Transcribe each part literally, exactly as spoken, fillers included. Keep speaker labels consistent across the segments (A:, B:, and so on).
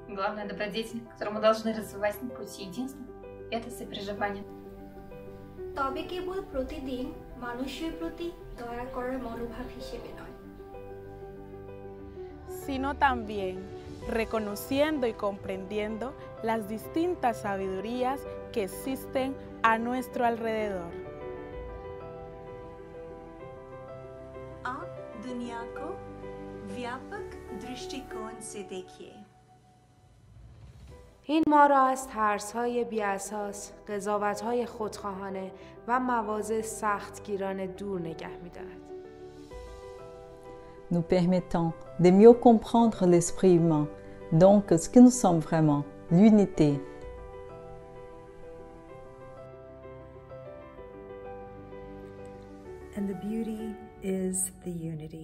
A: Главная добродетель, которую мы должны развивать на пути единства, это сопереживание.
B: তবে কেবল প্রতিদিন মানুষের প্রতি দয়া করার মনোভাব হিসেবে নয়,
C: sino también reconociendo y comprendiendo las distintas sabidurías que existen a nuestro alrededor.
D: आप दुनिया को व्यापक दृष्टिकोण से देखिए.
E: این ما را از ترس‌های بی‌اساس، قضاوت‌های خودخواهانه و مواضع سختگیرانه دور نگه می‌دارد.
F: Nous permettant de mieux comprendre l'esprit humain, donc ce que nous sommes vraiment, l'unité.
G: And the beauty is the unity.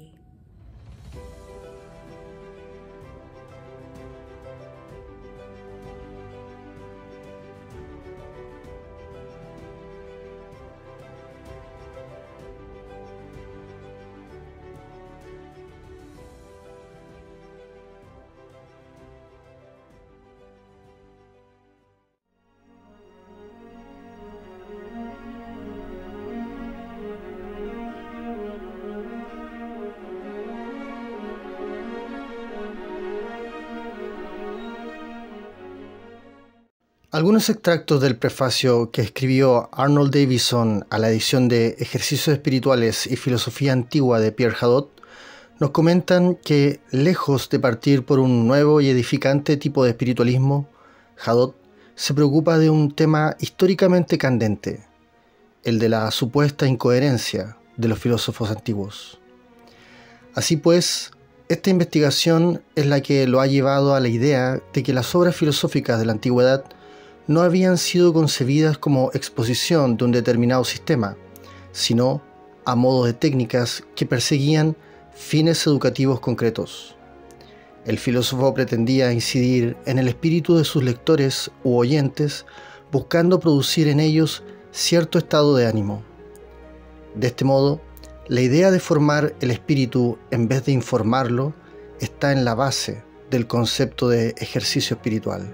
H: Algunos extractos del prefacio que escribió Arnold Davison a la edición de Ejercicios Espirituales y Filosofía Antigua de Pierre Hadot nos comentan que, lejos de partir por un nuevo y edificante tipo de espiritualismo, Hadot se preocupa de un tema históricamente candente, el de la supuesta incoherencia de los filósofos antiguos. Así pues, esta investigación es la que lo ha llevado a la idea de que las obras filosóficas de la antigüedad no habían sido concebidas como exposición de un determinado sistema, sino a modo de técnicas que perseguían fines educativos concretos. El filósofo pretendía incidir en el espíritu de sus lectores u oyentes, buscando producir en ellos cierto estado de ánimo. De este modo, la idea de formar el espíritu en vez de informarlo está en la base del concepto de ejercicio espiritual.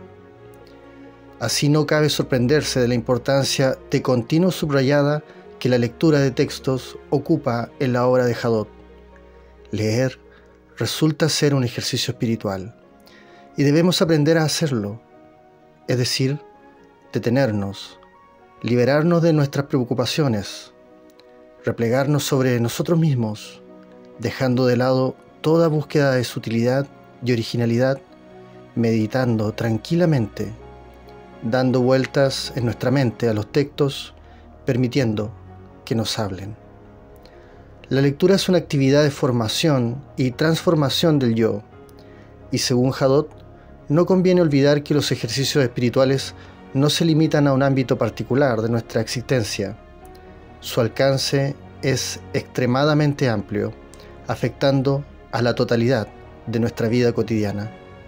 H: Así no cabe sorprenderse de la importancia de continuo subrayada que la lectura de textos ocupa en la obra de Hadot. Leer resulta ser un ejercicio espiritual y debemos aprender a hacerlo, es decir, detenernos, liberarnos de nuestras preocupaciones, replegarnos sobre nosotros mismos, dejando de lado toda búsqueda de sutilidad y originalidad, meditando tranquilamente, dando vueltas en nuestra mente a los textos, permitiendo que nos hablen. La lectura es una actividad de formación y transformación del yo, y según Hadot, no conviene olvidar que los ejercicios espirituales no se limitan a un ámbito particular de nuestra existencia. Su alcance es extremadamente amplio, afectando a la totalidad de nuestra vida cotidiana.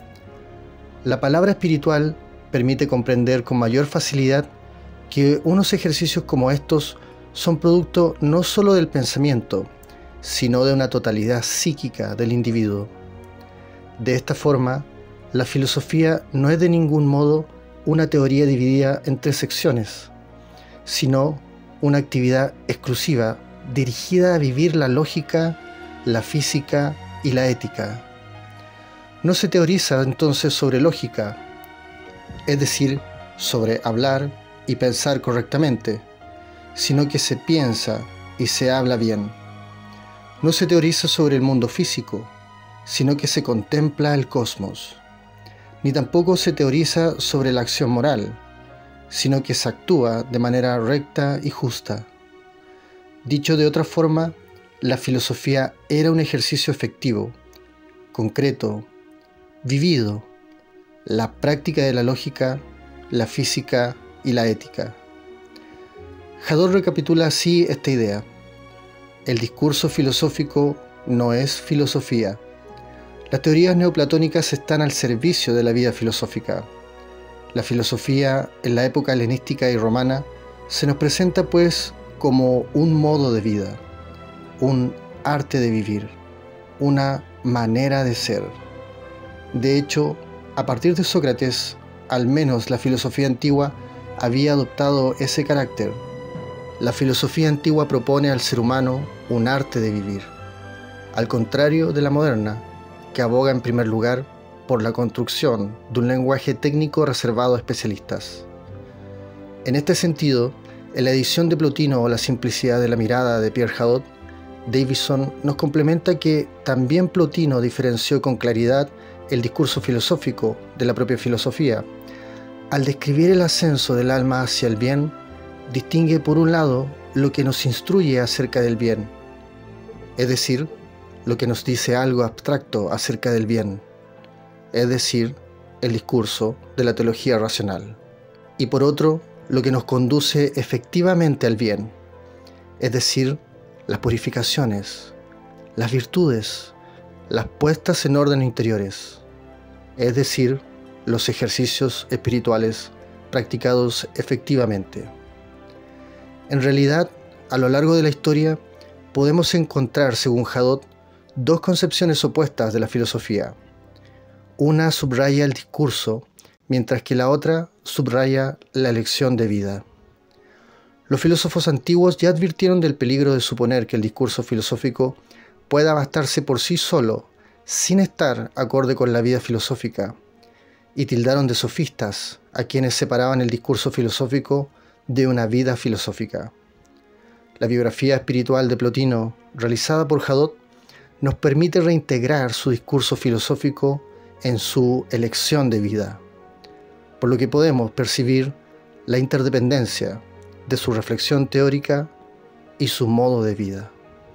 H: La palabra espiritual permite comprender con mayor facilidad que unos ejercicios como estos son producto no solo del pensamiento, sino de una totalidad psíquica del individuo. De esta forma, la filosofía no es de ningún modo una teoría dividida en tres secciones, sino una actividad exclusiva dirigida a vivir la lógica, la física y la ética. No se teoriza entonces sobre lógica, es decir, sobre hablar y pensar correctamente, sino que se piensa y se habla bien. No se teoriza sobre el mundo físico, sino que se contempla el cosmos. Ni tampoco se teoriza sobre la acción moral, sino que se actúa de manera recta y justa. Dicho de otra forma, la filosofía era un ejercicio efectivo, concreto, vivido, la práctica de la lógica, la física y la ética. Hadot recapitula así esta idea. El discurso filosófico no es filosofía. Las teorías neoplatónicas están al servicio de la vida filosófica. La filosofía en la época helenística y romana se nos presenta pues como un modo de vida, un arte de vivir, una manera de ser. De hecho, a partir de Sócrates, al menos la filosofía antigua había adoptado ese carácter. La filosofía antigua propone al ser humano un arte de vivir, al contrario de la moderna, que aboga en primer lugar por la construcción de un lenguaje técnico reservado a especialistas. En este sentido, en la edición de Plotino o La simplicidad de la mirada de Pierre Hadot, Davison nos complementa que también Plotino diferenció con claridad el discurso filosófico de la propia filosofía. Al describir el ascenso del alma hacia el bien, distingue por un lado lo que nos instruye acerca del bien, es decir, lo que nos dice algo abstracto acerca del bien, es decir, el discurso de la teología racional, y por otro, lo que nos conduce efectivamente al bien, es decir, las purificaciones, las virtudes, las puestas en orden interiores, es decir, los ejercicios espirituales practicados efectivamente. En realidad, a lo largo de la historia, podemos encontrar, según Hadot, dos concepciones opuestas de la filosofía. Una subraya el discurso, mientras que la otra subraya la elección de vida. Los filósofos antiguos ya advirtieron del peligro de suponer que el discurso filosófico pueda bastarse por sí solo, sin estar acorde con la vida filosófica, y tildaron de sofistas a quienes separaban el discurso filosófico de una vida filosófica. La biografía espiritual de Plotino, realizada por Hadot, nos permite reintegrar su discurso filosófico en su elección de vida, por lo que podemos percibir la interdependencia de su reflexión teórica y su modo de vida.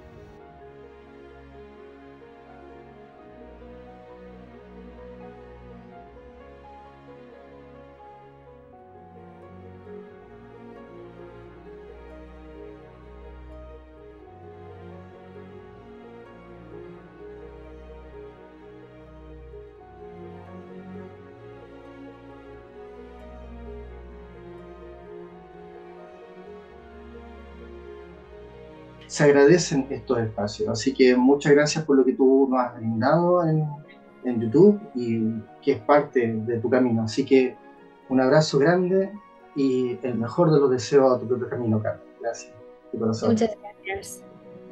H: Se agradecen estos espacios, así que muchas gracias por lo que tú nos has brindado en, en YouTube y que es parte de tu camino. Así que un abrazo grande y el mejor de los deseos a tu propio camino, Carla. Gracias, de corazón.
A: Muchas gracias.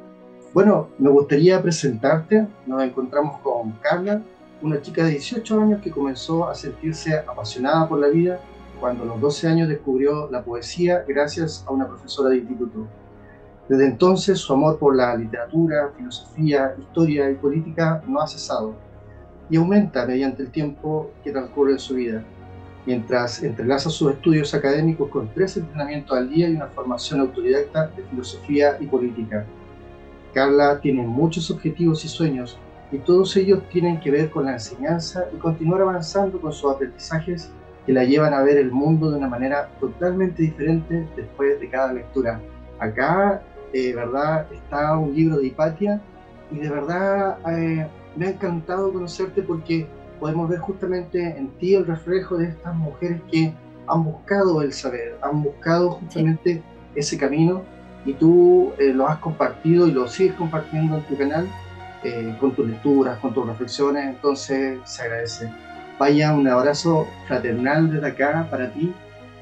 H: Bueno, me gustaría presentarte. Nos encontramos con Carla, una chica de dieciocho años que comenzó a sentirse apasionada por la vida cuando a los doce años descubrió la poesía gracias a una profesora de instituto. Desde entonces, su amor por la literatura, filosofía, historia y política no ha cesado y aumenta mediante el tiempo que transcurre en su vida, mientras entrelaza sus estudios académicos con tres entrenamientos al día y una formación autodidacta de filosofía y política. Carla tiene muchos objetivos y sueños, y todos ellos tienen que ver con la enseñanza y continuar avanzando con sus aprendizajes que la llevan a ver el mundo de una manera totalmente diferente después de cada lectura. Acá de eh, verdad está un libro de Hipatia y de verdad eh, me ha encantado conocerte porque podemos ver justamente en ti el reflejo de estas mujeres que han buscado el saber, han buscado justamente sí. ese camino y tú eh, lo has compartido y lo sigues compartiendo en tu canal eh, con tus lecturas, con tus reflexiones, entonces se agradece. Vaya, un abrazo fraternal desde acá para ti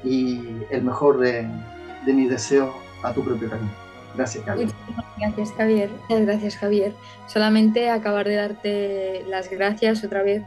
H: y el mejor de, de mis deseos a tu propio camino. Gracias, Carla.
A: Gracias, Javier. Muchas gracias, Javier. Solamente acabar de darte las gracias otra vez,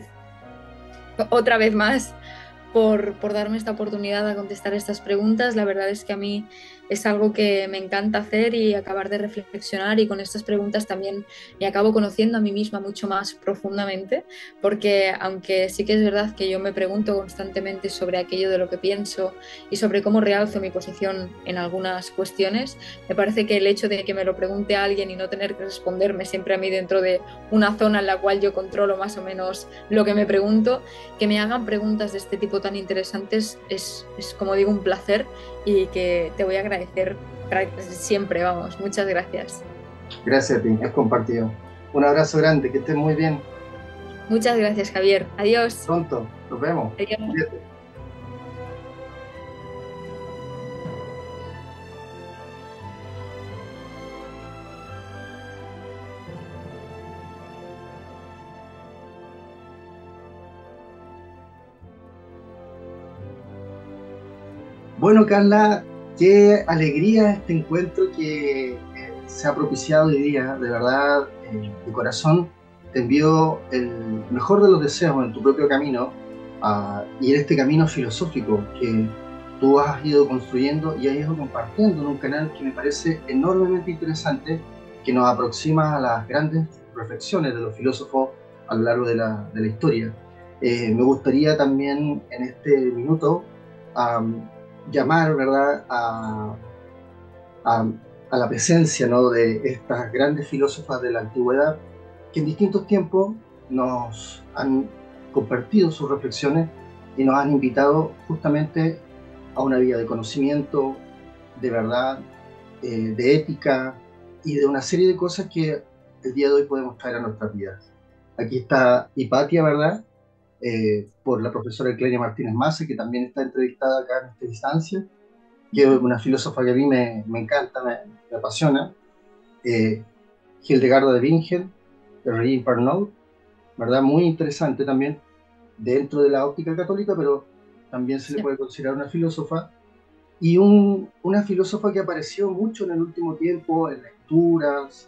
A: otra vez más, por, por darme esta oportunidad de contestar estas preguntas. La verdad es que a mí es algo que me encanta hacer y acabar de reflexionar, y con estas preguntas también me acabo conociendo a mí misma mucho más profundamente, porque aunque sí que es verdad que yo me pregunto constantemente sobre aquello de lo que pienso y sobre cómo realzo mi posición en algunas cuestiones, me parece que el hecho de que me lo pregunte a alguien y no tener que responderme siempre a mí dentro de una zona en la cual yo controlo más o menos lo que me pregunto, que me hagan preguntas de este tipo tan interesantes es, es como digo, un placer, y que te voy a agradecer siempre, vamos. Muchas gracias.
H: Gracias a ti, es compartido. Un abrazo grande, que estés muy bien.
A: Muchas gracias, Javier. Adiós.
H: Pronto, nos vemos.
A: Adiós.
H: Cuídate. Bueno, Carla, qué alegría este encuentro que eh, se ha propiciado hoy día. De verdad, eh, de corazón, te envío el mejor de los deseos en tu propio camino uh, y en este camino filosófico que tú has ido construyendo y has ido compartiendo en un canal que me parece enormemente interesante, que nos aproxima a las grandes reflexiones de los filósofos a lo largo de la, de la historia. Eh, me gustaría también en este minuto um, llamar, ¿verdad?, a, a, a la presencia, ¿no?, de estas grandes filósofas de la antigüedad que en distintos tiempos nos han compartido sus reflexiones y nos han invitado justamente a una vida de conocimiento, de verdad, eh, de ética y de una serie de cosas que el día de hoy podemos traer a nuestras vidas. Aquí está Hipatia, ¿verdad?, eh, por la profesora Clelia Martínez Massa, que también está entrevistada acá en esta instancia, que es una filósofa que a mí me, me encanta, me, me apasiona. Eh, Hildegarda de Bingen, de Regine Parnot, ¿verdad?, muy interesante también dentro de la óptica católica, pero también se le puede considerar una filósofa, y un, una filósofa que apareció mucho en el último tiempo, en lecturas,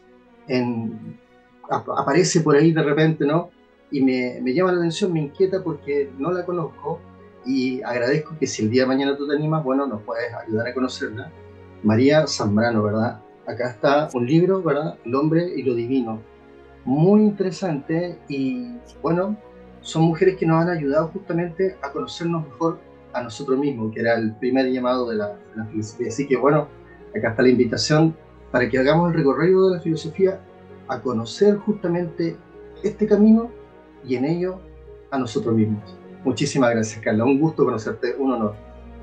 H: en, ap aparece por ahí de repente, ¿no? Y me, me llama la atención, me inquieta porque no la conozco, y agradezco que si el día de mañana tú te animas, bueno, nos puedes ayudar a conocerla. María Zambrano, ¿verdad? Acá está un libro, ¿verdad?, El hombre y lo divino. Muy interesante, y bueno, son mujeres que nos han ayudado justamente a conocernos mejor a nosotros mismos, que era el primer llamado de la, de la filosofía. Así que bueno, acá está la invitación para que hagamos el recorrido de la filosofía a conocer justamente este camino y en ello a nosotros mismos. Muchísimas gracias, Carla. Un gusto conocerte, un honor.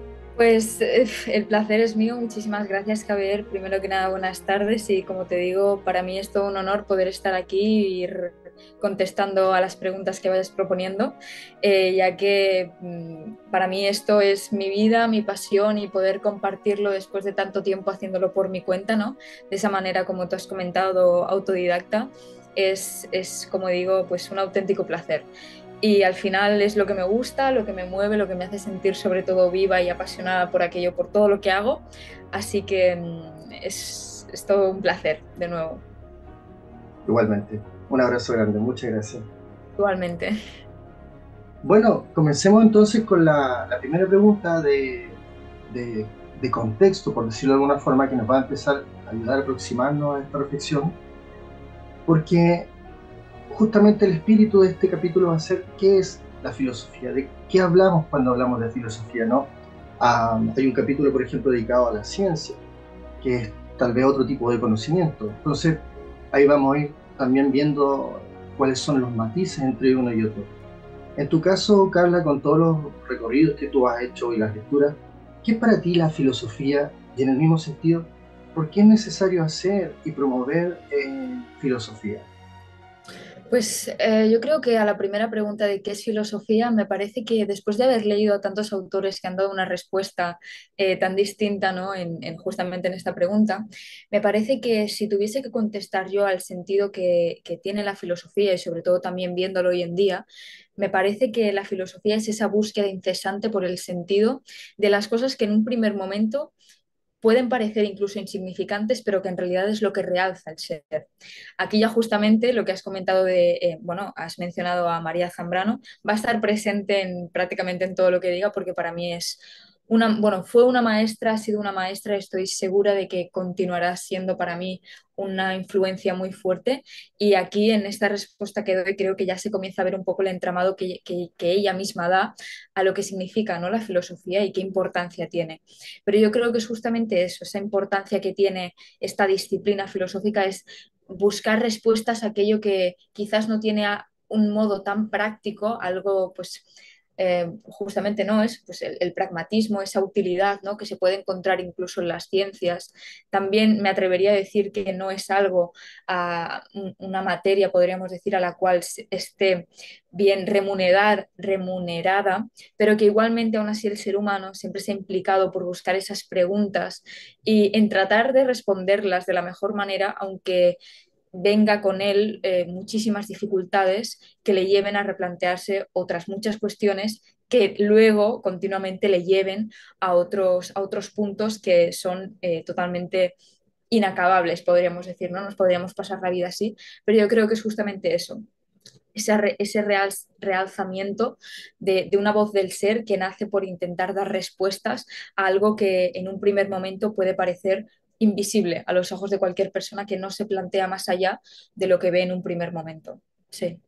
A: Pues el placer es mío. Muchísimas gracias, Javier. Primero que nada, buenas tardes, y como te digo, para mí es todo un honor poder estar aquí y ir contestando a las preguntas que vayas proponiendo, eh, ya que mmm, para mí esto es mi vida, mi pasión, y poder compartirlo después de tanto tiempo haciéndolo por mi cuenta, ¿no?, de esa manera, como tú has comentado, autodidacta, es, es como digo, pues un auténtico placer. Y al final es lo que me gusta, lo que me mueve, lo que me hace sentir sobre todo viva y apasionada por aquello, por todo lo que hago. Así que es, es todo un placer, de nuevo.
H: Igualmente. Un abrazo grande. Muchas gracias.
A: Igualmente.
H: Bueno, comencemos entonces con la, la primera pregunta de, de, de contexto, por decirlo de alguna forma, que nos va a empezar a ayudar a aproximarnos a esta reflexión. Porque justamente el espíritu de este capítulo va a ser qué es la filosofía, de qué hablamos cuando hablamos de filosofía, ¿no? Um, hay un capítulo, por ejemplo, dedicado a la ciencia, que es tal vez otro tipo de conocimiento. Entonces, ahí vamos a ir también viendo cuáles son los matices entre uno y otro. En tu caso, Carla, con todos los recorridos que tú has hecho y las lecturas, ¿qué es para ti la filosofía? Y en el mismo sentido, ¿por qué es necesario hacer y promover eh, filosofía?
A: Pues eh, yo creo que a la primera pregunta de qué es filosofía, me parece que después de haber leído a tantos autores que han dado una respuesta eh, tan distinta, ¿no?, en, en justamente en esta pregunta, me parece que si tuviese que contestar yo al sentido que, que tiene la filosofía, y sobre todo también viéndolo hoy en día, me parece que la filosofía es esa búsqueda incesante por el sentido de las cosas que en un primer momento pueden parecer incluso insignificantes, pero que en realidad es lo que realza el ser. Aquí ya justamente lo que has comentado de, eh, bueno, has mencionado a María Zambrano, va a estar presente en prácticamente en todo lo que diga, porque para mí es una, bueno, fue una maestra, ha sido una maestra, estoy segura de que continuará siendo para mí una influencia muy fuerte, y aquí en esta respuesta que doy creo que ya se comienza a ver un poco el entramado que, que, que ella misma da a lo que significa, ¿no?, la filosofía y qué importancia tiene. Pero yo creo que es justamente eso, esa importancia que tiene esta disciplina filosófica, es buscar respuestas a aquello que quizás no tiene un modo tan práctico, algo pues eh, justamente no es pues, el, el pragmatismo, esa utilidad, ¿no?, que se puede encontrar incluso en las ciencias. También me atrevería a decir que no es algo, a, una materia, podríamos decir, a la cual esté bien remunerar, remunerada, pero que igualmente aún así el ser humano siempre se ha implicado por buscar esas preguntas y en tratar de responderlas de la mejor manera, aunque venga con él eh, muchísimas dificultades que le lleven a replantearse otras muchas cuestiones que luego continuamente le lleven a otros, a otros puntos que son eh, totalmente inacabables, podríamos decir, ¿no? Nos podríamos pasar la vida así, pero yo creo que es justamente eso, ese, re, ese real, realzamiento de, de, una voz del ser que nace por intentar dar respuestas a algo que en un primer momento puede parecer invisible a los ojos de cualquier persona que no se plantea más allá de lo que ve en un primer momento. Sí.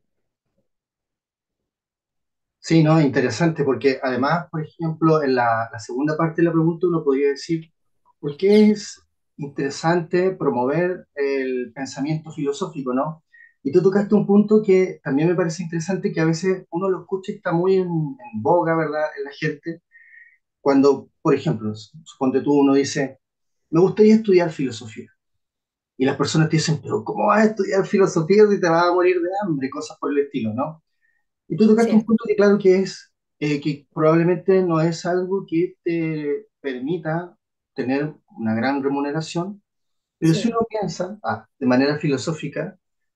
H: Sí, no, interesante, porque además, por ejemplo, en la, la segunda parte de la pregunta uno podría decir, ¿por qué es interesante promover el pensamiento filosófico, no? Y tú tocaste un punto que también me parece interesante, que a veces uno lo escucha y está muy en, en boga, ¿verdad?, en la gente, cuando, por ejemplo, suponte tú, uno dice, me gustaría estudiar filosofía. Y las personas te dicen, pero ¿cómo vas a estudiar filosofía si te vas a morir de hambre? Cosas por el estilo, ¿no? Y tú tocaste un
A: Sí,
H: punto que claro que es, eh, que probablemente no es algo que te permita tener una gran remuneración, pero si
A: sí,
H: uno piensa ah, de manera filosófica,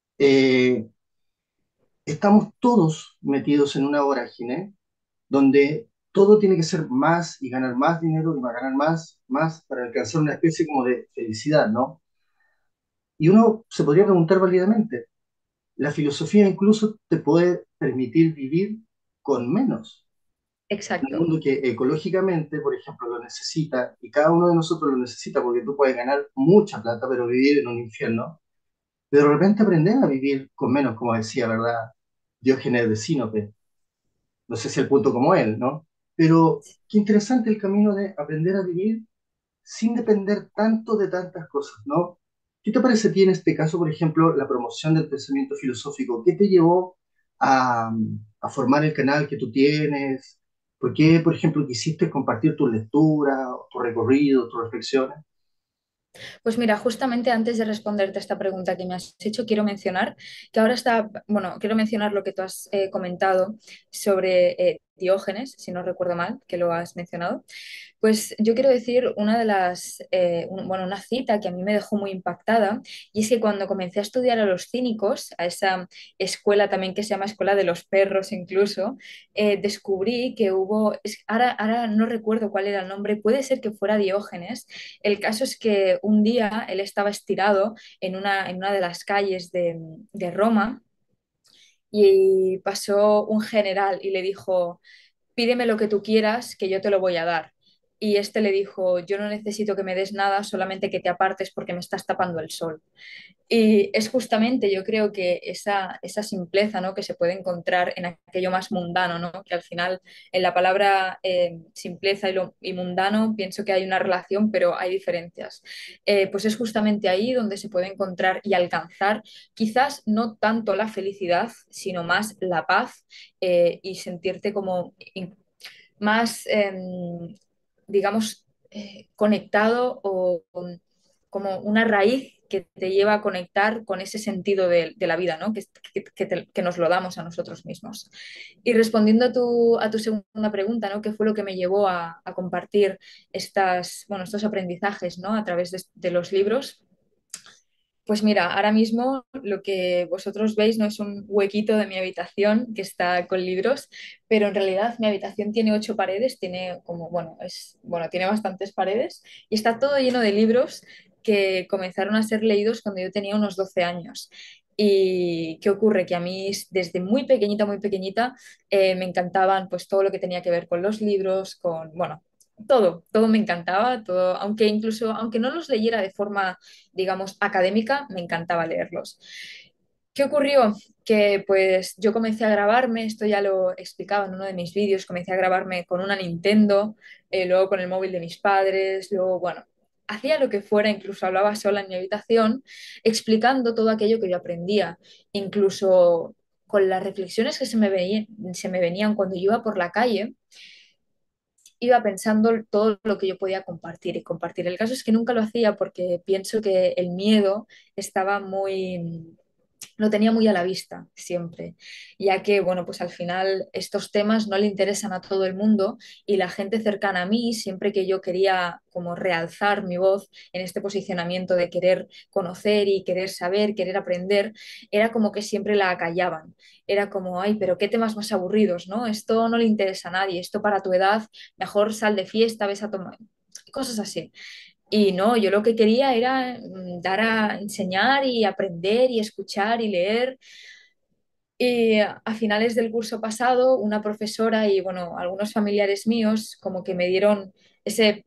H: eh, estamos todos metidos en una vorágine donde todo tiene que ser más y ganar más dinero y ganar más, más para alcanzar una especie como de felicidad, ¿no? Y uno se podría preguntar válidamente, la filosofía incluso te puede permitir vivir con menos. Un
A: exacto.
H: mundo que ecológicamente, por ejemplo, lo necesita, y cada uno de nosotros lo necesita, porque tú puedes ganar mucha plata, pero vivir en un infierno, pero de repente aprender a vivir con menos, como decía, ¿verdad? Diógenes de Sinope, no sé si el punto como él, ¿no? Pero qué interesante el camino de aprender a vivir sin depender tanto de tantas cosas, ¿no? ¿Qué te parece a ti en este caso, por ejemplo, la promoción del pensamiento filosófico? ¿Qué te llevó a, a formar el canal que tú tienes? ¿Por qué, por ejemplo, quisiste compartir tus lecturas, tu recorrido, tus reflexiones?
A: Pues mira, justamente antes de responderte a esta pregunta que me has hecho, quiero mencionar que ahora está, bueno, quiero mencionar lo que tú has eh, comentado sobre eh, Diógenes, si no recuerdo mal, que lo has mencionado. Pues yo quiero decir una de las, eh, un- bueno, una cita que a mí me dejó muy impactada, y es que cuando comencé a estudiar a los cínicos, a esa escuela también que se llama Escuela de los Perros incluso, eh, descubrí que hubo, es- ahora, ahora no recuerdo cuál era el nombre, puede ser que fuera Diógenes. El caso es que un día él estaba estirado en una, en una de las calles de, de Roma, y pasó un general y le dijo, pídeme lo que tú quieras, que yo te lo voy a dar. Y este le dijo, yo no necesito que me des nada, solamente que te apartes porque me estás tapando el sol. Y es justamente, yo creo que esa, esa simpleza, ¿no?, que se puede encontrar en aquello más mundano, ¿no?, que al final en la palabra eh, simpleza y, lo, y mundano pienso que hay una relación, pero hay diferencias. Eh, pues es justamente ahí donde se puede encontrar y alcanzar quizás no tanto la felicidad, sino más la paz, eh, y sentirte como in- más, eh, digamos, eh, conectado o con- como una raíz que te lleva a conectar con ese sentido de, de la vida, ¿no?, que, que- que te- que nos lo damos a nosotros mismos. Y respondiendo a tu, a tu segunda pregunta, ¿no?, ¿qué fue lo que me llevó a, a compartir estas, bueno, estos aprendizajes, ¿no?, a través de, de los libros? Pues mira, ahora mismo lo que vosotros veis no es un huequito de mi habitación que está con libros, pero en realidad mi habitación tiene ocho paredes, tiene como, bueno, es, bueno, tiene bastantes paredes, y está todo lleno de libros que comenzaron a ser leídos cuando yo tenía unos doce años. ¿Y qué ocurre? Que a mí desde muy pequeñita, muy pequeñita, eh, me encantaban pues todo lo que tenía que ver con los libros, con, bueno, todo, todo me encantaba, todo, aunque incluso, aunque no los leyera de forma, digamos, académica, me encantaba leerlos. ¿Qué ocurrió? Que pues yo comencé a grabarme, esto ya lo explicaba en uno de mis vídeos, comencé a grabarme con una Nintendo, eh, luego con el móvil de mis padres, luego, bueno, hacía lo que fuera, incluso hablaba sola en mi habitación, explicando todo aquello que yo aprendía, incluso con las reflexiones que se me veían, se me venían cuando yo iba por la calle, iba pensando todo lo que yo podía compartir y compartir. El caso es que nunca lo hacía porque pienso que el miedo estaba muy, lo tenía muy a la vista siempre, ya que, bueno, pues al final estos temas no le interesan a todo el mundo y la gente cercana a mí, siempre que yo quería como realzar mi voz en este posicionamiento de querer conocer y querer saber, querer aprender, era como que siempre la acallaban. Era como, ay, pero qué temas más aburridos, ¿no? Esto no le interesa a nadie, esto para tu edad, mejor sal de fiesta, ves a tomar, cosas así. Y no, yo lo que quería era mm, dar a enseñar y aprender y escuchar y leer. Y a finales del curso pasado, una profesora y bueno, algunos familiares míos como que me dieron ese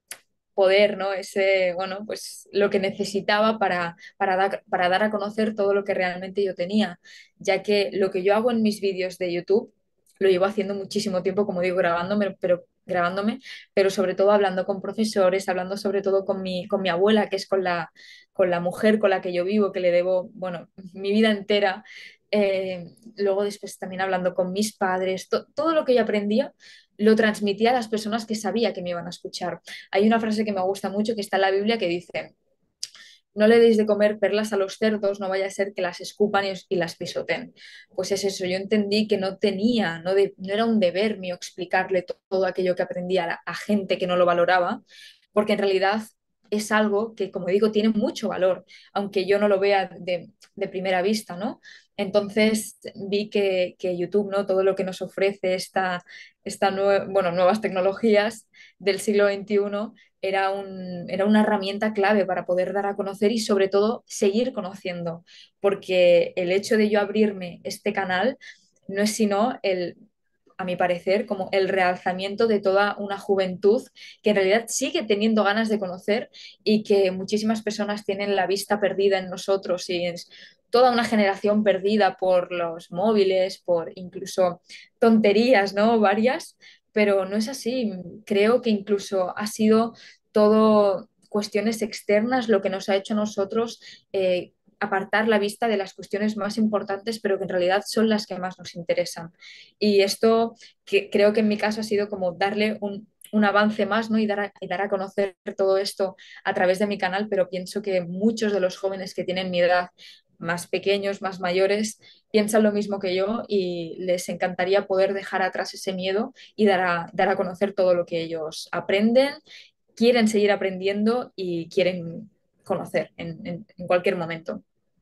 A: poder, ¿no? Ese, bueno, pues lo que necesitaba para, para, dar, para dar a conocer todo lo que realmente yo tenía, ya que lo que yo hago en mis vídeos de YouTube lo llevo haciendo muchísimo tiempo, como digo, grabándome, pero grabándome, pero sobre todo hablando con profesores, hablando sobre todo con mi, con mi abuela, que es con la, con la mujer con la que yo vivo, que le debo, bueno, mi vida entera. Eh, luego después también hablando con mis padres, to- todo lo que yo aprendía lo transmitía a las personas que sabía que me iban a escuchar. Hay una frase que me gusta mucho que está en la Biblia que dice, no le deis de comer perlas a los cerdos, no vaya a ser que las escupan y, y las pisoten. Pues es eso, yo entendí que no tenía, no, de, no era un deber mío explicarle to- todo aquello que aprendía a, la- a gente que no lo valoraba, porque en realidad es algo que, como digo, tiene mucho valor, aunque yo no lo vea de, de primera vista, ¿no? Entonces vi que, que YouTube, ¿no? Todo lo que nos ofrece esta, esta nue- bueno, nuevas tecnologías del siglo veintiuno era un, era una herramienta clave para poder dar a conocer y sobre todo seguir conociendo, porque el hecho de yo abrirme este canal no es sino el, a mi parecer, como el realzamiento de toda una juventud que en realidad sigue teniendo ganas de conocer y que muchísimas personas tienen la vista perdida en nosotros y es toda una generación perdida por los móviles, por incluso tonterías, ¿no? Varias, pero no es así. Creo que incluso ha sido todo cuestiones externas lo que nos ha hecho a nosotros eh, apartar la vista de las cuestiones más importantes, pero que en realidad son las que más nos interesan. Y esto que creo que en mi caso ha sido como darle un, un avance más, ¿no? Y dar, a, y dar a conocer todo esto a través de mi canal, pero pienso que muchos de los jóvenes que tienen mi edad, más pequeños, más mayores, piensan lo mismo que yo y les encantaría poder dejar atrás ese miedo y dar a, dar a conocer todo lo que ellos aprenden, quieren seguir aprendiendo y quieren conocer en, en, en cualquier momento.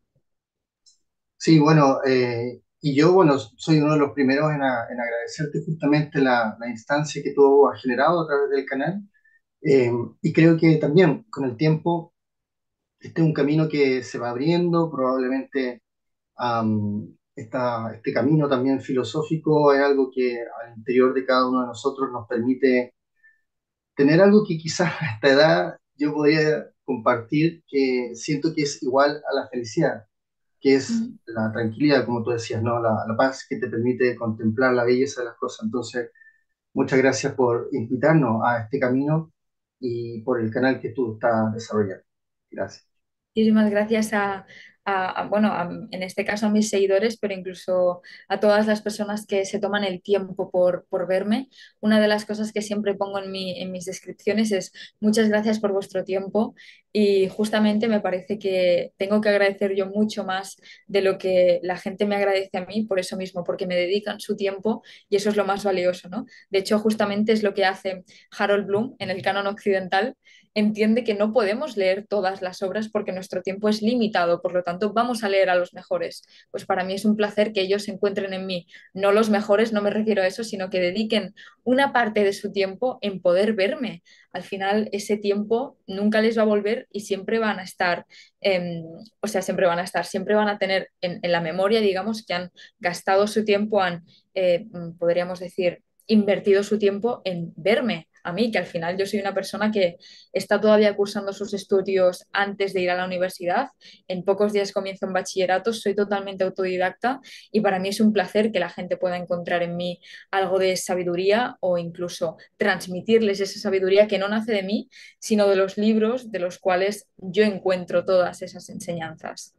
H: Sí, bueno, eh, y yo, bueno, soy uno de los primeros en, a- en agradecerte justamente la, la instancia que tú has generado a través del canal. Eh, y creo que también con el tiempo este es un camino que se va abriendo, probablemente am, esta- este camino también filosófico es algo que al interior de cada uno de nosotros nos permite tener algo que quizás a esta edad yo podría compartir, que siento que es igual a la felicidad, que es
A: Mm.
H: la tranquilidad, como tú decías, ¿no? La, la paz que te permite contemplar la belleza de las cosas. Entonces, muchas gracias por invitarnos a este camino y por el canal que tú estás desarrollando. Gracias.
A: Muchísimas gracias a, a- a, bueno, a- en este caso a mis seguidores, pero incluso a todas las personas que se toman el tiempo por, por verme. Una de las cosas que siempre pongo en mi- en mis descripciones es muchas gracias por vuestro tiempo y justamente me parece que tengo que agradecer yo mucho más de lo que la gente me agradece a mí por eso mismo, porque me dedican su tiempo y eso es lo más valioso, ¿no? De hecho, justamente es lo que hace Harold Bloom en el canon occidental, entiende que no podemos leer todas las obras porque nuestro tiempo es limitado, por lo tanto vamos a leer a los mejores. Pues para mí es un placer que ellos encuentren en mí, no los mejores, no me refiero a eso, sino que dediquen una parte de su tiempo en poder verme. Al final ese tiempo nunca les va a volver y siempre van a estar, eh, o sea, siempre van a estar, siempre van a tener en, en la memoria, digamos, que han gastado su tiempo, han, eh, podríamos decir, invertido su tiempo en verme a mí, que al final yo soy una persona que está todavía cursando sus estudios antes de ir a la universidad. En pocos días comienzo en bachillerato, soy totalmente autodidacta y para mí es un placer que la gente pueda encontrar en mí algo de sabiduría o incluso transmitirles esa sabiduría que no nace de mí, sino de los libros de los cuales yo encuentro todas esas enseñanzas.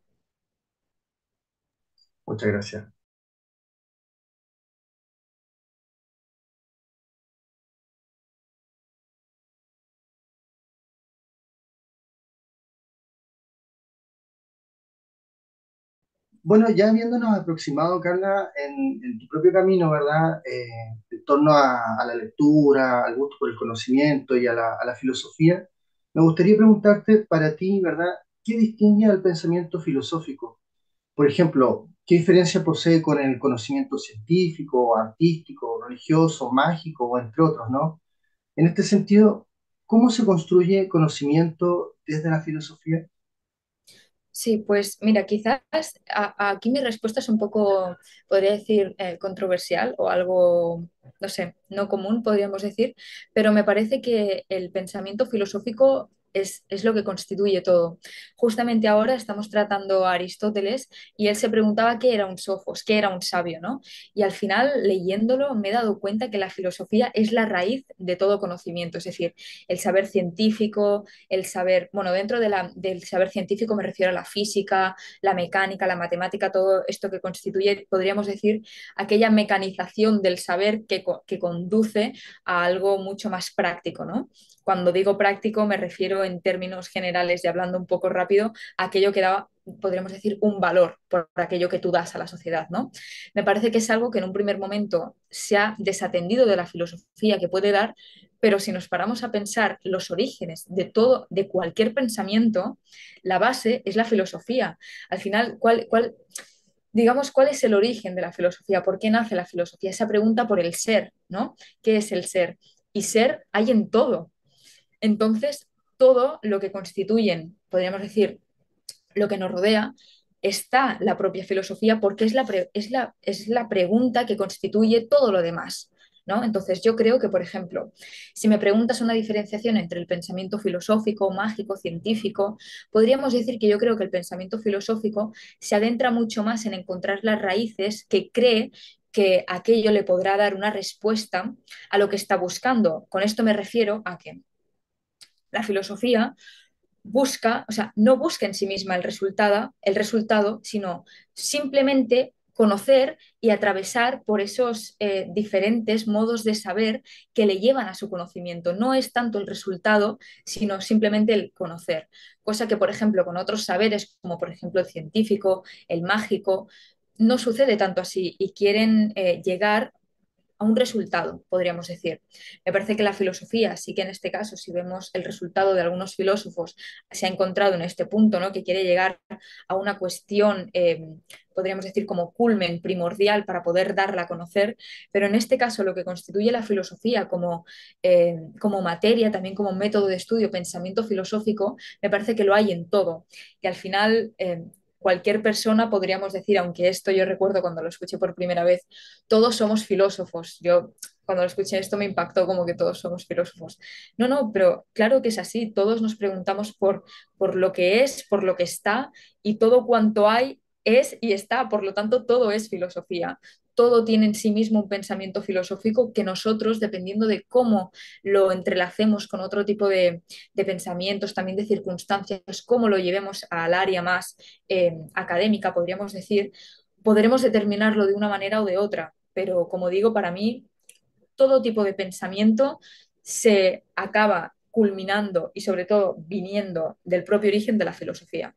H: Muchas gracias. Bueno, ya habiéndonos aproximado, Carla, en, en tu propio camino, ¿verdad? Eh, en torno a, a la lectura, al gusto por el conocimiento y a la, a la filosofía, me gustaría preguntarte para ti, ¿verdad? ¿Qué distingue al pensamiento filosófico? Por ejemplo, ¿qué diferencia posee con el conocimiento científico, artístico, religioso, mágico, o entre otros, ¿no? En este sentido, ¿cómo se construye conocimiento desde la filosofía?
A: Sí, pues mira, quizás a- a- aquí mi respuesta es un poco, podría decir, eh, controversial o algo, no sé, no común, podríamos decir, pero me parece que el pensamiento filosófico es, es lo que constituye todo. Justamente ahora estamos tratando a Aristóteles y él se preguntaba qué era un sofos, qué era un sabio, ¿no? Y al final, leyéndolo, me he dado cuenta que la filosofía es la raíz de todo conocimiento, es decir, el saber científico, el saber, bueno, dentro de la- del saber científico me refiero a la física, la mecánica, la matemática, todo esto que constituye, podríamos decir, aquella mecanización del saber que, co- que conduce a algo mucho más práctico, ¿no? Cuando digo práctico me refiero en términos generales y hablando un poco rápido, a aquello que da, podríamos decir, un valor por aquello que tú das a la sociedad, ¿no? Me parece que es algo que en un primer momento se ha desatendido de la filosofía que puede dar, pero si nos paramos a pensar los orígenes de todo, de cualquier pensamiento, la base es la filosofía. Al final, ¿cuál, cuál, digamos, cuál es el origen de la filosofía? ¿Por qué nace la filosofía? Esa pregunta por el ser, ¿no? ¿Qué es el ser? Y ser hay en todo. Entonces, todo lo que constituyen, podríamos decir, lo que nos rodea, está la propia filosofía porque es la, pre- es la, es la pregunta que constituye todo lo demás. ¿No? Entonces yo creo que, por ejemplo, si me preguntas una diferenciación entre el pensamiento filosófico, mágico, científico, podríamos decir que yo creo que el pensamiento filosófico se adentra mucho más en encontrar las raíces que cree que aquello le podrá dar una respuesta a lo que está buscando. Con esto me refiero a que la filosofía busca, o sea, no busca en sí misma el resultado, el resultado, sino simplemente conocer y atravesar por esos eh, diferentes modos de saber que le llevan a su conocimiento. No es tanto el resultado, sino simplemente el conocer. Cosa que, por ejemplo, con otros saberes, como por ejemplo el científico, el mágico, no sucede tanto así y quieren eh, llegar a un resultado, podríamos decir. Me parece que la filosofía, sí que en este caso, si vemos el resultado de algunos filósofos, se ha encontrado en este punto, ¿no? Que quiere llegar a una cuestión, eh, podríamos decir, como culmen primordial para poder darla a conocer, pero en este caso lo que constituye la filosofía como, eh, como materia, también como método de estudio, pensamiento filosófico, me parece que lo hay en todo. Y al final... Eh, cualquier persona podríamos decir, aunque esto yo recuerdo cuando lo escuché por primera vez, todos somos filósofos. Yo cuando lo escuché esto me impactó como que todos somos filósofos. No, no, pero claro que es así. Todos nos preguntamos por, por lo que es, por lo que está y todo cuanto hay es y está. Por lo tanto, todo es filosofía. Todo tiene en sí mismo un pensamiento filosófico que nosotros, dependiendo de cómo lo entrelacemos con otro tipo de, de pensamientos, también de circunstancias, cómo lo llevemos al área más eh, académica, podríamos decir, podremos determinarlo de una manera o de otra, pero como digo, para mí todo tipo de pensamiento se acaba culminando y sobre todo viniendo del propio origen de la filosofía.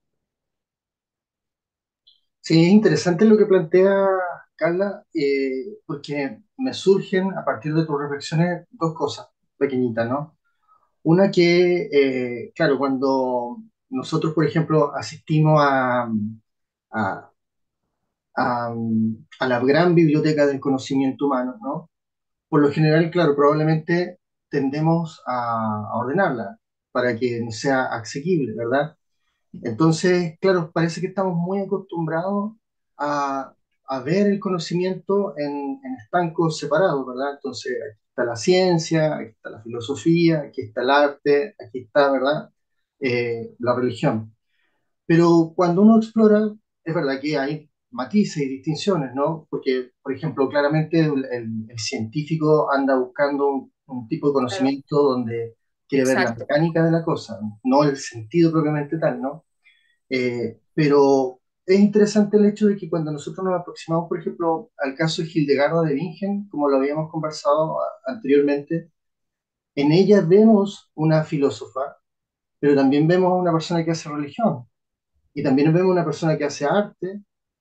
H: Sí, es interesante lo que plantea Carla, eh, porque me surgen a partir de tus reflexiones dos cosas pequeñitas, ¿no? Una que, eh, claro, cuando nosotros, por ejemplo, asistimos a, a, a- a la gran biblioteca del conocimiento humano, ¿no? Por lo general, claro, probablemente tendemos a, a ordenarla para que nos sea asequible, ¿verdad? Entonces, claro, parece que estamos muy acostumbrados a, a ver el conocimiento en, en estancos separados, ¿verdad? Entonces, aquí está la ciencia, aquí está la filosofía, aquí está el arte, aquí está, ¿verdad? Eh, la religión. Pero cuando uno explora, es verdad que hay matices y distinciones, ¿no? Porque, por ejemplo, claramente el, el- el científico anda buscando un, un tipo de
A: Claro,
H: conocimiento donde quiere ver la
A: exacto.
H: mecánica de la cosa, no el sentido propiamente tal, ¿no? Eh, pero es interesante el hecho de que cuando nosotros nos aproximamos, por ejemplo, al caso de Hildegarda de Bingen, como lo habíamos conversado a- anteriormente, en ella vemos una filósofa, pero también vemos una persona que hace religión, y también vemos una persona que hace arte,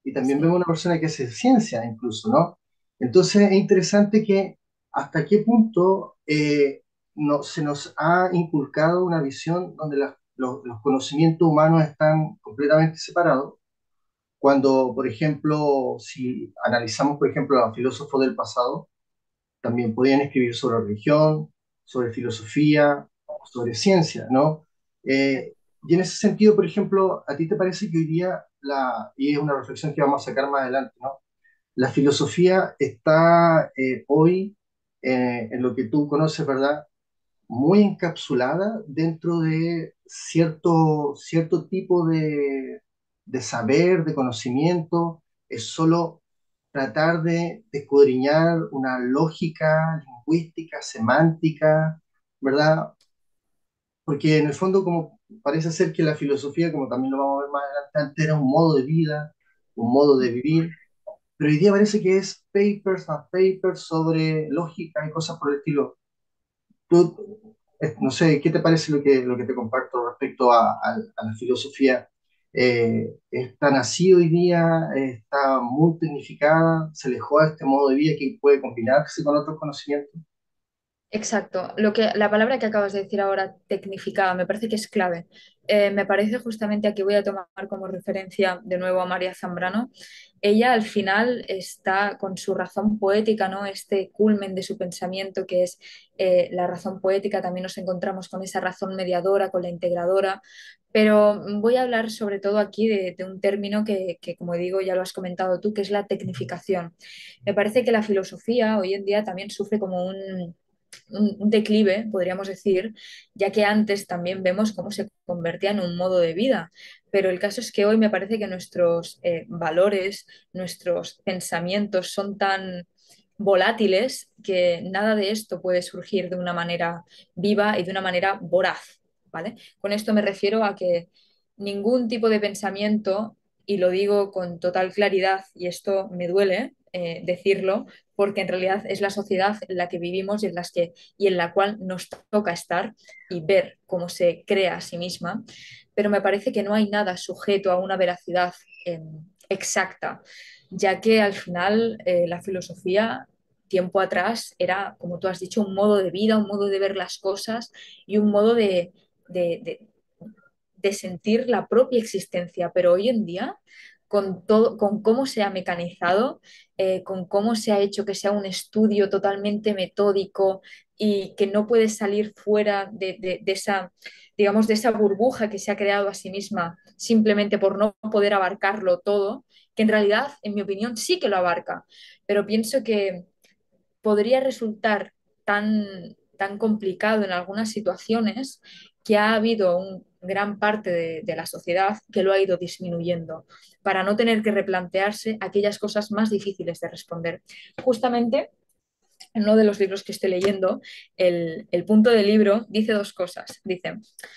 H: y también
A: Sí.
H: vemos una persona que hace ciencia incluso, ¿no? Entonces es interesante que hasta qué punto eh, no, se nos ha inculcado una visión donde la- los, los conocimientos humanos están completamente separados, cuando, por ejemplo, si analizamos, por ejemplo, a los filósofos del pasado, también podían escribir sobre religión, sobre filosofía, sobre ciencia, ¿no? Eh, y en ese sentido, por ejemplo, ¿a ti te parece que hoy día, la, y es una reflexión que vamos a sacar más adelante, ¿no? La filosofía está eh, hoy, eh, en lo que tú conoces, ¿verdad? Muy encapsulada dentro de cierto, cierto tipo de, de saber, de conocimiento, es solo tratar de, de escudriñar una lógica lingüística, semántica, ¿verdad? Porque en el fondo, como parece ser que la filosofía, como también lo vamos a ver más adelante, antes era un modo de vida, un modo de vivir, pero hoy día parece que es papers más papers sobre lógica y cosas por el estilo. Tú, eh, no sé, ¿qué te parece lo que, lo que te comparto respecto a, a- a la filosofía? Eh, ¿está así hoy día? Eh, ¿Está muy tecnificada? ¿Se alejó de este modo de vida que puede combinarse con otros conocimientos?
A: Exacto. Lo que, la palabra que acabas de decir ahora, tecnificada, me parece que es clave. Eh, me parece justamente, aquí voy a tomar como referencia de nuevo a María Zambrano. Ella al final está con su razón poética, ¿no? Este culmen de su pensamiento que es eh, la razón poética. También nos encontramos con esa razón mediadora, con la integradora. Pero voy a hablar sobre todo aquí de, de un término que, que, como digo, ya lo has comentado tú, que es la tecnificación. Me parece que la filosofía hoy en día también sufre como un un, un declive, podríamos decir, ya que antes también vemos cómo se convertía en un modo de vida. Pero el caso es que hoy me parece que nuestros eh, valores, nuestros pensamientos son tan volátiles que nada de esto puede surgir de una manera viva y de una manera voraz, ¿vale? Con esto me refiero a que ningún tipo de pensamiento, y lo digo con total claridad, y esto me duele eh, decirlo, porque en realidad es la sociedad en la que vivimos y en, las que, y en la cual nos toca estar y ver cómo se crea a sí misma, pero me parece que no hay nada sujeto a una veracidad eh, exacta, ya que al final eh, la filosofía tiempo atrás era, como tú has dicho, un modo de vida, un modo de ver las cosas y un modo de, de, de, de sentir la propia existencia, pero hoy en día, con, todo, con cómo se ha mecanizado, eh, con cómo se ha hecho que sea un estudio totalmente metódico y que no puede salir fuera de, de, de esa, digamos, de esa burbuja que se ha creado a sí misma simplemente por no poder abarcarlo todo, que en realidad, en mi opinión, sí que lo abarca, pero pienso que podría resultar tan, tan complicado en algunas situaciones que ha habido un gran parte de, de la sociedad que lo ha ido disminuyendo para no tener que replantearse aquellas cosas más difíciles de responder. Justamente en uno de los libros que estoy leyendo, el, el punto del libro dice dos cosas. Dice,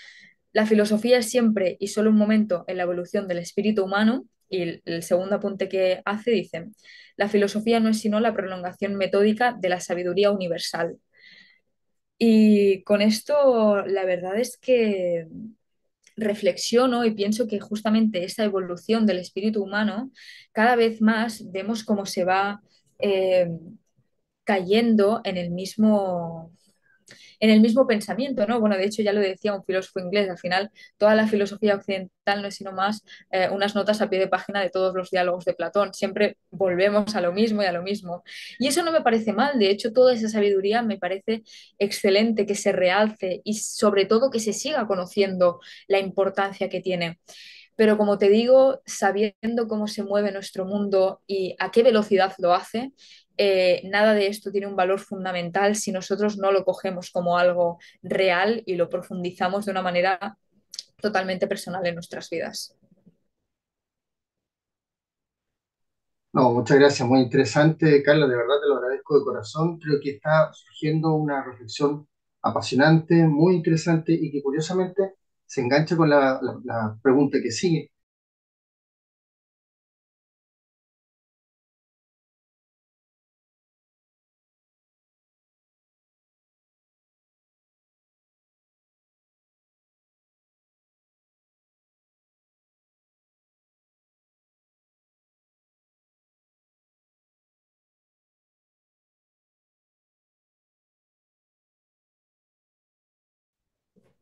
A: la filosofía es siempre y solo un momento en la evolución del espíritu humano. Y el, el segundo apunte que hace dice, la filosofía no es sino la prolongación metódica de la sabiduría universal. Y con esto la verdad es que reflexiono y pienso que justamente esa evolución del espíritu humano, cada vez más vemos cómo se va eh, cayendo en el mismo en el mismo pensamiento, ¿no? Bueno, de hecho ya lo decía un filósofo inglés, al final toda la filosofía occidental no es sino más eh, unas notas a pie de página de todos los diálogos de Platón, siempre volvemos a lo mismo y a lo mismo. Y eso no me parece mal, de hecho toda esa sabiduría me parece excelente que se realce y sobre todo que se siga conociendo la importancia que tiene. Pero como te digo, sabiendo cómo se mueve nuestro mundo y a qué velocidad lo hace, eh, nada de esto tiene un valor fundamental si nosotros no lo cogemos como algo real y lo profundizamos de una manera totalmente personal en nuestras vidas.
H: No, muchas gracias, muy interesante, Carla, de verdad te lo agradezco de corazón. Creo que está surgiendo una reflexión apasionante, muy interesante y que curiosamente se engancha con la, la la pregunta que sigue.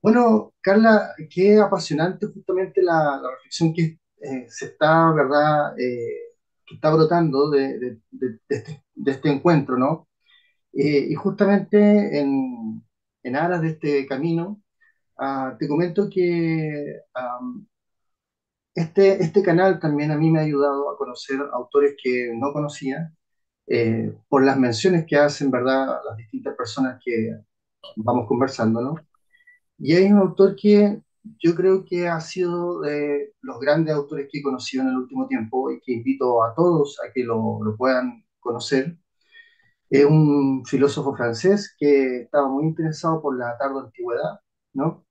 H: Bueno, Carla, qué apasionante justamente la, la reflexión que eh, se está, ¿verdad? Eh, que está brotando de, de- de- de este, de este encuentro, ¿no? Eh, y justamente en, en aras de este camino, ah, te comento que am, este, este canal también a mí me ha ayudado a conocer autores que no conocía, eh, por las menciones que hacen, ¿verdad? Las distintas personas que vamos conversando, ¿no? Y hay un autor que yo creo que ha sido de los grandes autores que he conocido en el último tiempo y que invito a todos a que lo, lo puedan conocer. Es un filósofo francés que estaba muy interesado por la tardo antigüedad, ¿no?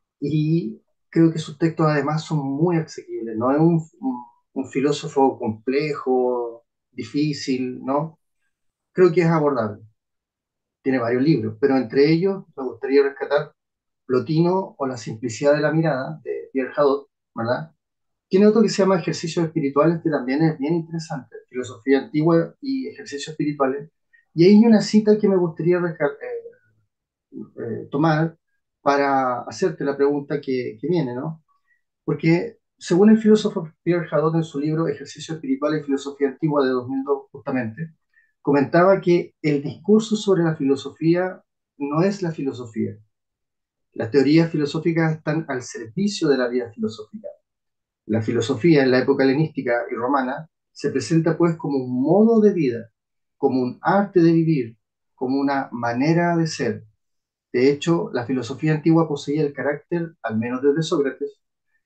H: Y creo que sus textos además son muy asequibles, no es un, un, un filósofo complejo, difícil, ¿no? Creo que es abordable. Tiene varios libros, pero entre ellos me gustaría rescatar Plotino o La simplicidad de la mirada, de Pierre Hadot, ¿verdad? Tiene otro que se llama Ejercicios Espirituales, que también es bien interesante, filosofía antigua y ejercicios espirituales. Y ahí hay una cita que me gustaría resca- eh, eh, tomar para hacerte la pregunta que, que viene, ¿no? Porque según el filósofo Pierre Hadot en su libro Ejercicios Espirituales y Filosofía Antigua de dos mil dos, justamente, comentaba que el discurso sobre la filosofía no es la filosofía. Las teorías filosóficas están al servicio de la vida filosófica. La filosofía en la época helenística y romana se presenta pues como un modo de vida, como un arte de vivir, como una manera de ser. De hecho, la filosofía antigua poseía el carácter, al menos desde Sócrates,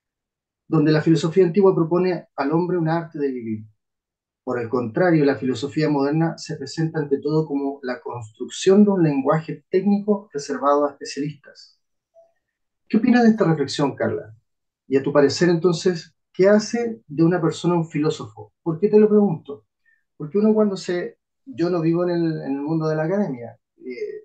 H: donde la filosofía antigua propone al hombre un arte de vivir. Por el contrario, la filosofía moderna se presenta ante todo como la construcción de un lenguaje técnico reservado a especialistas. ¿Qué opinas de esta reflexión, Carla? Y a tu parecer, entonces, ¿qué hace de una persona un filósofo? ¿Por qué te lo pregunto? Porque uno cuando se... Yo no vivo en el, en el mundo de la academia. Eh,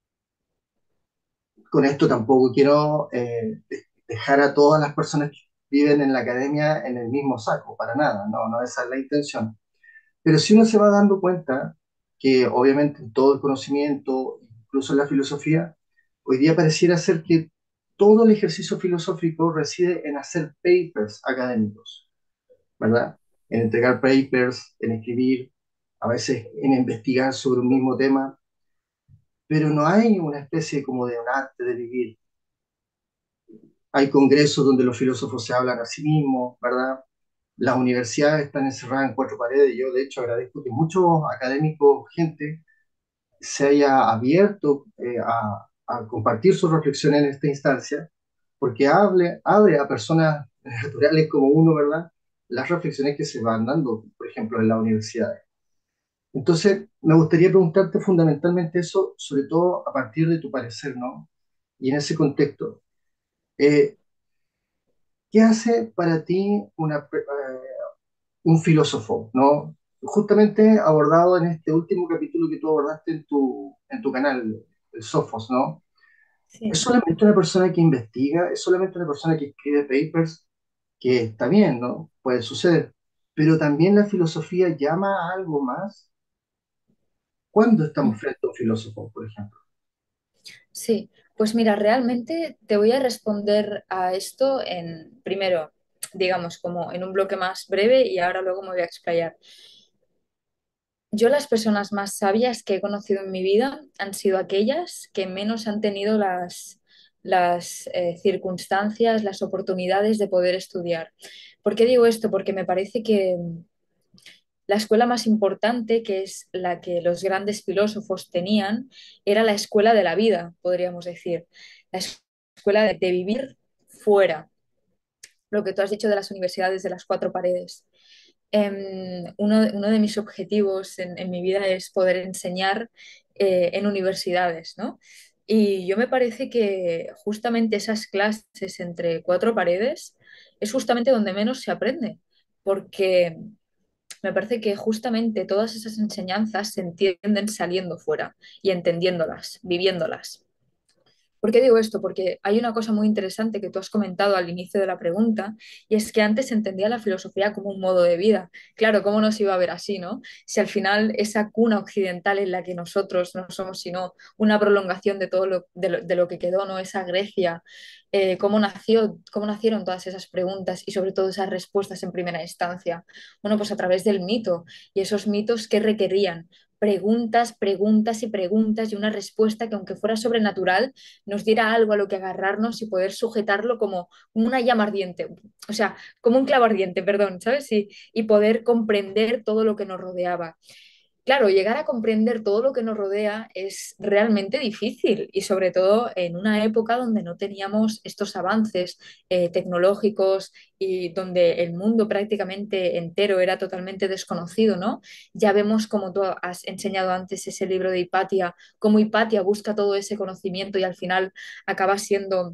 H: con esto tampoco quiero eh, de- dejar a todas las personas que viven en la academia en el mismo saco, para nada, no, no esa es la intención. Pero si uno se va dando cuenta que obviamente en todo el conocimiento, incluso en la filosofía, hoy día pareciera ser que todo el ejercicio filosófico reside en hacer papers académicos, ¿verdad? En entregar papers, en escribir, a veces en investigar sobre un mismo tema, pero no hay una especie como de un arte de vivir. Hay congresos donde los filósofos se hablan a sí mismos, ¿verdad? Las universidades están encerradas en cuatro paredes. Yo, de hecho, agradezco que muchos académicos, gente, se haya abierto eh, a, a compartir sus reflexiones en esta instancia, porque hable, abre a personas naturales como uno, ¿verdad? Las reflexiones que se van dando, por ejemplo, en las universidades. Entonces, me gustaría preguntarte fundamentalmente eso, sobre todo a partir de tu parecer, ¿no? Y en ese contexto, eh, ¿qué hace para ti una, eh, un filósofo, ¿no? Justamente abordado en este último capítulo que tú abordaste en tu, en tu canal, el Sofos, ¿no? ¿Es
A: Sí.
H: solamente una persona que investiga? ¿Es solamente una persona que escribe papers? Que está bien, ¿no? Puede suceder. Pero también la filosofía llama a algo más. ¿Cuándo estamos frente a un filósofo, por ejemplo?
A: Sí, pues mira, realmente te voy a responder a esto en, primero, digamos, como en un bloque más breve y ahora luego me voy a explayar. Yo las personas más sabias que he conocido en mi vida han sido aquellas que menos han tenido las, las eh, circunstancias, las oportunidades de poder estudiar. ¿Por qué digo esto? Porque me parece que la escuela más importante, que es la que los grandes filósofos tenían, era la escuela de la vida, podríamos decir. La es- escuela de, de vivir fuera, lo que tú has dicho de las universidades de las cuatro paredes. Em, uno, uno de mis objetivos en, en mi vida es poder enseñar eh, en universidades, ¿no? Y yo me parece que justamente esas clases entre cuatro paredes es justamente donde menos se aprende, porque me parece que justamente todas esas enseñanzas se entienden saliendo fuera y entendiéndolas, viviéndolas. ¿Por qué digo esto? Porque hay una cosa muy interesante que tú has comentado al inicio de la pregunta, y es que antes se entendía la filosofía como un modo de vida. Claro, ¿cómo nos iba a ver así, no? Si al final esa cuna occidental en la que nosotros no somos sino una prolongación de todo lo, de lo, de lo que quedó, ¿no? Esa Grecia, eh, cómo nació, cómo nacieron todas esas preguntas y sobre todo esas respuestas en primera instancia. Bueno, pues a través del mito, y esos mitos que requerían preguntas, preguntas y preguntas y una respuesta que aunque fuera sobrenatural, nos diera algo a lo que agarrarnos y poder sujetarlo como una llama ardiente, o sea, como un clavo ardiente, perdón, ¿sabes? Y, y poder comprender todo lo que nos rodeaba. Claro, llegar a comprender todo lo que nos rodea es realmente difícil y sobre todo en una época donde no teníamos estos avances eh, tecnológicos y donde el mundo prácticamente entero era totalmente desconocido, ¿no? Ya vemos, como tú has enseñado antes, ese libro de Hipatia, cómo Hipatia busca todo ese conocimiento y al final acaba siendo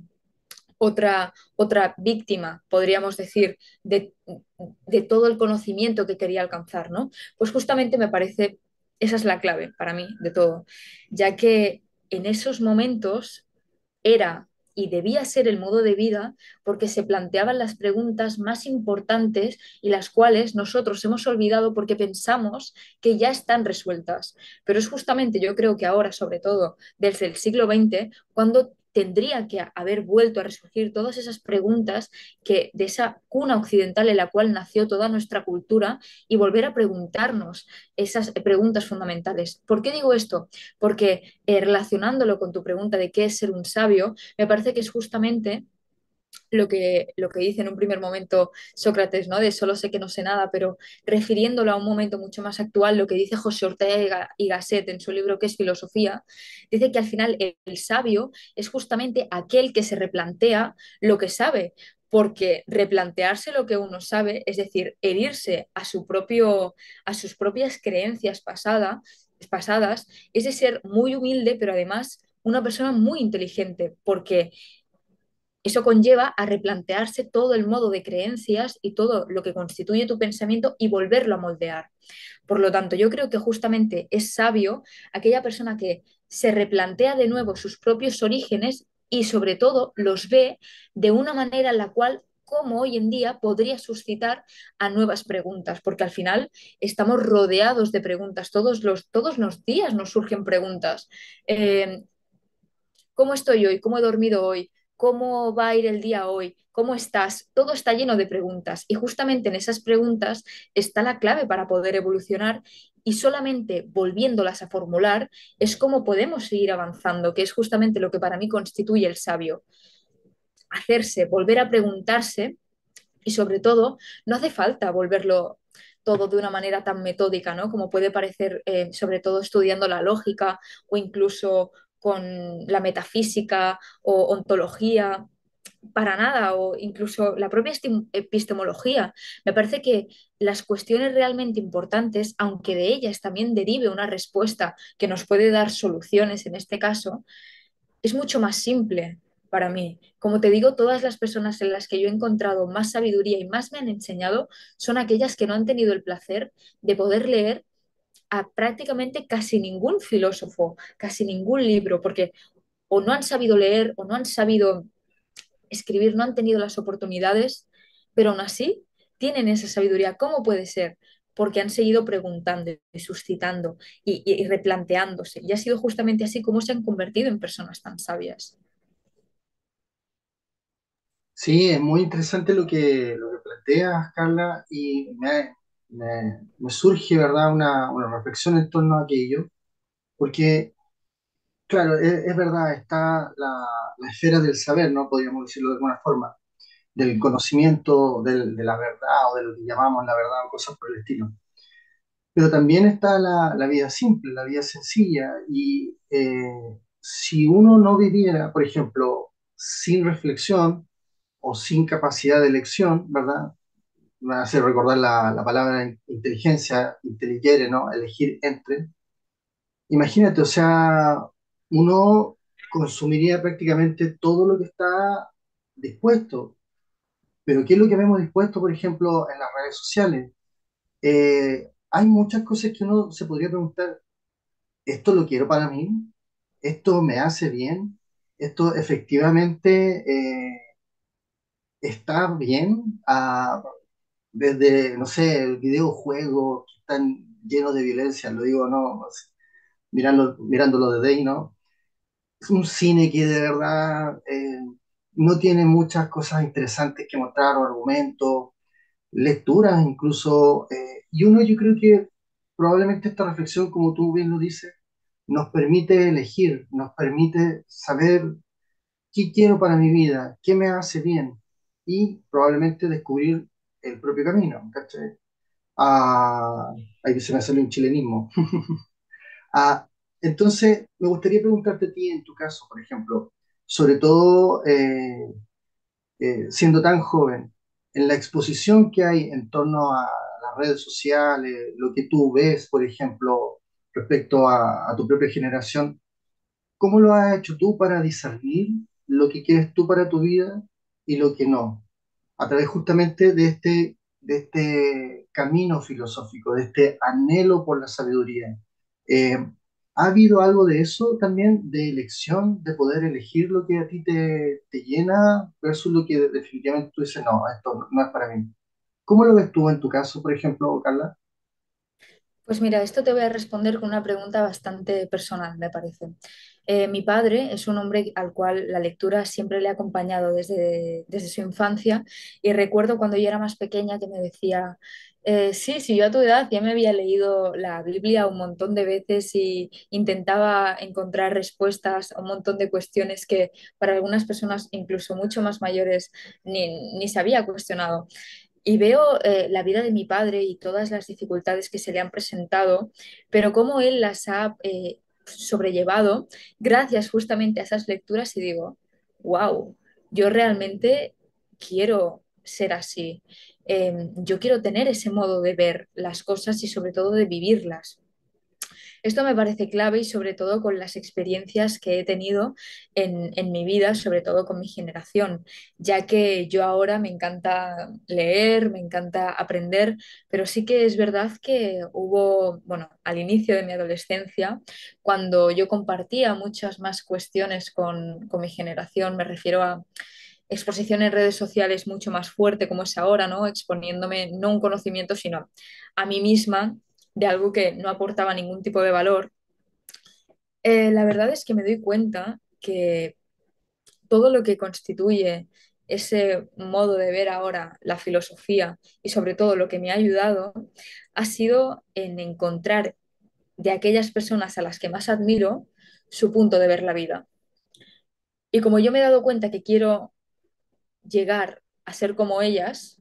A: otra, otra víctima, podríamos decir, de, de todo el conocimiento que quería alcanzar, ¿no? Pues justamente me parece, esa es la clave para mí de todo, ya que en esos momentos era y debía ser el modo de vida porque se planteaban las preguntas más importantes y las cuales nosotros hemos olvidado porque pensamos que ya están resueltas. Pero es justamente, yo creo que ahora, sobre todo desde el siglo veinte, cuando tendría que haber vuelto a resurgir todas esas preguntas que de esa cuna occidental en la cual nació toda nuestra cultura y volver a preguntarnos esas preguntas fundamentales. ¿Por qué digo esto? Porque eh, relacionándolo con tu pregunta de qué es ser un sabio, me parece que es justamente lo que, lo que dice en un primer momento Sócrates, ¿no? De solo sé que no sé nada, pero refiriéndolo a un momento mucho más actual, lo que dice José Ortega y Gasset en su libro ¿Qué es filosofía? Dice que al final el, el sabio es justamente aquel que se replantea lo que sabe, porque replantearse lo que uno sabe, es decir, herirse a, su propio, a sus propias creencias pasada, pasadas, es de ser muy humilde, pero además una persona muy inteligente, porque eso conlleva a replantearse todo el modo de creencias y todo lo que constituye tu pensamiento y volverlo a moldear. Por lo tanto, yo creo que justamente es sabio aquella persona que se replantea de nuevo sus propios orígenes y sobre todo los ve de una manera en la cual como hoy en día podría suscitar a nuevas preguntas, porque al final estamos rodeados de preguntas, todos los, todos los días nos surgen preguntas. Eh, ¿Cómo estoy hoy? ¿Cómo he dormido hoy? ¿Cómo va a ir el día hoy? ¿Cómo estás? Todo está lleno de preguntas y justamente en esas preguntas está la clave para poder evolucionar y solamente volviéndolas a formular es como podemos seguir avanzando, que es justamente lo que para mí constituye el sabio. Hacerse, volver a preguntarse y sobre todo no hace falta volverlo todo de una manera tan metódica, ¿no? Como puede parecer, eh, sobre todo estudiando la lógica o incluso con la metafísica o ontología, para nada, o incluso la propia epistemología. Me parece que las cuestiones realmente importantes, aunque de ellas también derive una respuesta que nos puede dar soluciones en este caso, es mucho más simple para mí. Como te digo, todas las personas en las que yo he encontrado más sabiduría y más me han enseñado son aquellas que no han tenido el placer de poder leer a prácticamente casi ningún filósofo, casi ningún libro, porque o no han sabido leer o no han sabido escribir, no han tenido las oportunidades, pero aún así tienen esa sabiduría. ¿Cómo puede ser? Porque han seguido preguntando y suscitando y, y, y replanteándose. Y ha sido justamente así como se han convertido en personas tan sabias.
H: Sí, es muy interesante lo que, lo que planteas, Carla, y me, me- me surge, ¿verdad?, una, una reflexión en torno a aquello, porque, claro, es, es verdad, está la, la esfera del saber, ¿no? Podríamos decirlo de alguna forma, del conocimiento, del- de la verdad o de lo que llamamos la verdad o cosas por el estilo. Pero también está la, la vida simple, la vida sencilla, y eh, si uno no viviera, por ejemplo, sin reflexión o sin capacidad de elección, ¿verdad? Me hace recordar la, la palabra inteligencia, intelligere, ¿no? Elegir entre. Imagínate, o sea, uno consumiría prácticamente todo lo que está dispuesto. Pero ¿qué es lo que vemos dispuesto, por ejemplo, en las redes sociales? Eh, hay muchas cosas que uno se podría preguntar, ¿esto lo quiero para mí? ¿Esto me hace bien? esto efectivamente eh, está bien, ah, desde, no sé, videojuegos que están llenos de violencia, lo digo, no, mirando, mirándolo desde ahí, ¿no? Es un cine que de verdad eh, no tiene muchas cosas interesantes que mostrar o argumentos, lecturas incluso, eh, y uno yo creo que probablemente esta reflexión, como tú bien lo dices, nos permite elegir, nos permite saber qué quiero para mi vida, qué me hace bien y probablemente descubrir el propio camino, ¿cachai? Ah, ahí se me salió un chilenismo. Ah, entonces, me gustaría preguntarte a ti, en tu caso, por ejemplo, sobre todo eh, eh, siendo tan joven, en la exposición que hay en torno a las redes sociales, lo que tú ves, por ejemplo, respecto a, a tu propia generación, ¿cómo lo has hecho tú para discernir lo que quieres tú para tu vida y lo que no? A través justamente de este, de este camino filosófico, de este anhelo por la sabiduría. Eh, ¿Ha habido algo de eso también, de elección, de poder elegir lo que a ti te, te llena versus lo que definitivamente tú dices, no, esto no, no es para mí? ¿Cómo lo ves tú en tu caso, por ejemplo, Carla?
A: Pues mira, esto te voy a responder con una pregunta bastante personal, me parece. Eh, mi padre es un hombre al cual la lectura siempre le ha acompañado desde, desde su infancia y recuerdo cuando yo era más pequeña que me decía, eh, sí, sí, yo a tu edad ya me había leído la Biblia un montón de veces y intentaba encontrar respuestas a un montón de cuestiones que para algunas personas, incluso mucho más mayores, ni, ni se había cuestionado. Y veo eh, la vida de mi padre y todas las dificultades que se le han presentado, pero cómo él las ha eh, sobrellevado gracias justamente a esas lecturas y digo, wow, yo realmente quiero ser así. Eh, yo quiero tener ese modo de ver las cosas y sobre todo de vivirlas. Esto me parece clave y sobre todo con las experiencias que he tenido en, en mi vida, sobre todo con mi generación, ya que yo ahora me encanta leer, me encanta aprender, pero sí que es verdad que hubo, bueno, al inicio de mi adolescencia, cuando yo compartía muchas más cuestiones con, con mi generación, me refiero a exposición en redes sociales mucho más fuerte como es ahora, ¿no? Exponiéndome no un conocimiento, sino a mí misma de algo que no aportaba ningún tipo de valor. Eh, la verdad es que me doy cuenta que todo lo que constituye ese modo de ver ahora la filosofía y sobre todo lo que me ha ayudado ha sido en encontrar de aquellas personas a las que más admiro su punto de ver la vida. Y como yo me he dado cuenta que quiero llegar a ser como ellas,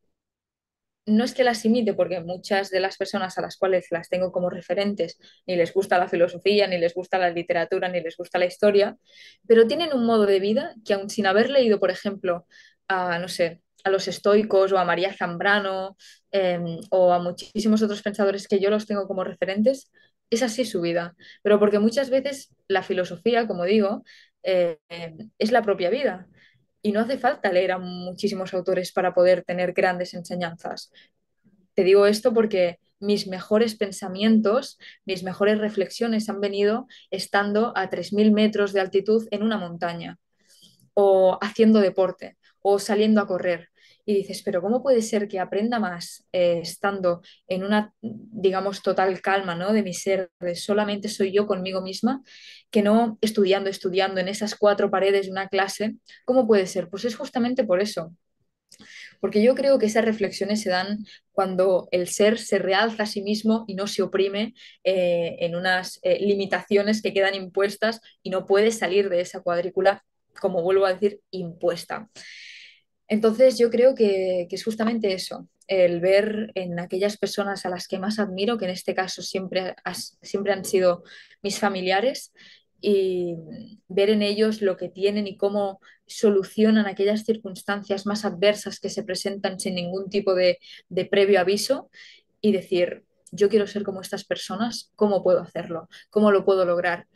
A: no es que las imite, porque muchas de las personas a las cuales las tengo como referentes ni les gusta la filosofía, ni les gusta la literatura, ni les gusta la historia, pero tienen un modo de vida que aun sin haber leído, por ejemplo, a, no sé, a los estoicos o a María Zambrano eh, o a muchísimos otros pensadores que yo los tengo como referentes, es así su vida. Pero porque muchas veces la filosofía, como digo, eh, eh, es la propia vida. Y no hace falta leer a muchísimos autores para poder tener grandes enseñanzas. Te digo esto porque mis mejores pensamientos, mis mejores reflexiones han venido estando a tres mil metros de altitud en una montaña o haciendo deporte o saliendo a correr. Y dices, pero ¿cómo puede ser que aprenda más eh, estando en una, digamos, total calma, ¿no? De mi ser, de solamente soy yo conmigo misma, que no estudiando, estudiando en esas cuatro paredes de una clase? ¿Cómo puede ser? Pues es justamente por eso, porque yo creo que esas reflexiones se dan cuando el ser se realza a sí mismo y no se oprime eh, en unas eh, limitaciones que quedan impuestas y no puede salir de esa cuadrícula, como vuelvo a decir, impuesta. Entonces yo creo que, que es justamente eso, el ver en aquellas personas a las que más admiro, que en este caso siempre, has- siempre han sido mis familiares, y ver en ellos lo que tienen y cómo solucionan aquellas circunstancias más adversas que se presentan sin ningún tipo de, de previo aviso y decir, yo quiero ser como estas personas, ¿cómo puedo hacerlo? ¿Cómo lo puedo lograr?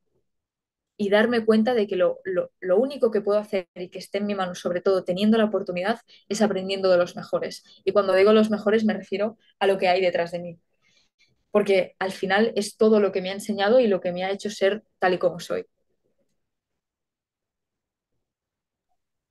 A: Y darme cuenta de que lo, lo, lo, único que puedo hacer y que esté en mi mano, sobre todo teniendo la oportunidad, es aprendiendo de los mejores. Y cuando digo los mejores me refiero a lo que hay detrás de mí, porque al final es todo lo que me ha enseñado y lo que me ha hecho ser tal y como soy.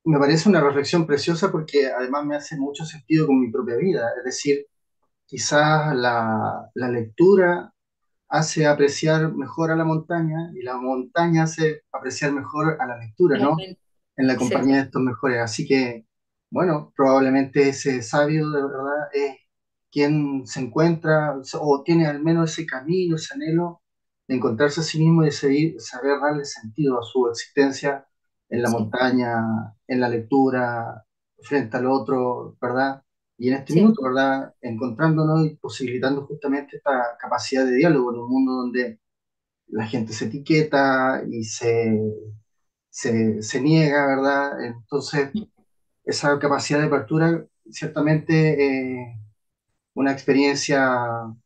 H: me parece una reflexión preciosa porque además me hace mucho sentido con mi propia vida. Es decir, quizás la, la lectura hace apreciar mejor a la montaña y la montaña hace apreciar mejor a la lectura, ¿no?
A: Realmente.
H: En la
A: Sí,
H: compañía de estos mejores. Así que, bueno, probablemente ese sabio de verdad es quien se encuentra o tiene al menos ese camino, ese anhelo de encontrarse a sí mismo y de seguir- saber darle sentido a su existencia en la
A: sí,
H: montaña, en la lectura, frente al otro, ¿verdad? Y en este
A: sí,
H: minuto, ¿verdad? Encontrándonos y posibilitando justamente esta capacidad de diálogo en un mundo donde la gente se etiqueta y se, se, se niega, ¿verdad? Entonces, esa capacidad de apertura, ciertamente, eh, una experiencia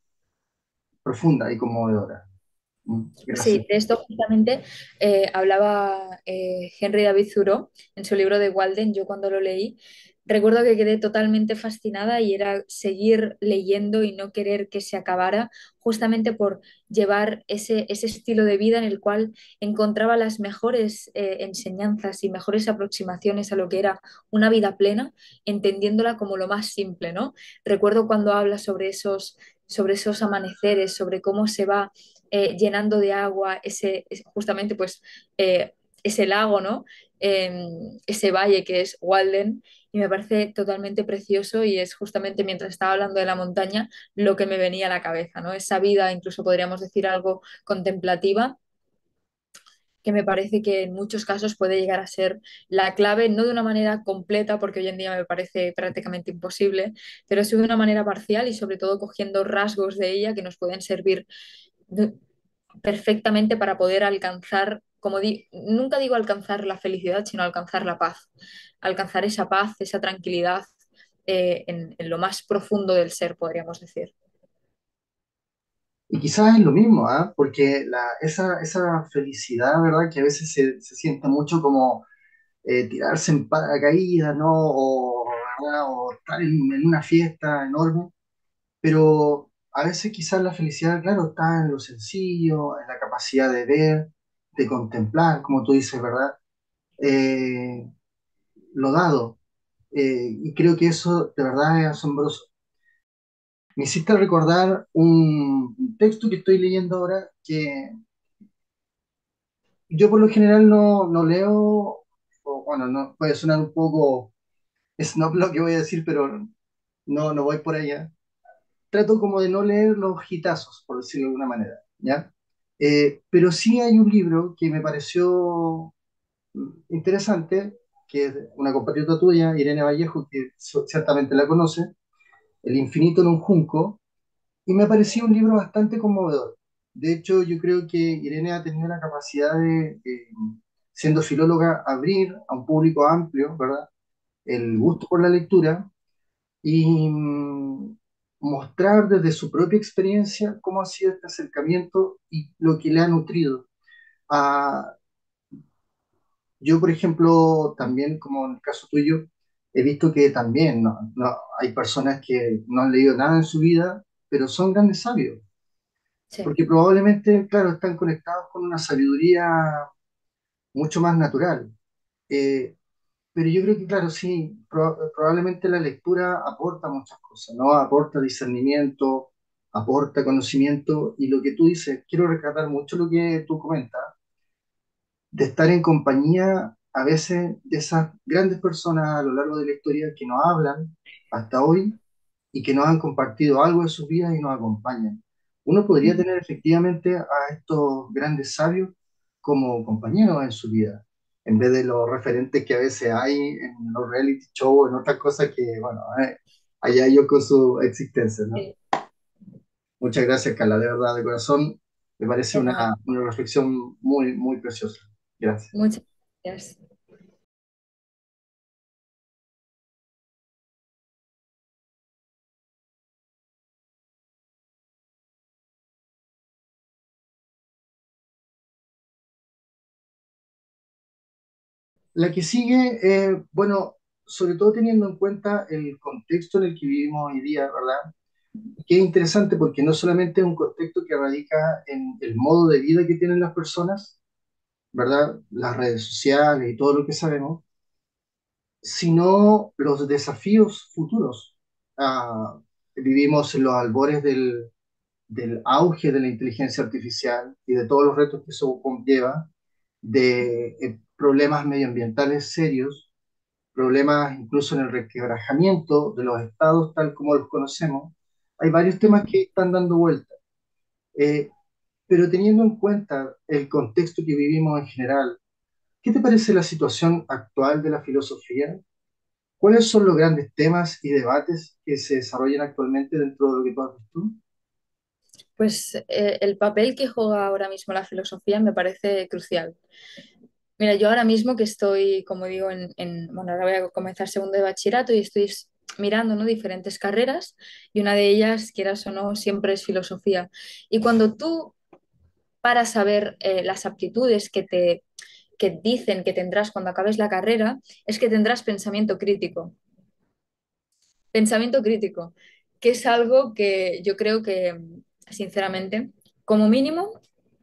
H: profunda y conmovedora. Mm,
A: sí,
H: gracias.
A: de esto justamente eh, hablaba eh, Henry David Thoreau en su libro de Walden. Yo cuando lo leí, recuerdo que quedé totalmente fascinada y era seguir leyendo y no querer que se acabara, justamente por llevar ese, ese estilo de vida en el cual encontraba las mejores eh, enseñanzas y mejores aproximaciones a lo que era una vida plena, entendiéndola como lo más simple, ¿no? Recuerdo cuando habla sobre esos, sobre esos amaneceres, sobre cómo se va eh, llenando de agua ese, ese- justamente pues eh, ese lago, ¿no? Eh, ese valle que es Walden y me parece totalmente precioso y es justamente mientras estaba hablando de la montaña lo que me venía a la cabeza, ¿no? Esa vida, incluso podríamos decir algo contemplativa, que me parece que en muchos casos puede llegar a ser la clave, no de una manera completa, porque hoy en día me parece prácticamente imposible, pero sí de una manera parcial y sobre todo cogiendo rasgos de ella que nos pueden servir de- perfectamente para poder alcanzar, como di- nunca digo alcanzar la felicidad, sino alcanzar la paz, alcanzar esa paz, esa tranquilidad eh, en, en lo más profundo del ser, podríamos decir.
H: Y quizás es lo mismo, ¿ah? Porque la, esa, esa felicidad, ¿verdad? Que a veces se, se siente mucho como eh, tirarse en paracaídas, ¿no? O, ¿verdad? O estar en, en una fiesta enorme. Pero a veces quizás la felicidad, claro, está en lo sencillo, en la capacidad de ver, de contemplar, como tú dices, ¿verdad? Eh, lo dado. Eh, y creo que eso de verdad es asombroso. Me hiciste recordar un texto que estoy leyendo ahora que yo por lo general no, no leo, o bueno, no, puede sonar un poco snob lo que voy a decir, pero no, no voy por allá. Trato como de no leer los hitazos, por decirlo de alguna manera, ¿ya? Eh, pero sí hay un libro que me pareció mm, interesante, que es de una compatriota tuya, Irene Vallejo, que so- ciertamente la conoce, El infinito en un junco, y me pareció un libro bastante conmovedor. De hecho, yo creo que Irene ha tenido la capacidad de, eh, siendo filóloga, abrir a un público amplio, ¿verdad? El
A: Ujú.
H: gusto por la lectura y mm, mostrar desde su propia experiencia cómo ha sido este acercamiento y lo que le ha nutrido. Ah, yo, por ejemplo, también, como en el caso tuyo, he visto que también no, no- hay personas que no han leído nada en su vida, pero son grandes sabios,
A: Sí,
H: porque probablemente, claro, están conectados con una sabiduría mucho más natural. Eh, Pero yo creo que, claro, sí, pro- probablemente la lectura aporta muchas cosas, ¿no? Aporta discernimiento, aporta conocimiento, y lo que tú dices, quiero rescatar mucho lo que tú comentas, de estar en compañía a veces de esas grandes personas a lo largo de la historia que nos hablan hasta hoy y que nos han compartido algo de sus vidas y nos acompañan. Uno podría
A: ujú.
H: tener efectivamente a estos grandes sabios como compañeros en su vida, en vez de los referentes que a veces hay en los reality shows, en otras cosas que, bueno, eh, allá ellos con su existencia, ¿no?
A: Sí,
H: Muchas gracias, Carla, de verdad, de corazón, me parece
A: de
H: una,
A: nada.
H: una reflexión muy, muy preciosa. Gracias.
A: Muchas gracias.
H: La que sigue, eh, bueno, sobre todo teniendo en cuenta el contexto en el que vivimos hoy día, ¿verdad? Que es interesante porque no solamente es un contexto que radica en el modo de vida que tienen las personas, ¿verdad? Las redes sociales y todo lo que sabemos, sino los desafíos futuros. Ah, vivimos en los albores del, del auge de la inteligencia artificial y de todos los retos que eso conlleva, de eh, problemas medioambientales serios, problemas incluso en el resquebrajamiento de los estados tal como los conocemos. Hay varios temas que están dando vuelta. Eh, pero teniendo en cuenta el contexto que vivimos en general, ¿qué te parece la situación actual de la filosofía? ¿Cuáles son los grandes temas y debates que se desarrollan actualmente dentro de lo que tú has visto?
A: Pues eh, el papel que juega ahora mismo la filosofía me parece crucial. Mira, yo ahora mismo que estoy, como digo, en, en- bueno, ahora voy a comenzar segundo de bachillerato y estoy s- mirando, ¿no?, diferentes carreras y una de ellas, quieras o no, siempre es filosofía. Y cuando tú paras a ver eh, las aptitudes que te que dicen que tendrás cuando acabes la carrera, es que tendrás pensamiento crítico. Pensamiento crítico, que es algo que yo creo que, sinceramente, como mínimo,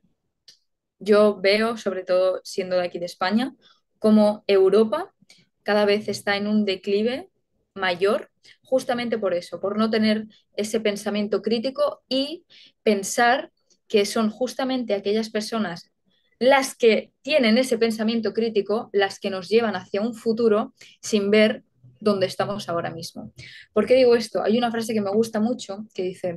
A: yo veo, sobre todo siendo de aquí de España, como Europa cada vez está en un declive mayor, justamente por eso, por no tener ese pensamiento crítico y pensar que son justamente aquellas personas las que tienen ese pensamiento crítico, las que nos llevan hacia un futuro sin ver dónde estamos ahora mismo. ¿Por qué digo esto? Hay una frase que me gusta mucho que dice,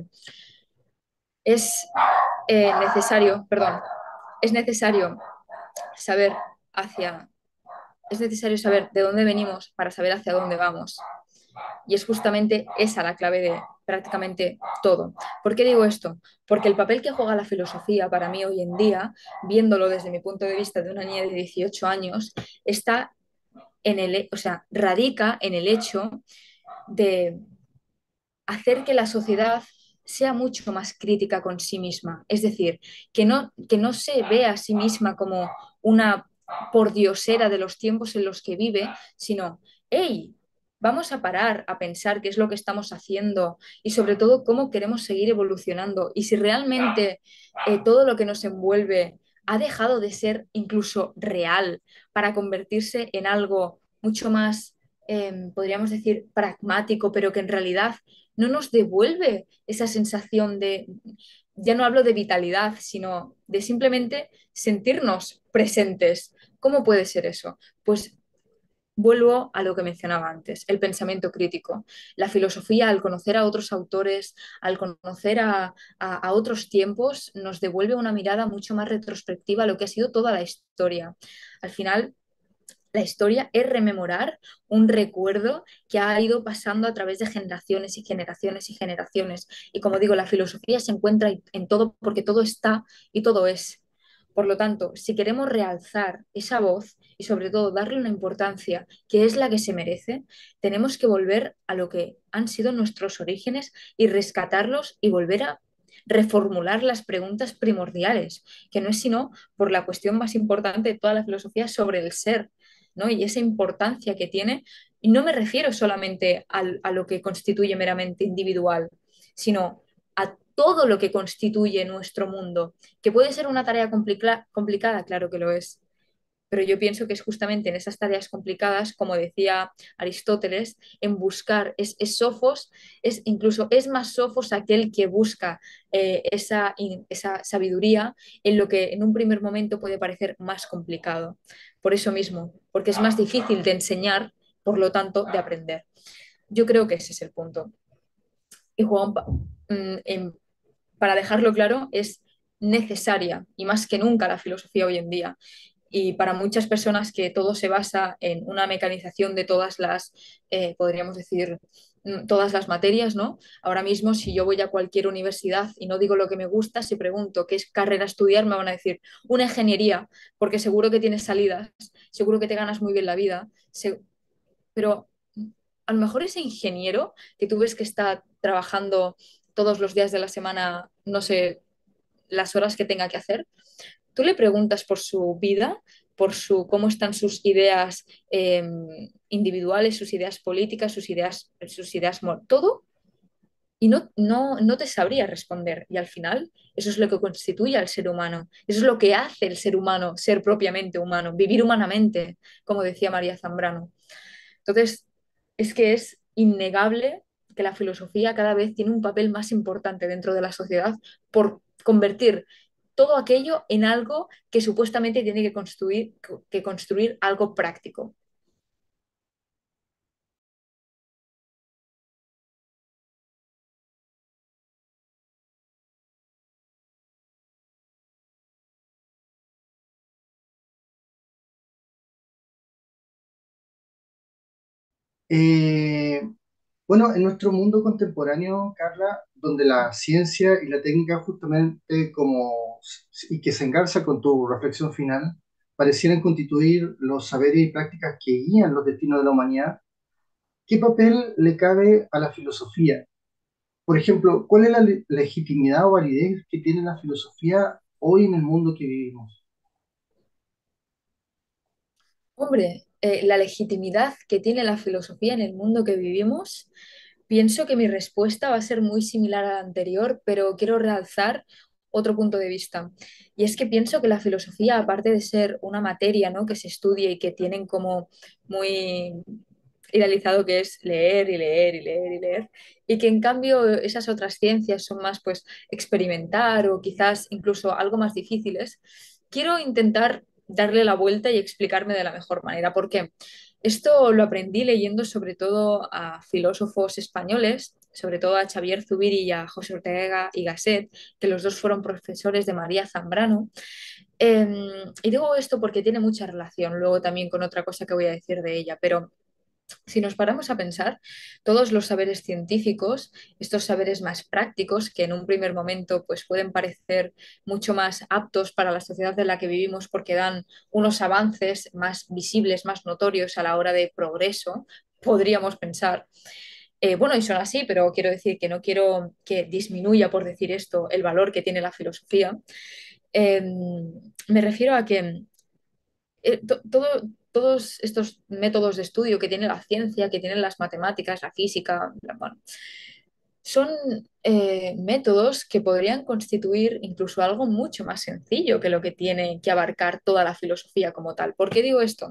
A: es eh, necesario, perdón, es necesario saber hacia, es necesario saber de dónde venimos para saber hacia dónde vamos. Y es justamente esa la clave de prácticamente todo. ¿Por qué digo esto? Porque el papel que juega la filosofía para mí hoy en día, viéndolo desde mi punto de vista de una niña de dieciocho años, está en el, o sea, radica en el hecho de hacer que la sociedad sea mucho más crítica con sí misma. Es decir, que no, que no se vea a sí misma como una pordiosera de los tiempos en los que vive, sino, hey, vamos a parar a pensar qué es lo que estamos haciendo y sobre todo cómo queremos seguir evolucionando y si realmente eh, todo lo que nos envuelve ha dejado de ser incluso real para convertirse en algo mucho más, eh, podríamos decir, pragmático, pero que en realidad no nos devuelve esa sensación de, ya no hablo de vitalidad, sino de simplemente sentirnos presentes. ¿Cómo puede ser eso? Pues vuelvo a lo que mencionaba antes, el pensamiento crítico. La filosofía, al conocer a otros autores, al conocer a, a, a otros tiempos, nos devuelve una mirada mucho más retrospectiva a lo que ha sido toda la historia. Al final, la historia es rememorar un recuerdo que ha ido pasando a través de generaciones y generaciones y generaciones. Y como digo, la filosofía se encuentra en todo porque todo está y todo es. Por lo tanto, si queremos realzar esa voz y sobre todo darle una importancia que es la que se merece, tenemos que volver a lo que han sido nuestros orígenes y rescatarlos y volver a reformular las preguntas primordiales, que no es sino por la cuestión más importante de toda la filosofía sobre el ser, ¿no? Y esa importancia que tiene, y no me refiero solamente al, a lo que constituye meramente individual, sino a todo lo que constituye nuestro mundo, que puede ser una tarea complica complicada, claro que lo es, pero yo pienso que es justamente en esas tareas complicadas, como decía Aristóteles, en buscar, es, es sofos, es incluso es más sofos aquel que busca eh, esa, esa sabiduría en lo que en un primer momento puede parecer más complicado. Por eso mismo, porque es más difícil de enseñar, por lo tanto, de aprender. Yo creo que ese es el punto. Y Juan, mm, en, para dejarlo claro, es necesaria y más que nunca la filosofía hoy en día. Y para muchas personas que todo se basa en una mecanización de todas las, eh, podríamos decir, mm, todas las materias, ¿no? Ahora mismo, si yo voy a cualquier universidad y no digo lo que me gusta, si pregunto qué es carrera estudiar, me van a decir una ingeniería, porque seguro que tienes salidas, seguro que te ganas muy bien la vida, se- pero a lo mejor ese ingeniero que tú ves que está trabajando todos los días de la semana, no sé, las horas que tenga que hacer, tú le preguntas por su vida, por su, cómo están sus ideas eh, individuales, sus ideas políticas, sus ideas, sus ideas, todo, y no, no, no te sabría responder. Y al final, eso es lo que constituye al ser humano. Eso es lo que hace el ser humano ser propiamente humano, vivir humanamente, como decía María Zambrano. Entonces, es que es innegable que la filosofía cada vez tiene un papel más importante dentro de la sociedad por convertir todo aquello en algo que supuestamente tiene que construir, que construir algo práctico.
H: Eh, bueno, en nuestro mundo contemporáneo, Carla, donde la ciencia y la técnica justamente como, y que se engarza con tu reflexión final, parecieran constituir los saberes y prácticas que guían los destinos de la humanidad, ¿qué papel le cabe a la filosofía? Por ejemplo, ¿cuál es la le- legitimidad o validez que tiene la filosofía hoy en el mundo que vivimos?
A: Hombre, eh, la legitimidad que tiene la filosofía en el mundo que vivimos, pienso que mi respuesta va a ser muy similar a la anterior, pero quiero realzar otro punto de vista. Y es que pienso que la filosofía, aparte de ser una materia, ¿no?, que se estudia y que tienen como muy idealizado que es leer y leer y leer y leer, y que en cambio esas otras ciencias son más pues experimentar o quizás incluso algo más difíciles, quiero intentar darle la vuelta y explicarme de la mejor manera. ¿Por qué? Esto lo aprendí leyendo sobre todo a filósofos españoles, sobre todo a Xavier Zubiri y a José Ortega y Gasset, que los dos fueron profesores de María Zambrano. Eh, y digo esto porque tiene mucha relación luego también con otra cosa que voy a decir de ella, pero si nos paramos a pensar, todos los saberes científicos, estos saberes más prácticos, que en un primer momento pues, pueden parecer mucho más aptos para la sociedad en la que vivimos porque dan unos avances más visibles, más notorios a la hora de progreso, podríamos pensar. Eh, bueno, y son así, pero quiero decir que no quiero que disminuya, por decir esto, el valor que tiene la filosofía. Eh, Me refiero a que eh, to- todo- todos estos métodos de estudio que tiene la ciencia, que tienen las matemáticas, la física, la- bueno, son eh, métodos que podrían constituir incluso algo mucho más sencillo que lo que tiene que abarcar toda la filosofía como tal. ¿Por qué digo esto?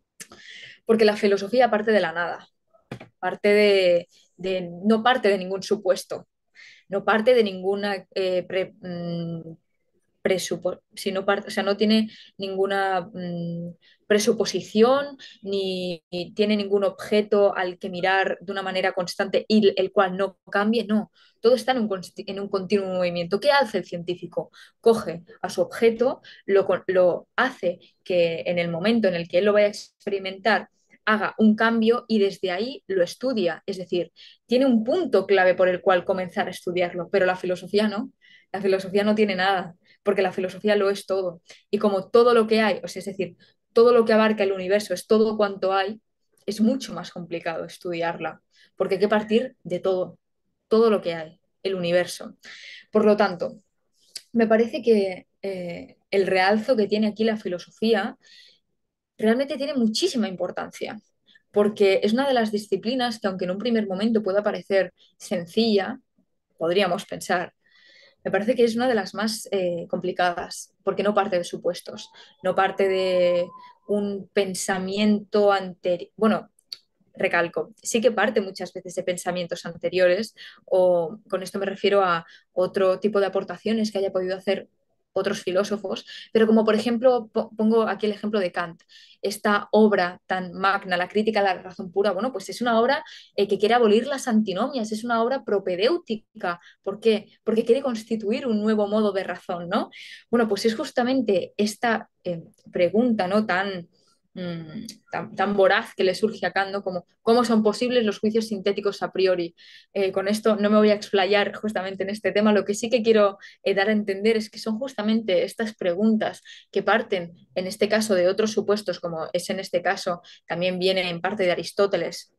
A: Porque la filosofía parte de la nada, parte de, de- no parte de ningún supuesto, no parte de ninguna eh, pre- mm, presupo- si no parte, o sea, no tiene ninguna mm, presuposición ni, ni tiene ningún objeto al que mirar de una manera constante y el cual no cambie, no. Todo está en un, consti- en un continuo movimiento. ¿Qué hace el científico? Coge a su objeto, lo, co- lo hace que en el momento en el que él lo vaya a experimentar haga un cambio y desde ahí lo estudia. Es decir, tiene un punto clave por el cual comenzar a estudiarlo, pero la filosofía no. La filosofía no tiene nada porque la filosofía lo es todo. Y como todo lo que hay, o sea, es decir, todo lo que abarca el universo es todo cuanto hay, es mucho más complicado estudiarla, porque hay que partir de todo, todo lo que hay, el universo. Por lo tanto, me parece que eh, el realzo que tiene aquí la filosofía realmente tiene muchísima importancia, porque es una de las disciplinas que, aunque en un primer momento pueda parecer sencilla, podríamos pensar, me parece que es una de las más eh, complicadas, porque no parte de supuestos, no parte de un pensamiento anterior. Bueno, recalco, sí que parte muchas veces de pensamientos anteriores, o con esto me refiero a otro tipo de aportaciones que haya podido hacer otros filósofos, pero como por ejemplo, po- pongo aquí el ejemplo de Kant, esta obra tan magna, la crítica a la razón pura, bueno, pues es una obra eh, que quiere abolir las antinomias, es una obra propedéutica. ¿Por qué? Porque quiere constituir un nuevo modo de razón, ¿no? Bueno, pues es justamente esta eh, pregunta, ¿no?, tan mm, tan, tan voraz que le surge a Kant, ¿no? Como cómo son posibles los juicios sintéticos a priori. Eh, con esto no me voy a explayar justamente en este tema, lo que sí que quiero eh, dar a entender es que son justamente estas preguntas que parten, en este caso, de otros supuestos, como es en este caso, también viene en parte de Aristóteles.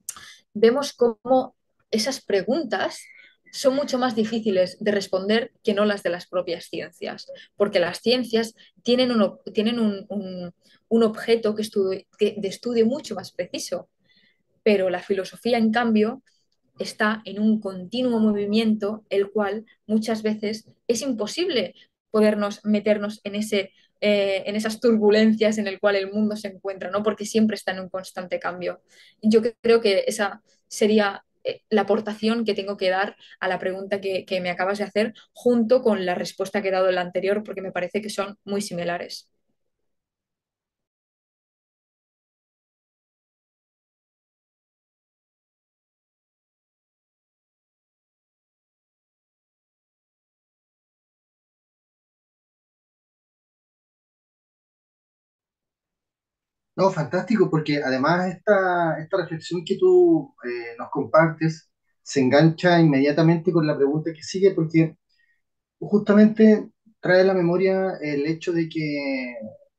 A: Vemos cómo esas preguntas son mucho más difíciles de responder que no las de las propias ciencias, porque las ciencias tienen un, tienen un, un, un objeto que estu que, de estudio mucho más preciso, pero la filosofía, en cambio, está en un continuo movimiento, el cual muchas veces es imposible podernos meternos en ese eh, en esas turbulencias en el cual el mundo se encuentra, ¿no? Porque siempre está en un constante cambio. Yo creo que esa sería eh, la aportación que tengo que dar a la pregunta que, que me acabas de hacer, junto con la respuesta que he dado en la anterior, porque me parece que son muy similares.
H: No, fantástico, porque además esta, esta reflexión que tú eh, nos compartes se engancha inmediatamente con la pregunta que sigue, porque justamente trae a la memoria el hecho de que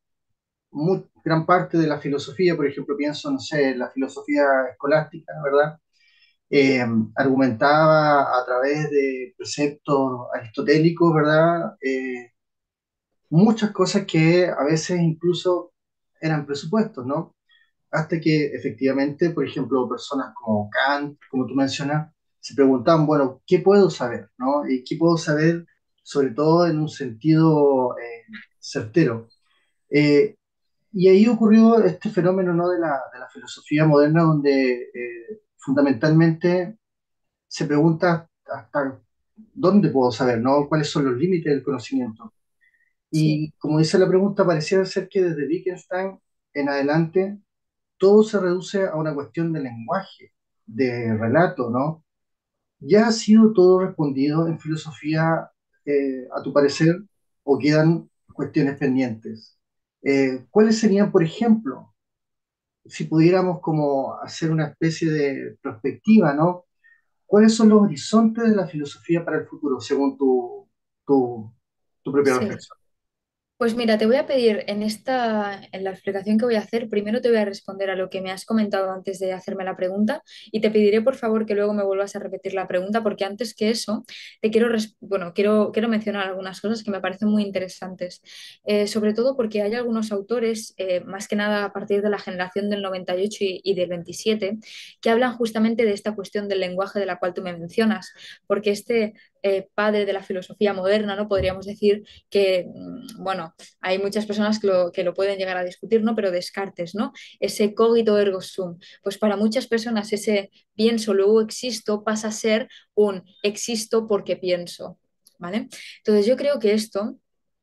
H: mu- gran parte de la filosofía, por ejemplo, pienso, no sé, la filosofía escolástica, ¿verdad? Eh, argumentaba a través de preceptos aristotélicos, ¿verdad? Eh, muchas cosas que a veces incluso eran presupuestos, ¿no? Hasta que efectivamente, por ejemplo, personas como Kant, como tú mencionas, se preguntaban, bueno, ¿qué puedo saber? ¿No? ¿Y qué puedo saber, sobre todo en un sentido eh, certero? Eh, y ahí ocurrió este fenómeno, ¿no? de la, de la filosofía moderna, donde eh, fundamentalmente se pregunta hasta dónde puedo saber, ¿no? ¿Cuáles son los límites del conocimiento?
A: Sí,
H: Y como dice la pregunta, pareciera ser que desde Wittgenstein en adelante todo se reduce a una cuestión de lenguaje, de relato, ¿no? ¿Ya ha sido todo respondido en filosofía, eh, a tu parecer, o quedan cuestiones pendientes? Eh, ¿cuáles serían, por ejemplo, si pudiéramos como hacer una especie de perspectiva, ¿no? ¿Cuáles son los horizontes de la filosofía para el futuro, según tu, tu, tu propia
A: sí.
H: reflexión?
A: Pues mira, te voy a pedir en esta, en la explicación que voy a hacer, primero te voy a responder a lo que me has comentado antes de hacerme la pregunta y te pediré por favor que luego me vuelvas a repetir la pregunta porque antes que eso te quiero, res- bueno, quiero, quiero mencionar algunas cosas que me parecen muy interesantes. Eh, sobre todo porque hay algunos autores, eh, más que nada a partir de la generación del noventa y ocho y, y del veintisiete, que hablan justamente de esta cuestión del lenguaje de la cual tú me mencionas, porque este eh, padre de la filosofía moderna, ¿no? Podríamos decir que, mm, bueno, hay muchas personas que lo, que lo pueden llegar a discutir, ¿no? Pero Descartes, ¿no? Ese cogito ergo sum. Pues para muchas personas ese pienso, luego existo, pasa a ser un existo porque pienso, ¿vale? Entonces yo creo que esto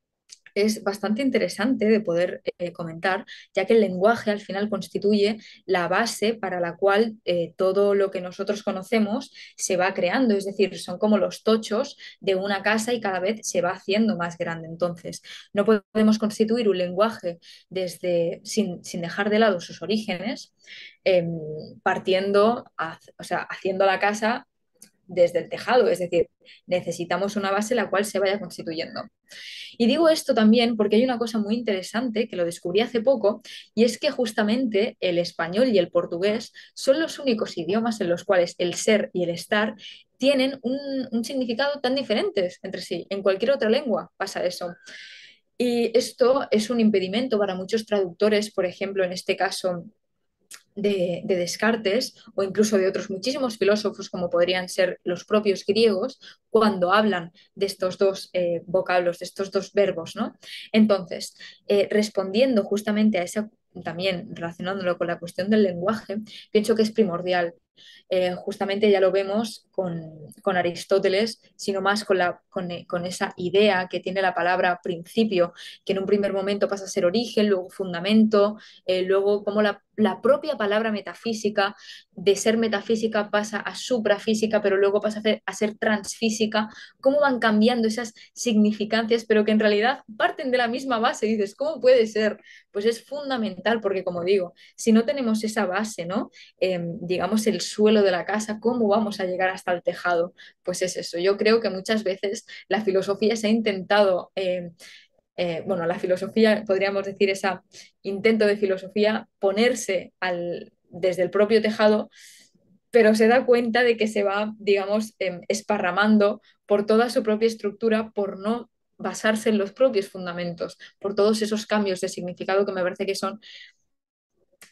A: es bastante interesante de poder eh, comentar, ya que el lenguaje al final constituye la base para la cual eh, todo lo que nosotros conocemos se va creando, es decir, son como los tochos de una casa y cada vez se va haciendo más grande. Entonces, no podemos constituir un lenguaje desde, sin, sin dejar de lado sus orígenes, eh, partiendo, a- o sea, haciendo la casa desde el tejado, es decir, necesitamos una base la cual se vaya constituyendo. Y digo esto también porque hay una cosa muy interesante que lo descubrí hace poco y es que justamente el español y el portugués son los únicos idiomas en los cuales el ser y el estar tienen un, un significado tan diferentes entre sí. En cualquier otra lengua pasa eso. Y esto es un impedimento para muchos traductores, por ejemplo, en este caso de, de, Descartes o incluso de otros muchísimos filósofos como podrían ser los propios griegos cuando hablan de estos dos eh, vocablos, de estos dos verbos, ¿no? Entonces, eh, respondiendo justamente a esa, también relacionándolo con la cuestión del lenguaje, pienso que es primordial. Eh, justamente ya lo vemos con, con Aristóteles, sino más con, la, con, con, esa idea que tiene la palabra principio, que en un primer momento pasa a ser origen, luego fundamento, eh, luego como la, la, propia palabra metafísica, de ser metafísica pasa a suprafísica, pero luego pasa a ser, a ser transfísica, cómo van cambiando esas significancias, pero que en realidad parten de la misma base. Y dices, ¿cómo puede ser? Pues es fundamental, porque como digo, si no tenemos esa base, ¿no? Eh, digamos, el suelo de la casa, ¿cómo vamos a llegar hasta el tejado? Pues es eso. Yo creo que muchas veces la filosofía se ha intentado... Eh, eh, bueno, la filosofía, podríamos decir, ese intento de filosofía, ponerse al, desde el propio tejado, pero se da cuenta de que se va, digamos, eh, esparramando por toda su propia estructura por no basarse en los propios fundamentos, por todos esos cambios de significado que me parece que son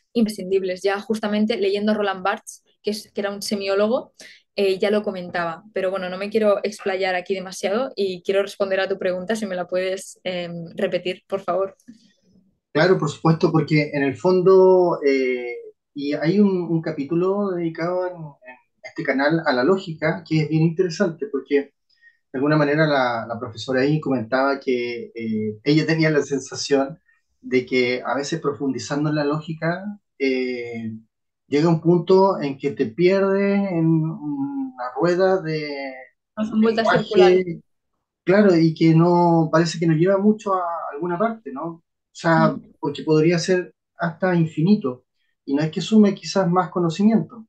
A: imprescindibles. Ya justamente leyendo a Roland Barthes, que, es, que era un semiólogo, eh, ya lo comentaba. Pero bueno, no me quiero explayar aquí demasiado y quiero responder a tu pregunta, si me la puedes eh, repetir, por favor.
H: Claro, por supuesto, porque en el fondo, eh, y hay un, un capítulo dedicado en, en este canal a la lógica, que es bien interesante, porque de alguna manera la, la profesora ahí comentaba que eh, ella tenía la sensación de que a veces profundizando en la lógica, eh, llega un punto en que te pierdes en una rueda de
A: No son vueltas circulares.
H: lenguaje. Claro, y que no, parece que nos lleva mucho a alguna parte, ¿no? O sea,
A: Mm.
H: porque podría ser hasta infinito, y no es que sume quizás más conocimiento.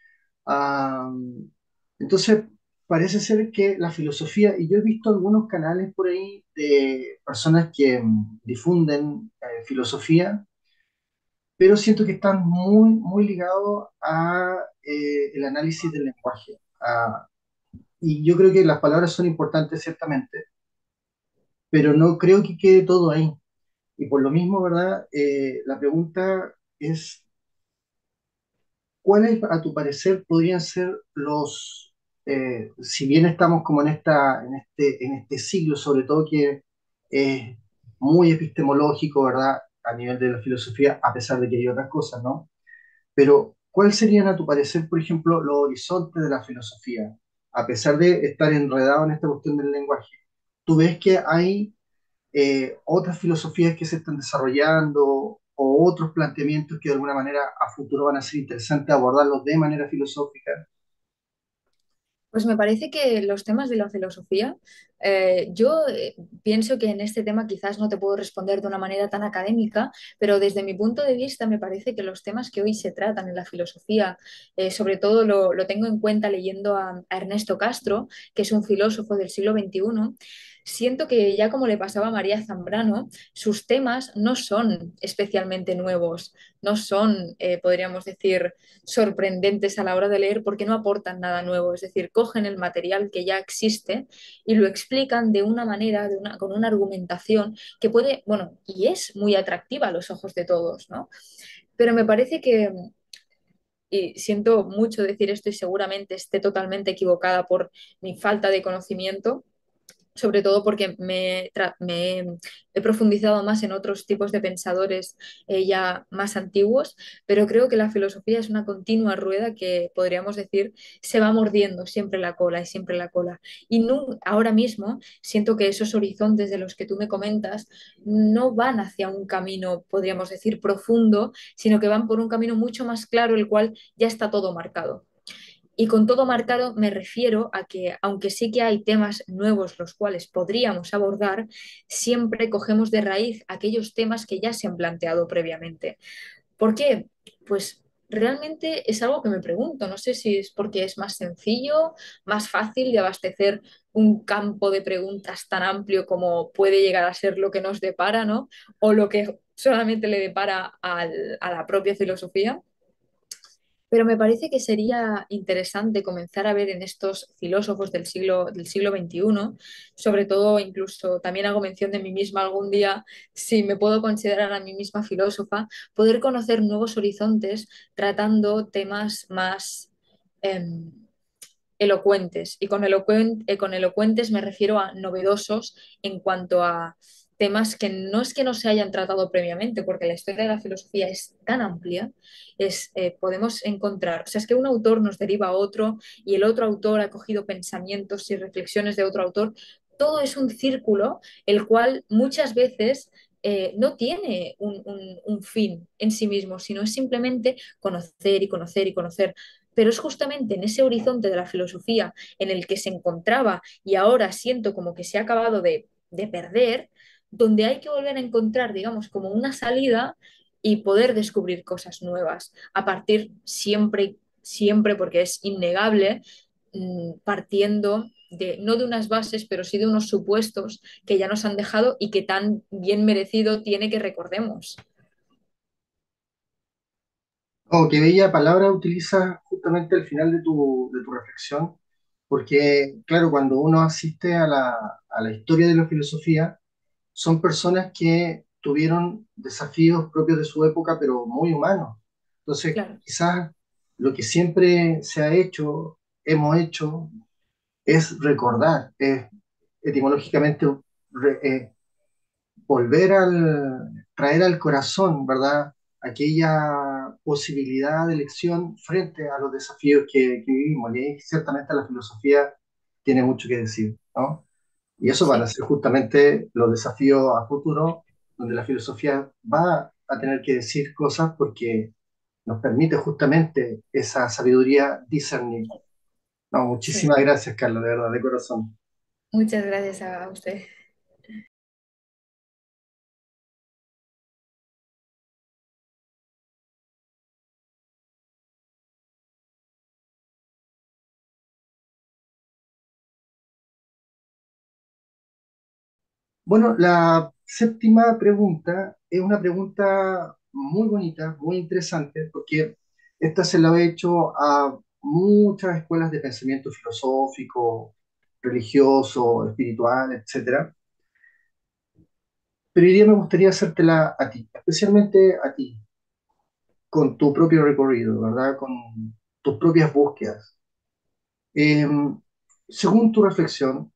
H: Ah, entonces, parece ser que la filosofía, y yo he visto algunos canales por ahí de personas que mm, difunden eh, filosofía, pero siento que están muy, muy ligados a eh, el análisis del lenguaje. Ah, y yo creo que las palabras son importantes, ciertamente, pero no creo que quede todo ahí. Y por lo mismo, ¿verdad? Eh, la pregunta es, ¿cuáles, a tu parecer, podrían ser los, eh, si bien estamos como en, esta, en, este, en este siglo, sobre todo que es muy epistemológico, ¿verdad? A nivel de la filosofía, a pesar de que hay otras cosas, ¿no? Pero, ¿cuáles serían, a tu parecer, por ejemplo, los horizontes de la filosofía? A pesar de estar enredado en esta cuestión del lenguaje, ¿tú ves que hay eh, otras filosofías que se están desarrollando o otros planteamientos que de alguna manera a futuro van a ser interesantes abordarlos de manera filosófica?
A: Pues me parece que los temas de la filosofía, eh, yo eh, pienso que en este tema quizás no te puedo responder de una manera tan académica, pero desde mi punto de vista me parece que los temas que hoy se tratan en la filosofía, eh, sobre todo lo, lo tengo en cuenta leyendo a, a Ernesto Castro, que es un filósofo del siglo veintiuno. Siento que ya como le pasaba a María Zambrano, sus temas no son especialmente nuevos, no son, eh, podríamos decir, sorprendentes a la hora de leer porque no aportan nada nuevo, es decir, cogen el material que ya existe y lo explican de una manera, de una, con una argumentación que puede, bueno, y es muy atractiva a los ojos de todos, ¿no? Pero me parece que, y siento mucho decir esto y seguramente esté totalmente equivocada por mi falta de conocimiento, sobre todo porque me, me, he profundizado más en otros tipos de pensadores eh, ya más antiguos, pero creo que la filosofía es una continua rueda que podríamos decir se va mordiendo siempre la cola y siempre la cola. Y no, ahora mismo siento que esos horizontes de los que tú me comentas no van hacia un camino, podríamos decir, profundo, sino que van por un camino mucho más claro, el cual ya está todo marcado. Y con todo marcado me refiero a que, aunque sí que hay temas nuevos los cuales podríamos abordar, siempre cogemos de raíz aquellos temas que ya se han planteado previamente. ¿Por qué? Pues realmente es algo que me pregunto. No sé si es porque es más sencillo, más fácil de abastecer un campo de preguntas tan amplio como puede llegar a ser lo que nos depara, ¿no? O lo que solamente le depara al, a la propia filosofía. Pero me parece que sería interesante comenzar a ver en estos filósofos del siglo, del siglo veintiuno, sobre todo incluso también hago mención de mí misma algún día, si me puedo considerar a mí misma filósofa, poder conocer nuevos horizontes tratando temas más eh, elocuentes. Y con, elocuent, eh, con elocuentes me refiero a novedosos en cuanto a temas que no es que no se hayan tratado previamente, porque la historia de la filosofía es tan amplia, es, eh, podemos encontrar, o sea, es que un autor nos deriva a otro y el otro autor ha cogido pensamientos y reflexiones de otro autor, todo es un círculo el cual muchas veces eh, no tiene un, un, un fin en sí mismo, sino es simplemente conocer y conocer y conocer. Pero es justamente en ese horizonte de la filosofía en el que se encontraba y ahora siento como que se ha acabado de, de perder, donde hay que volver a encontrar, digamos, como una salida y poder descubrir cosas nuevas, a partir siempre, siempre, porque es innegable, mm, partiendo de, no de unas bases, pero sí de unos supuestos que ya nos han dejado y que tan bien merecido tiene que recordemos.
H: Oh, qué bella palabra utilizas justamente al final de tu, de tu reflexión, porque, claro, cuando uno asiste a la, a la historia de la filosofía, son personas que tuvieron desafíos propios de su época, pero muy humanos. Entonces,
A: claro,
H: quizás lo que siempre se ha hecho, hemos hecho, es recordar, es etimológicamente re- eh, volver al, traer al corazón, ¿verdad? Aquella posibilidad de elección frente a los desafíos que, que vivimos. Y ahí ciertamente la filosofía tiene mucho que decir, ¿no? Y eso van a
A: sí,
H: ser justamente los desafíos a futuro, donde la filosofía va a tener que decir cosas porque nos permite justamente esa sabiduría discernir. No,
A: sí.
H: muchísimas gracias, Carlos, de verdad, de corazón.
A: Muchas gracias a usted.
H: Bueno, la séptima pregunta es una pregunta muy bonita, muy interesante, porque esta se la he hecho a muchas escuelas de pensamiento filosófico, religioso, espiritual, etcétera. Pero hoy día me gustaría hacértela a ti, especialmente a ti, con tu propio recorrido, ¿verdad? Con tus propias búsquedas. Eh, Según tu reflexión,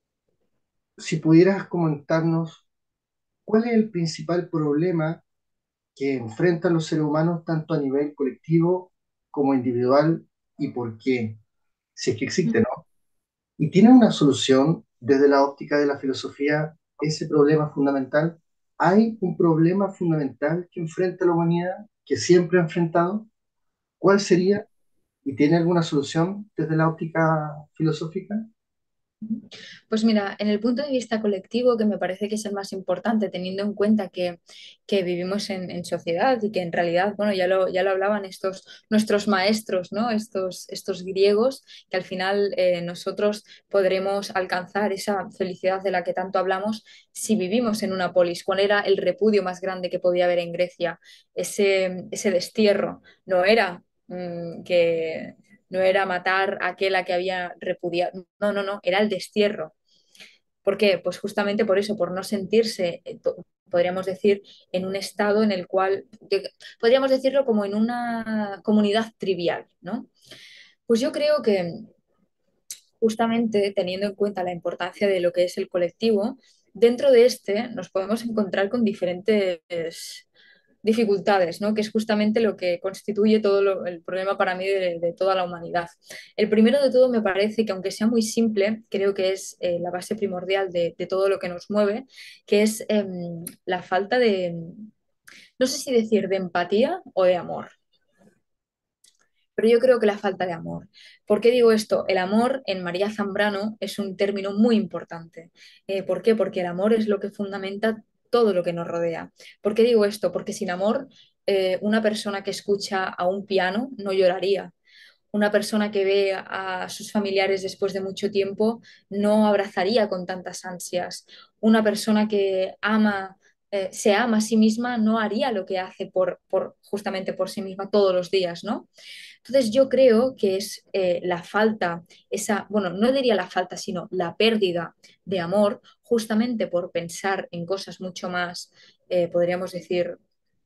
H: si pudieras comentarnos cuál es el principal problema que enfrentan los seres humanos tanto a nivel colectivo como individual y por qué, si es que existe, ¿no? Y tiene una solución desde la óptica de la filosofía, ese problema fundamental. ¿Hay un problema fundamental que enfrenta la humanidad, que siempre ha enfrentado? ¿Cuál sería? ¿Y tiene alguna solución desde la óptica filosófica?
A: Pues mira, en el punto de vista colectivo, que me parece que es el más importante, teniendo en cuenta que, que vivimos en, en sociedad y que en realidad, bueno, ya lo, ya lo hablaban estos nuestros maestros, ¿no? Estos, estos griegos, que al final eh, nosotros podremos alcanzar esa felicidad de la que tanto hablamos si vivimos en una polis. ¿Cuál era el repudio más grande que podía haber en Grecia? Ese, ese destierro. No era mm, que no era matar a aquel a que había repudiado, no, no, no, era el destierro. ¿Por qué? Pues justamente por eso, por no sentirse, eh, podríamos decir, en un estado en el cual, podríamos decirlo como en una comunidad trivial, ¿no? Pues yo creo que justamente teniendo en cuenta la importancia de lo que es el colectivo, dentro de este nos podemos encontrar con diferentes dificultades, ¿no? Que es justamente lo que constituye todo lo, el problema para mí de, de, toda la humanidad. El primero de todo me parece que aunque sea muy simple, creo que es eh, la base primordial de, de, todo lo que nos mueve, que es eh, la falta de, no sé si decir de empatía o de amor. Pero yo creo que la falta de amor. ¿Por qué digo esto? El amor en María Zambrano es un término muy importante. Eh, ¿Por qué? Porque el amor es lo que fundamenta todo lo que nos rodea. ¿Por qué digo esto? Porque sin amor, eh, una persona que escucha a un piano no lloraría. Una persona que ve a sus familiares después de mucho tiempo no abrazaría con tantas ansias. Una persona que ama, eh, se ama a sí misma no haría lo que hace por, por, justamente por sí misma todos los días, ¿no? Entonces yo creo que es eh, la falta, esa, bueno, no diría la falta, sino la pérdida de amor, justamente por pensar en cosas mucho más, eh, podríamos decir,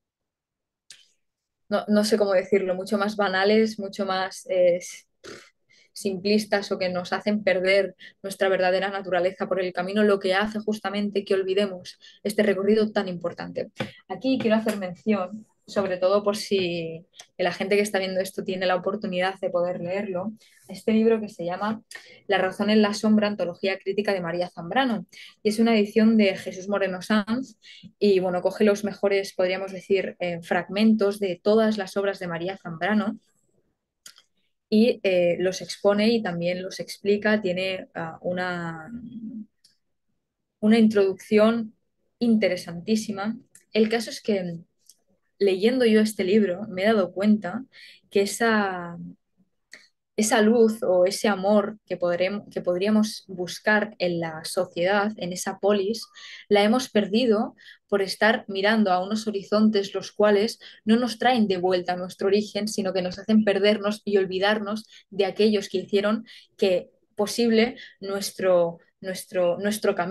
A: no, no, sé cómo decirlo, mucho más banales, mucho más eh, simplistas o que nos hacen perder nuestra verdadera naturaleza por el camino, lo que hace justamente que olvidemos este recorrido tan importante. Aquí quiero hacer mención, sobre todo por si la gente que está viendo esto tiene la oportunidad de poder leerlo, este libro que se llama La razón en la sombra, antología crítica de María Zambrano. Y es una edición de Jesús Moreno Sanz y bueno, coge los mejores, podríamos decir, eh, fragmentos de todas las obras de María Zambrano y eh, los expone y también los explica, tiene uh, una, una introducción interesantísima. El caso es que leyendo yo este libro me he dado cuenta que esa, esa luz o ese amor que, podremos, que podríamos buscar en la sociedad, en esa polis, la hemos perdido por estar mirando a unos horizontes los cuales no nos traen de vuelta a nuestro origen, sino que nos hacen perdernos y olvidarnos de aquellos que hicieron que posible nuestro, nuestro, nuestro camino.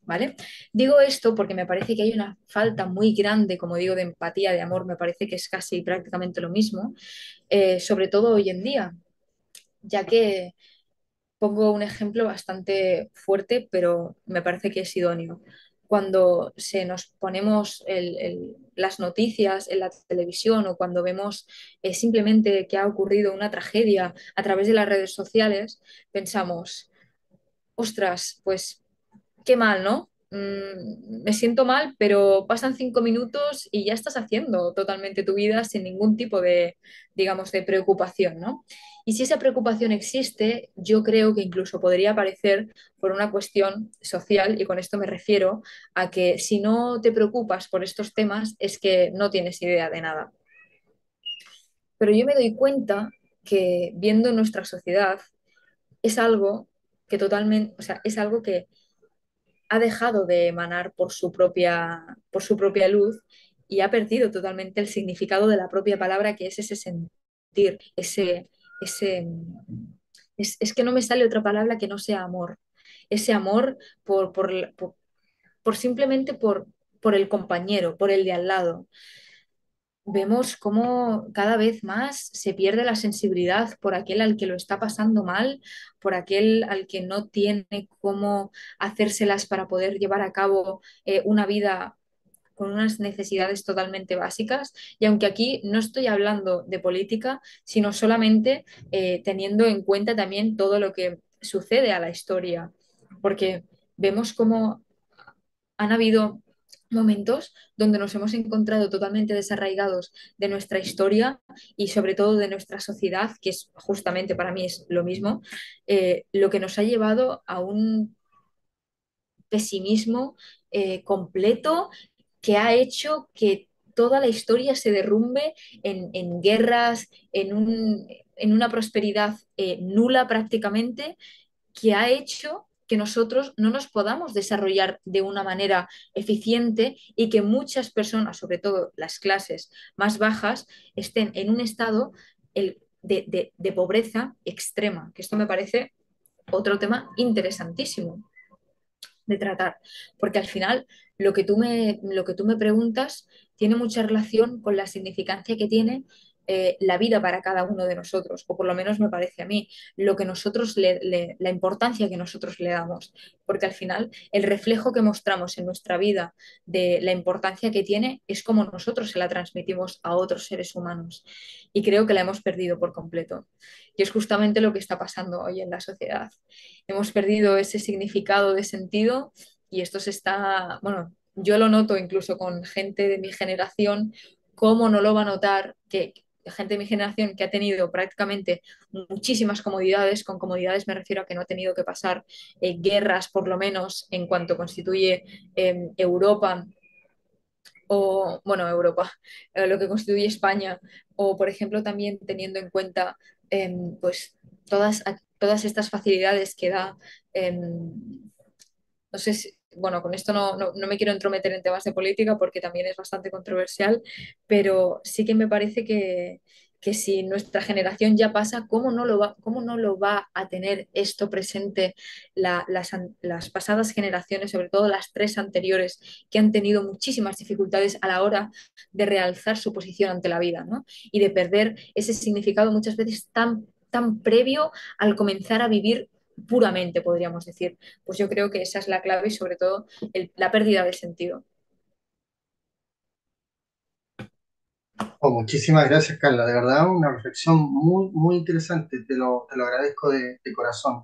A: ¿vale? Digo esto porque me parece que hay una falta muy grande, como digo, de empatía, de amor, me parece que es casi prácticamente lo mismo, eh, sobre todo hoy en día, ya que pongo un ejemplo bastante fuerte, pero me parece que es idóneo. Cuando se nos ponemos el- el- las noticias en la televisión o cuando vemos eh, simplemente que ha ocurrido una tragedia a través de las redes sociales, pensamos, ostras, pues qué mal, ¿no? Mm, me siento mal, pero pasan cinco minutos y ya estás haciendo totalmente tu vida sin ningún tipo de, digamos, de preocupación, ¿no? Y si esa preocupación existe, yo creo que incluso podría aparecer por una cuestión social, y con esto me refiero a que si no te preocupas por estos temas es que no tienes idea de nada. Pero yo me doy cuenta que viendo nuestra sociedad es algo que totalmente, o sea, es algo que ha dejado de emanar por su propia, por su propia luz y ha perdido totalmente el significado de la propia palabra, que es ese sentir, ese, ese, es, es que no me sale otra palabra que no sea amor. Ese amor por, por, por, por simplemente por, por el compañero, por el de al lado. Vemos cómo cada vez más se pierde la sensibilidad por aquel al que lo está pasando mal, por aquel al que no tiene cómo hacérselas para poder llevar a cabo eh, una vida con unas necesidades totalmente básicas. Y aunque aquí no estoy hablando de política, sino solamente eh, teniendo en cuenta también todo lo que sucede a la historia, porque vemos cómo han habido momentos donde nos hemos encontrado totalmente desarraigados de nuestra historia y sobre todo de nuestra sociedad, que es justamente para mí es lo mismo, eh, lo que nos ha llevado a un pesimismo eh, completo que ha hecho que toda la historia se derrumbe en, en guerras, en, un, en, una prosperidad eh, nula prácticamente, que ha hecho que nosotros no nos podamos desarrollar de una manera eficiente y que muchas personas, sobre todo las clases más bajas, estén en un estado el, de, de, de pobreza extrema, que esto me parece otro tema interesantísimo de tratar, porque al final lo que tú me, lo que tú me preguntas tiene mucha relación con la significancia que tiene eh, la vida para cada uno de nosotros, o por lo menos me parece a mí, lo que nosotros le, le, la importancia que nosotros le damos, porque al final el reflejo que mostramos en nuestra vida de la importancia que tiene es como nosotros se la transmitimos a otros seres humanos y creo que la hemos perdido por completo. Y es justamente lo que está pasando hoy en la sociedad. Hemos perdido ese significado de sentido y esto se está, bueno, yo lo noto incluso con gente de mi generación, cómo no lo va a notar que gente de mi generación que ha tenido prácticamente muchísimas comodidades, con comodidades me refiero a que no ha tenido que pasar eh, guerras por lo menos en cuanto constituye eh, Europa o, bueno, Europa, eh, lo que constituye España, o por ejemplo también teniendo en cuenta eh, pues todas, todas estas facilidades que da, eh, no sé si, bueno, con esto no, no, no me quiero entrometer en temas de política porque también es bastante controversial, pero sí que me parece que, que si nuestra generación ya pasa, ¿cómo no lo va, cómo no lo va a tener esto presente la- las, an- las pasadas generaciones, sobre todo las tres anteriores, que han tenido muchísimas dificultades a la hora de realzar su posición ante la vida, ¿no? Y de perder ese significado muchas veces tan, tan previo al comenzar a vivir puramente, podríamos decir. Pues yo creo que esa es la clave y sobre todo el- la pérdida de sentido.
H: Oh, muchísimas gracias, Carla. De verdad, una reflexión muy, muy interesante. Te lo, te lo agradezco de, de corazón.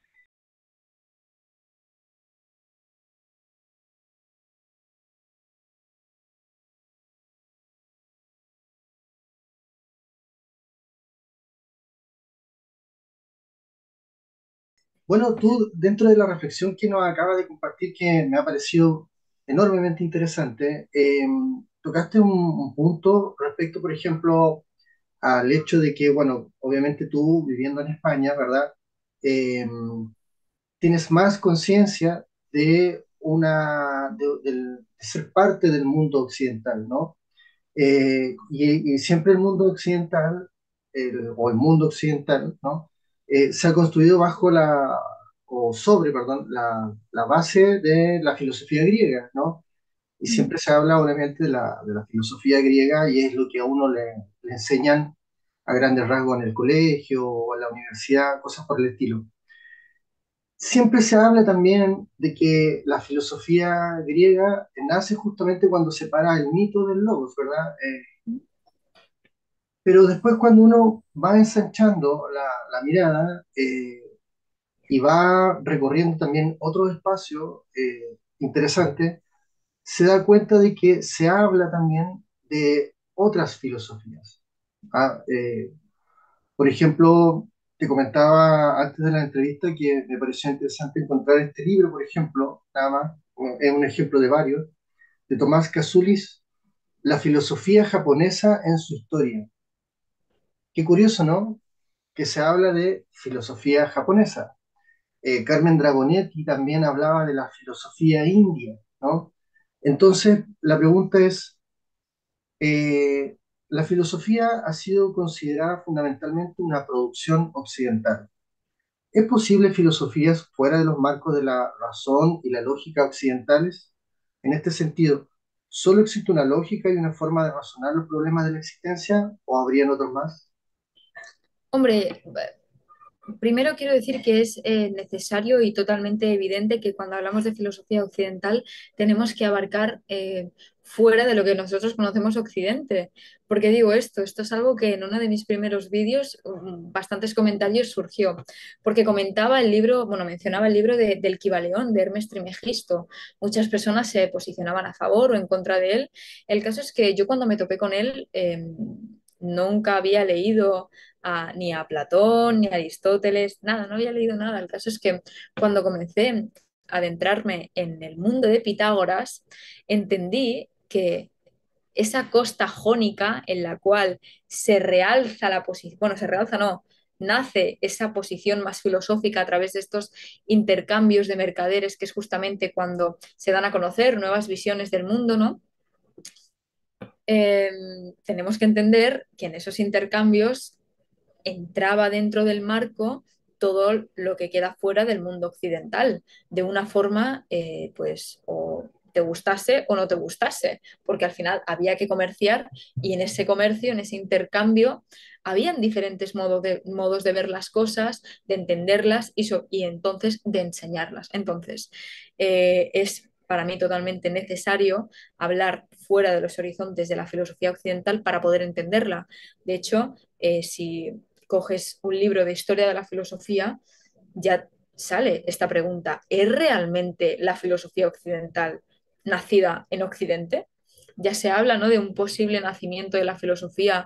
H: Bueno, tú, dentro de la reflexión que nos acaba de compartir, que me ha parecido enormemente interesante, eh, tocaste un, un punto respecto, por ejemplo, al hecho de que, bueno, obviamente tú viviendo en España, ¿verdad? Eh, tienes más conciencia de una de, del- de ser parte del mundo occidental, ¿no? Eh, y, y siempre el mundo occidental, el- o el mundo occidental, ¿no? Eh, se ha construido bajo la, o sobre, perdón, la, la base de la filosofía griega, ¿no? Y siempre se habla, obviamente, de la, de la filosofía griega y es lo que a uno le, le enseñan a grandes rasgos en el colegio o en la universidad, cosas por el estilo. Siempre se habla también de que la filosofía griega nace justamente cuando separa el mito del logos, ¿verdad? Eh, pero después cuando uno va ensanchando la, la mirada eh, y va recorriendo también otros espacios eh, interesantes, se da cuenta de que se habla también de otras filosofías. Ah, eh, por ejemplo, te comentaba antes de la entrevista que me pareció interesante encontrar este libro, por ejemplo, nada más, es un ejemplo de varios, de Tomás Kasulis, La filosofía japonesa en su historia. Qué curioso, ¿no? Que se habla de filosofía japonesa. Eh, Carmen Dragonetti también hablaba de la filosofía india, ¿no? Entonces, la pregunta es, eh, la filosofía ha sido considerada fundamentalmente una producción occidental. ¿Es posible filosofías fuera de los marcos de la razón y la lógica occidentales? En este sentido, ¿solo existe una lógica y una forma de razonar los problemas de la existencia o habrían otros más?
A: Hombre, primero quiero decir que es eh, necesario y totalmente evidente que cuando hablamos de filosofía occidental tenemos que abarcar eh, fuera de lo que nosotros conocemos Occidente. ¿Por qué digo esto? Esto es algo que en uno de mis primeros vídeos, um, bastantes comentarios surgió, porque comentaba el libro, bueno, mencionaba el libro de, del Kybalión, de Hermes Trismegisto. Muchas personas se posicionaban a favor o en contra de él. El caso es que yo cuando me topé con él eh, nunca había leído a- ni a Platón, ni a Aristóteles, nada, no había leído nada. El caso es que cuando comencé a adentrarme en el mundo de Pitágoras, entendí que esa costa jónica en la cual se realza la posición, bueno, se realza no, nace esa posición más filosófica a través de estos intercambios de mercaderes, que es justamente cuando se dan a conocer nuevas visiones del mundo, ¿no? Eh, tenemos que entender que en esos intercambios entraba dentro del marco todo lo que queda fuera del mundo occidental, de una forma, eh, pues, o te gustase o no te gustase, porque al final había que comerciar y en ese comercio, en ese intercambio, habían diferentes modos de, modos de ver las cosas, de entenderlas y, so, y entonces de enseñarlas. Entonces, eh, es para mí totalmente necesario hablar fuera de los horizontes de la filosofía occidental para poder entenderla. De hecho, eh, si coges un libro de historia de la filosofía, ya sale esta pregunta: ¿es realmente la filosofía occidental nacida en Occidente? Ya se habla, ¿no?, de un posible nacimiento de la filosofía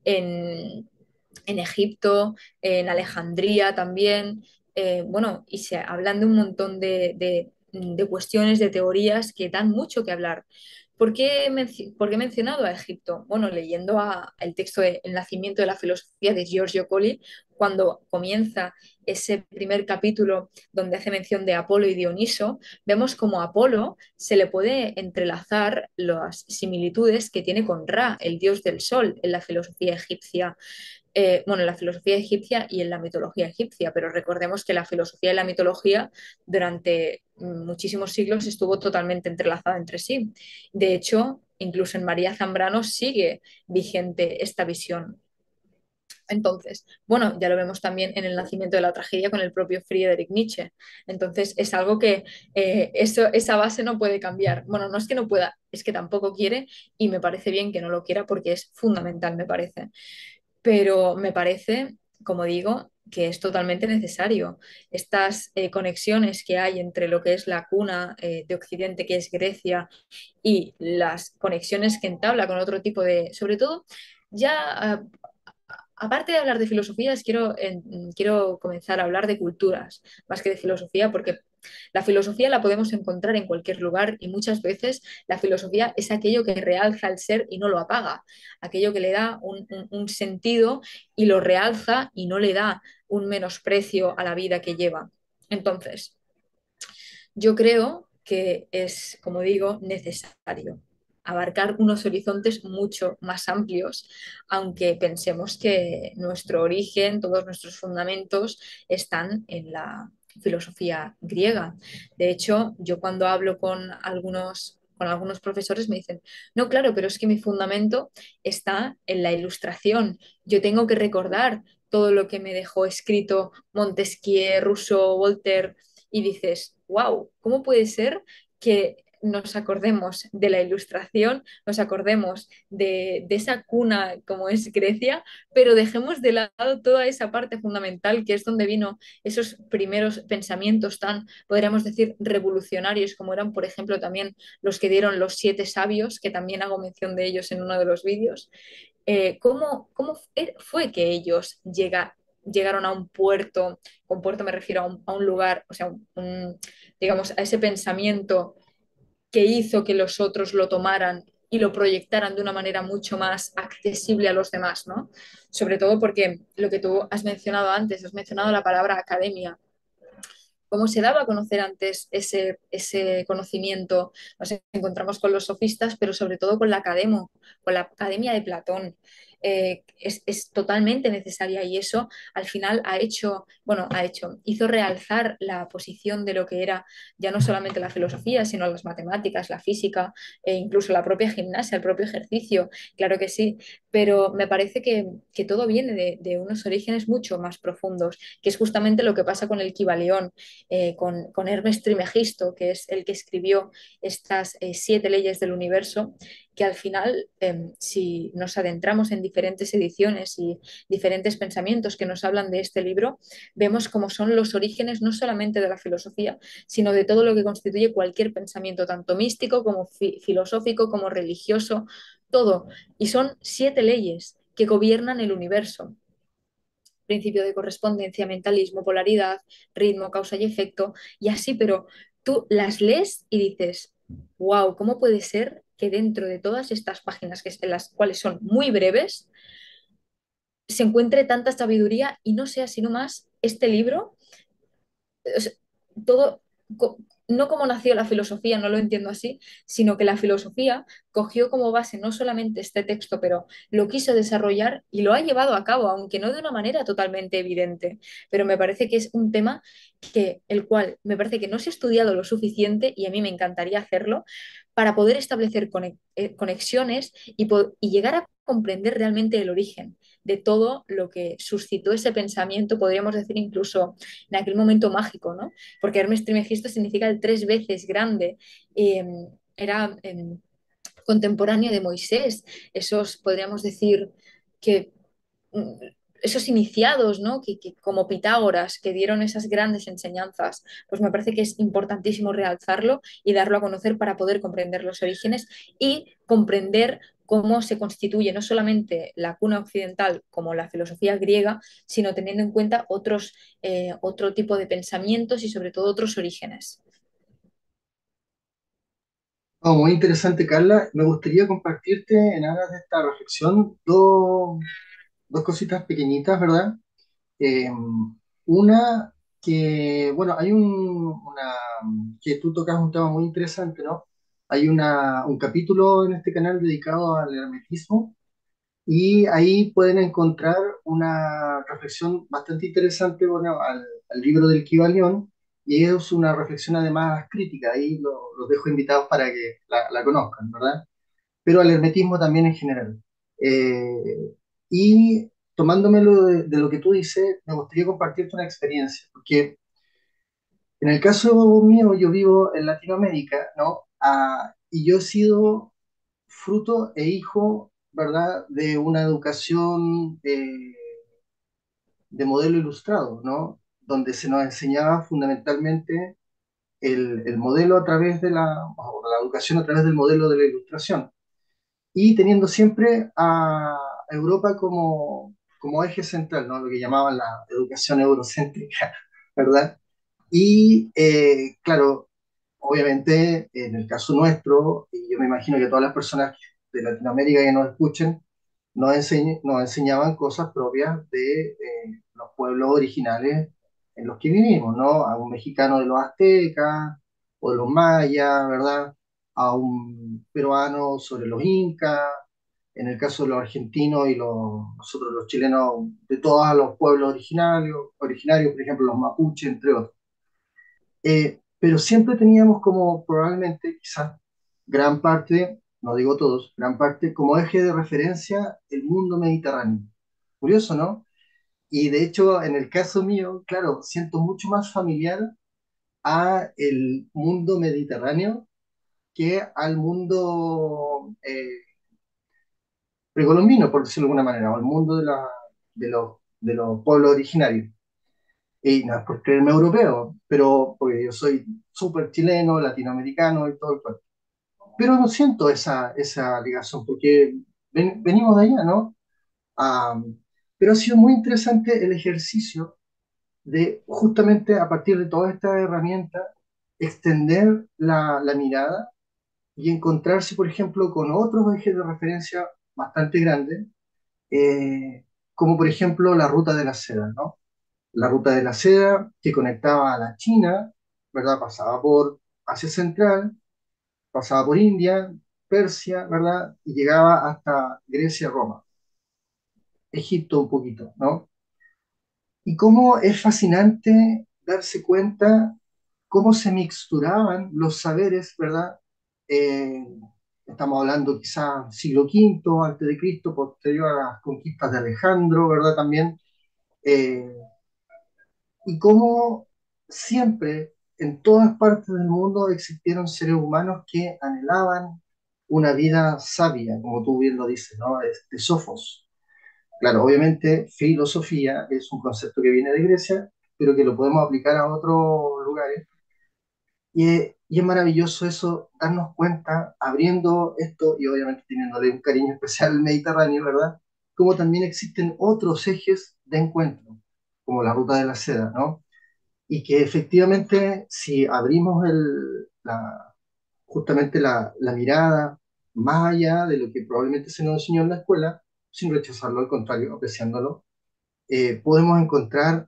A: en, en Egipto, en Alejandría también, eh, bueno, y se hablan de un montón de, de, de cuestiones, de teorías que dan mucho que hablar. ¿Por qué, menci- por qué he mencionado a Egipto? Bueno, leyendo a- el texto de El nacimiento de la filosofía de Giorgio Colli, cuando comienza ese primer capítulo donde hace mención de Apolo y Dioniso, vemos como a Apolo se le puede entrelazar las similitudes que tiene con Ra, el dios del sol, en la filosofía egipcia, eh, bueno, en la filosofía egipcia y en la mitología egipcia, pero recordemos que la filosofía y la mitología durante muchísimos siglos estuvo totalmente entrelazada entre sí. De hecho, incluso en María Zambrano sigue vigente esta visión. Entonces, bueno, ya lo vemos también en el nacimiento de la tragedia con el propio Friedrich Nietzsche. Entonces, es algo que eh, eso, esa base no puede cambiar. Bueno, no es que no pueda, es que tampoco quiere y me parece bien que no lo quiera porque es fundamental, me parece. Pero me parece, como digo, que es totalmente necesario. Estas eh, conexiones que hay entre lo que es la cuna eh, de Occidente, que es Grecia, y las conexiones que entabla con otro tipo de, sobre todo, ya uh, aparte de hablar de filosofías, quiero, en, quiero comenzar a hablar de culturas, más que de filosofía, porque la filosofía la podemos encontrar en cualquier lugar y muchas veces la filosofía es aquello que realza el ser y no lo apaga, aquello que le da un, un, un sentido y lo realza y no le da un menosprecio a la vida que lleva. Entonces, yo creo que es, como digo, necesario abarcar unos horizontes mucho más amplios, aunque pensemos que nuestro origen, todos nuestros fundamentos están en la filosofía griega. De hecho, yo cuando hablo con algunos, con algunos profesores me dicen, no, claro, pero es que mi fundamento está en la ilustración. Yo tengo que recordar todo lo que me dejó escrito Montesquieu, Rousseau, Voltaire, y dices, wow, ¿cómo puede ser que nos acordemos de la ilustración, nos acordemos de, de esa cuna como es Grecia, pero dejemos de lado toda esa parte fundamental que es donde vino esos primeros pensamientos tan, podríamos decir, revolucionarios, como eran, por ejemplo, también los que dieron los siete sabios, que también hago mención de ellos en uno de los vídeos. Eh, ¿cómo, cómo fue que ellos llega, llegaron a un puerto? Con puerto me refiero a un, a un lugar, o sea, un, un, digamos, a ese pensamiento que hizo que los otros lo tomaran y lo proyectaran de una manera mucho más accesible a los demás, ¿no? Sobre todo porque lo que tú has mencionado antes, has mencionado la palabra academia. ¿Cómo se daba a conocer antes ese, ese conocimiento? Nos encontramos con los sofistas, pero sobre todo con la academia, con la academia de Platón. Eh, es, es, totalmente necesaria y eso al final ha hecho, bueno, ha hecho, hizo realzar la posición de lo que era ya no solamente la filosofía, sino las matemáticas, la física e incluso la propia gimnasia, el propio ejercicio, claro que sí, pero me parece que, que todo viene de, de, unos orígenes mucho más profundos, que es justamente lo que pasa con el Kybalión, eh, con, con Hermes Trimegisto, que es el que escribió estas eh, siete leyes del universo, que al final, eh, si nos adentramos en diferentes ediciones y diferentes pensamientos que nos hablan de este libro, vemos cómo son los orígenes no solamente de la filosofía, sino de todo lo que constituye cualquier pensamiento, tanto místico como fi filosófico, como religioso, todo. Y son siete leyes que gobiernan el universo. Principio de correspondencia, mentalismo, polaridad, ritmo, causa y efecto, y así, pero tú las lees y dices, wow, ¿cómo puede ser que dentro de todas estas páginas, que las cuales son muy breves, se encuentre tanta sabiduría y no sea sino más este libro? O sea, todo, no como nació la filosofía, no lo entiendo así, sino que la filosofía cogió como base no solamente este texto, pero lo quiso desarrollar y lo ha llevado a cabo, aunque no de una manera totalmente evidente. Pero me parece que es un tema que el cual me parece que no se ha estudiado lo suficiente y a mí me encantaría hacerlo para poder establecer conexiones y, y llegar a comprender realmente el origen de todo lo que suscitó ese pensamiento, podríamos decir incluso en aquel momento mágico, ¿no? Porque Hermes Trismegisto significa el tres veces grande. Eh, era eh, contemporáneo de Moisés. Esos, podríamos decir, que esos iniciados, ¿no? Que, que, como Pitágoras, que dieron esas grandes enseñanzas, pues me parece que es importantísimo realzarlo y darlo a conocer para poder comprender los orígenes y comprender cómo se constituye no solamente la cuna occidental como la filosofía griega, sino teniendo en cuenta otros, eh, otro tipo de pensamientos y sobre todo otros orígenes.
H: Oh, muy interesante, Carla. Me gustaría compartirte en aras de esta reflexión dos, dos cositas pequeñitas, ¿verdad? Eh, una que, bueno, hay un, una, que tú tocas un tema muy interesante, ¿no? Hay una, un capítulo en este canal dedicado al hermetismo y ahí pueden encontrar una reflexión bastante interesante, bueno, al, al libro del Kybalión, y es una reflexión además crítica, ahí lo- los dejo invitados para que la, la conozcan, ¿verdad? Pero al hermetismo también en general. Eh, y tomándomelo de, de lo que tú dices, me gustaría compartirte una experiencia, porque en el caso mío, yo vivo en Latinoamérica, ¿no? Ah, y yo he sido fruto e hijo, ¿verdad?, de una educación eh, de modelo ilustrado, ¿no? Donde se nos enseñaba fundamentalmente el, el modelo a través de la, o la educación a través del modelo de la ilustración. Y teniendo siempre a Europa como, como eje central, ¿no? Lo que llamaban la educación eurocéntrica, ¿verdad? Y eh, claro, obviamente en el caso nuestro, y yo me imagino que todas las personas de Latinoamérica que nos escuchen, nos, enseñ nos enseñaban cosas propias de eh, los pueblos originales en los que vivimos, ¿no? A un mexicano de los aztecas o de los mayas, ¿verdad? A un peruano sobre los incas, en el caso de los argentinos y los, nosotros los chilenos, de todos los pueblos originarios, originarios, por ejemplo, los mapuches, entre otros. Eh, pero siempre teníamos como probablemente, quizás gran parte, no digo todos, gran parte como eje de referencia el mundo mediterráneo. Curioso, ¿no? Y de hecho, en el caso mío, claro, siento mucho más familiar a el mundo mediterráneo que al mundo eh, precolombino, por decirlo de alguna manera, o al mundo de, la, de, los, de los pueblos originarios. Y no es por creerme europeo, pero porque yo soy súper chileno, latinoamericano y todo el cuento. Pero no siento esa, esa ligación, porque ven- venimos de allá, ¿no? Ah, pero ha sido muy interesante el ejercicio de justamente a partir de todas estas herramientas extender la, la mirada y encontrarse, por ejemplo, con otros ejes de referencia bastante grandes, eh, como por ejemplo la ruta de la seda, ¿no? La ruta de la seda que conectaba a la China, ¿verdad? Pasaba por Asia Central, pasaba por India, Persia, ¿verdad? Y llegaba hasta Grecia, Roma, Egipto un poquito, ¿no? Y cómo es fascinante darse cuenta cómo se mixturaban los saberes, ¿verdad? Eh, estamos hablando quizá siglo quinto antes de Cristo, posterior a las conquistas de Alejandro, ¿verdad? También. Eh, y cómo siempre en todas partes del mundo existieron seres humanos que anhelaban una vida sabia, como tú bien lo dices, ¿no? De, de Sofos. Claro, obviamente filosofía es un concepto que viene de Grecia, pero que lo podemos aplicar a otros lugares. Y es, y es maravilloso eso, darnos cuenta, abriendo esto y obviamente teniéndole un cariño especial al Mediterráneo, ¿verdad? Como también existen otros ejes de encuentro, como la ruta de la seda, ¿no? Y que efectivamente si abrimos el, la, justamente la, la mirada más allá de lo que probablemente se nos enseñó en la escuela, sin rechazarlo, al contrario, apreciándolo, eh, podemos encontrar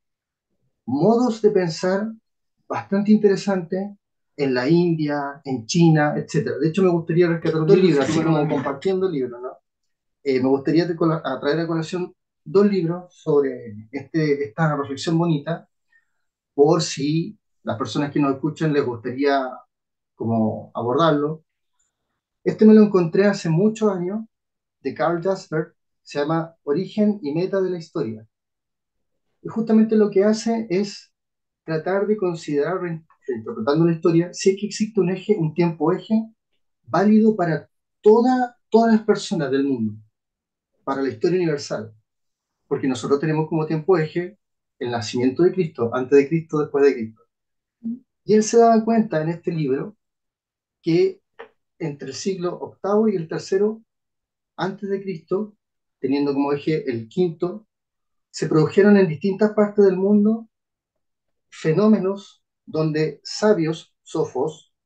H: modos de pensar bastante interesantes en la India, en China, etcétera. De hecho, me gustaría rescatar dos libros, así como compartiendo libros, ¿no? Eh, me gustaría te cola- a traer a colación dos libros sobre este, esta reflexión bonita, por si las personas que nos escuchan les gustaría como abordarlo. Este me lo encontré hace muchos años, de Carl Jasper, se llama Origen y Meta de la Historia. Y justamente lo que hace es tratar de considerar, re- reinterpretando la historia, si es que existe un eje, un tiempo eje válido para toda, todas las personas del mundo, para la historia universal. Porque nosotros tenemos como tiempo eje el nacimiento de Cristo, antes de Cristo, después de Cristo. Y él se daba cuenta en este libro que entre el siglo octavo y el tercero antes de Cristo, teniendo como eje el quinto, se produjeron en distintas partes del mundo fenómenos donde sabios, sofos,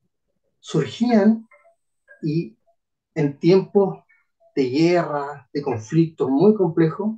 H: surgían y en tiempos de guerra, de conflictos muy complejos,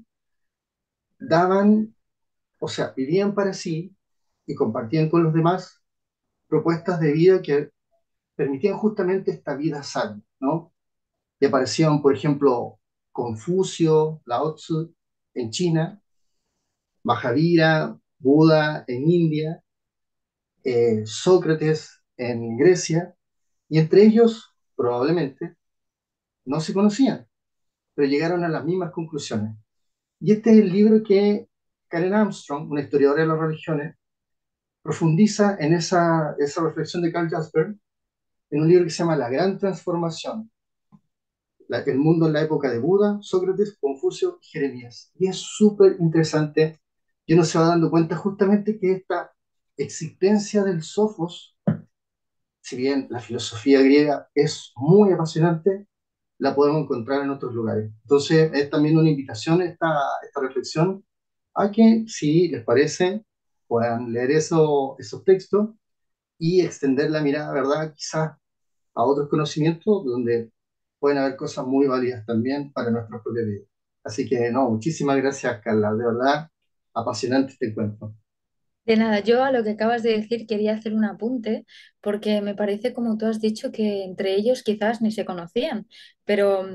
H: daban, o sea, vivían para sí y compartían con los demás propuestas de vida que permitían justamente esta vida sabia, ¿no? Y aparecían, por ejemplo, Confucio, Lao Tzu en China, Mahavira, Buda en India, eh, Sócrates en Grecia, y entre ellos probablemente no se conocían, pero llegaron a las mismas conclusiones. Y este es el libro que Karen Armstrong, una historiadora de las religiones, profundiza en esa, esa reflexión de Karl Jasper en un libro que se llama La Gran Transformación, la, el mundo en la época de Buda, Sócrates, Confucio y Jeremías. Y es súper interesante, y uno se va dando cuenta justamente que esta existencia del sofos, si bien la filosofía griega es muy apasionante, la podemos encontrar en otros lugares. Entonces, es también una invitación esta, esta reflexión a que, si les parece, puedan leer eso, esos textos y extender la mirada, ¿verdad? Quizás a otros conocimientos donde pueden haber cosas muy válidas también para nuestros propios vidas. Así que, no, muchísimas gracias, Carla. De verdad, apasionante este encuentro.
A: De nada, yo a lo que acabas de decir quería hacer un apunte porque me parece, como tú has dicho, que entre ellos quizás ni se conocían, pero mm,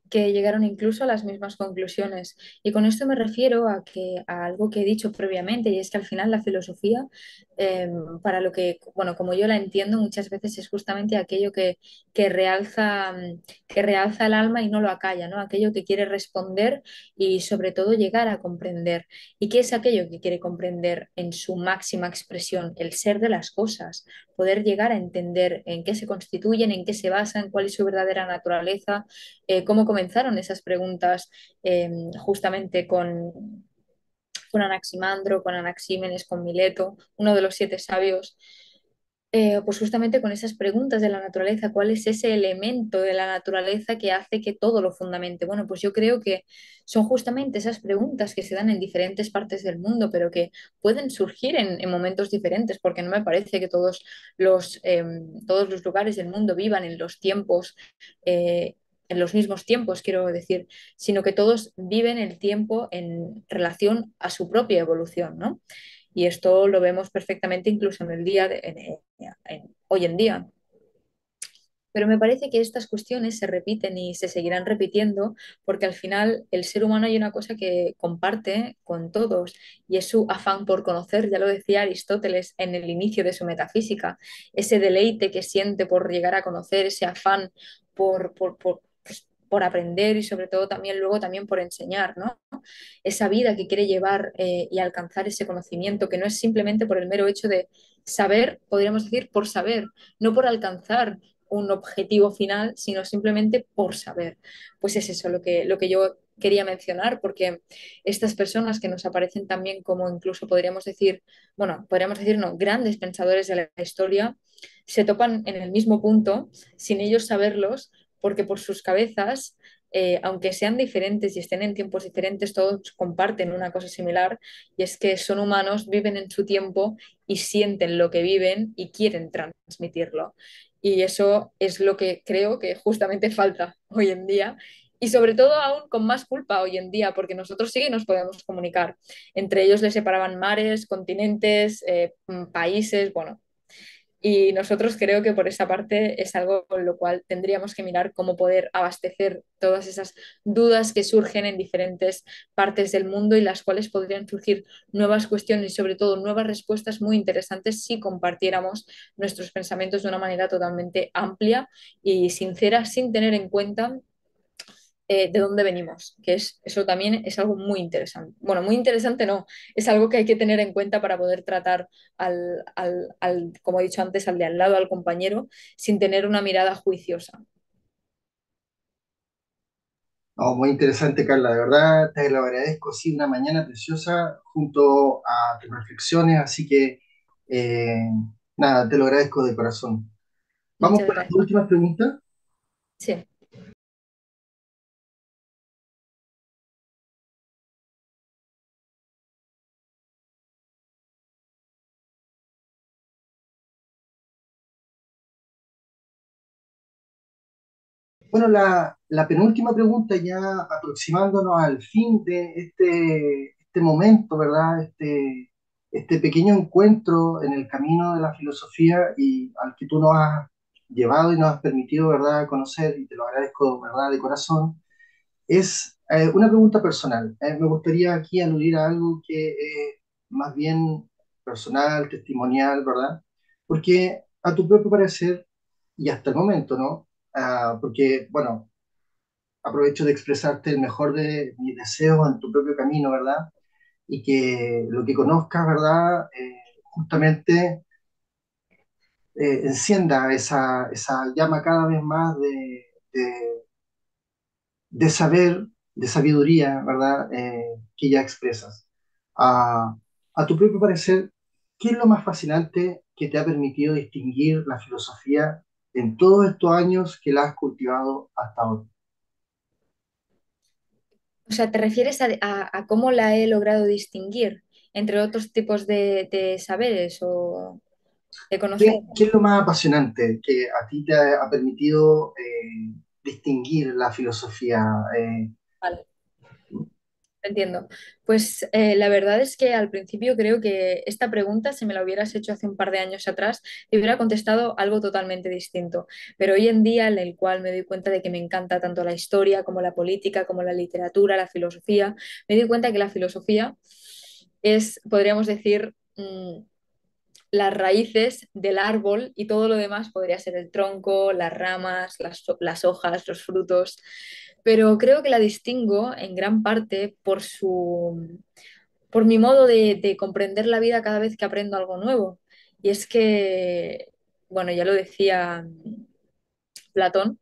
A: que llegaron incluso a las mismas conclusiones. Y con esto me refiero a, que, a algo que he dicho previamente, y es que al final la filosofía, eh, para lo que, bueno, como yo la entiendo, muchas veces es justamente aquello que, que realza, mm, que realza el alma y no lo acalla, ¿no? Aquello que quiere responder y sobre todo llegar a comprender. ¿Y qué es aquello que quiere comprender en su máxima expresión? El ser de las cosas, poder llegar a entender en qué se constituyen, en qué se basan, cuál es su verdadera naturaleza, eh, cómo comenzaron esas preguntas eh, justamente con, con Anaximandro, con Anaxímenes, con Mileto, uno de los siete sabios. Eh, pues justamente con esas preguntas de la naturaleza, ¿cuál es ese elemento de la naturaleza que hace que todo lo fundamente? Bueno, pues yo creo que son justamente esas preguntas que se dan en diferentes partes del mundo, pero que pueden surgir en, en momentos diferentes, porque no me parece que todos los, eh, todos los lugares del mundo vivan en los tiempos, eh, en los mismos tiempos, quiero decir, sino que todos viven el tiempo en relación a su propia evolución, ¿no? Y esto lo vemos perfectamente incluso en el día de, en- en- hoy en día. Pero me parece que estas cuestiones se repiten y se seguirán repitiendo porque al final el ser humano hay una cosa que comparte con todos y es su afán por conocer, ya lo decía Aristóteles en el inicio de su metafísica, ese deleite que siente por llegar a conocer, ese afán por, por, por, pues, por aprender y sobre todo también luego también por enseñar, ¿no? Esa vida que quiere llevar eh, y alcanzar ese conocimiento, que no es simplemente por el mero hecho de saber, podríamos decir, por saber, no por alcanzar un objetivo final, sino simplemente por saber. Pues es eso lo que, lo que yo quería mencionar, porque estas personas que nos aparecen también como incluso podríamos decir, bueno, podríamos decir, no, grandes pensadores de la historia, se topan en el mismo punto sin ellos saberlos, porque por sus cabezas, eh, aunque sean diferentes y estén en tiempos diferentes, todos comparten una cosa similar, y es que son humanos, viven en su tiempo y sienten lo que viven y quieren transmitirlo. Y eso es lo que creo que justamente falta hoy en día. Y sobre todo aún con más culpa hoy en día, porque nosotros sí que nos podemos comunicar. Entre ellos les separaban mares, continentes, eh, países, bueno, y nosotros creo que por esa parte es algo con lo cual tendríamos que mirar cómo poder abastecer todas esas dudas que surgen en diferentes partes del mundo y las cuales podrían surgir nuevas cuestiones y sobre todo nuevas respuestas muy interesantes si compartiéramos nuestros pensamientos de una manera totalmente amplia y sincera sin tener en cuenta eh, de dónde venimos, que es, eso también es algo muy interesante. Bueno, muy interesante no, es algo que hay que tener en cuenta para poder tratar al, al, al, como he dicho antes, al de al lado, al compañero, sin tener una mirada juiciosa.
H: No, muy interesante, Carla, de verdad te lo agradezco, sí, una mañana preciosa junto a tus reflexiones, así que eh, nada, te lo agradezco de corazón. Vamos
A: Muchas
H: con las
A: gracias.
H: últimas preguntas.
A: Sí.
H: Bueno, la, la penúltima pregunta, ya aproximándonos al fin de este, este momento, ¿verdad? Este, este pequeño encuentro en el camino de la filosofía y al que tú nos has llevado y nos has permitido, ¿verdad?, conocer, y te lo agradezco, ¿verdad?, de corazón, es eh, una pregunta personal. Eh, me gustaría aquí aludir a algo que es más bien personal, testimonial, ¿verdad? Porque a tu propio parecer, y hasta el momento, ¿no? Ah, porque, bueno, aprovecho de expresarte el mejor de mis deseos en tu propio camino, ¿verdad? Y que lo que conozcas, ¿verdad? Eh, justamente eh, encienda esa, esa llama cada vez más de, de, de saber, de sabiduría, ¿verdad? Eh, que ya expresas. A, a tu propio parecer, ¿qué es lo más fascinante que te ha permitido distinguir la filosofía en todos estos años que la has cultivado hasta ahora?
A: O sea, ¿te refieres a, a- a cómo la he logrado distinguir entre otros tipos de, de saberes o de
H: ¿Qué,
A: conocer?
H: qué es lo más apasionante que a ti te ha, ha permitido eh, distinguir la filosofía? Eh,
A: Vale. Entiendo. Pues eh, la verdad es que al principio creo que esta pregunta, si me la hubieras hecho hace un par de años atrás, te hubiera contestado algo totalmente distinto. Pero hoy en día, en el cual me doy cuenta de que me encanta tanto la historia como la política, como la literatura, la filosofía, me doy cuenta que la filosofía es, podríamos decir, mm, las raíces del árbol y todo lo demás podría ser el tronco, las ramas, las, las hojas, los frutos, pero creo que la distingo en gran parte por su, por mi modo de, de comprender la vida cada vez que aprendo algo nuevo. Y es que, bueno, ya lo decía Platón,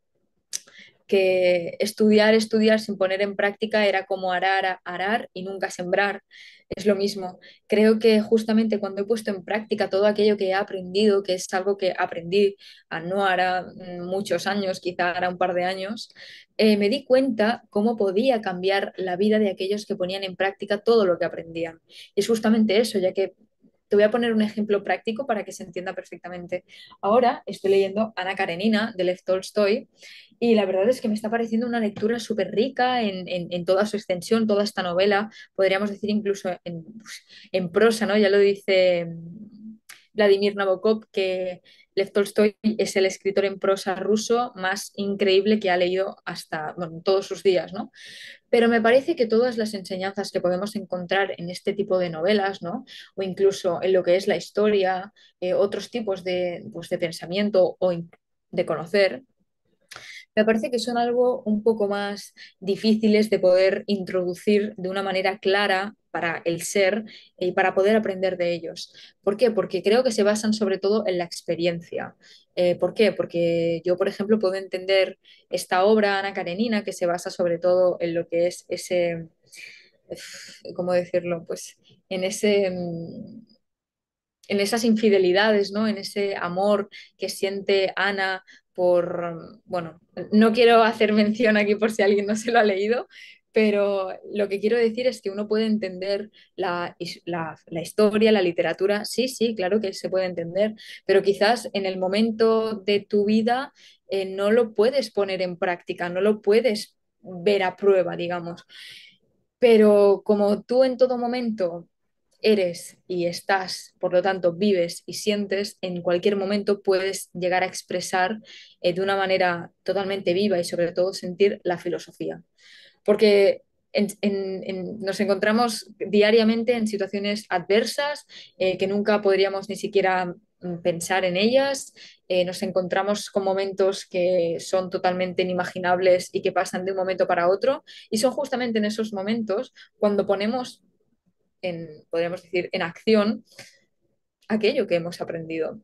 A: que estudiar, estudiar sin poner en práctica era como arar, arar y nunca sembrar. Es lo mismo. Creo que justamente cuando he puesto en práctica todo aquello que he aprendido, que es algo que aprendí a no hará mm, muchos años, quizá hará un par de años, eh, me di cuenta cómo podía cambiar la vida de aquellos que ponían en práctica todo lo que aprendían. Y es justamente eso, ya que te voy a poner un ejemplo práctico para que se entienda perfectamente. Ahora estoy leyendo Ana Karenina de Lev Tolstoy y la verdad es que me está pareciendo una lectura súper rica en, en, en, toda su extensión, toda esta novela, podríamos decir incluso en, pues, en prosa, ¿no? Ya lo dice mm, Vladimir Nabokov, que Lev Tolstoy es el escritor en prosa ruso más increíble que ha leído hasta, bueno, todos sus días, ¿no? Pero me parece que todas las enseñanzas que podemos encontrar en este tipo de novelas, ¿no? O incluso en lo que es la historia, eh, otros tipos de, pues, de pensamiento o de conocer, me parece que son algo un poco más difíciles de poder introducir de una manera clara para el ser y para poder aprender de ellos. ¿Por qué? Porque creo que se basan sobre todo en la experiencia. Eh, ¿por qué? Porque yo, por ejemplo, puedo entender esta obra Ana Karenina que se basa sobre todo en lo que es ese, ¿cómo decirlo? Pues en ese mm, en esas infidelidades, ¿no? En ese amor que siente Ana por, bueno, no quiero hacer mención aquí por si alguien no se lo ha leído, pero lo que quiero decir es que uno puede entender la, la, la historia, la literatura, sí, sí, claro que se puede entender, pero quizás en el momento de tu vida eh, no lo puedes poner en práctica, no lo puedes ver a prueba, digamos. Pero como tú en todo momento eres y estás, por lo tanto, vives y sientes, en cualquier momento puedes llegar a expresar eh, de una manera totalmente viva y sobre todo sentir la filosofía. Porque en- en- en- nos encontramos diariamente en situaciones adversas eh, que nunca podríamos ni siquiera mm, pensar en ellas. Eh, nos encontramos con momentos que son totalmente inimaginables y que pasan de un momento para otro. Y son justamente en esos momentos cuando ponemos en, podríamos decir, en acción aquello que hemos aprendido.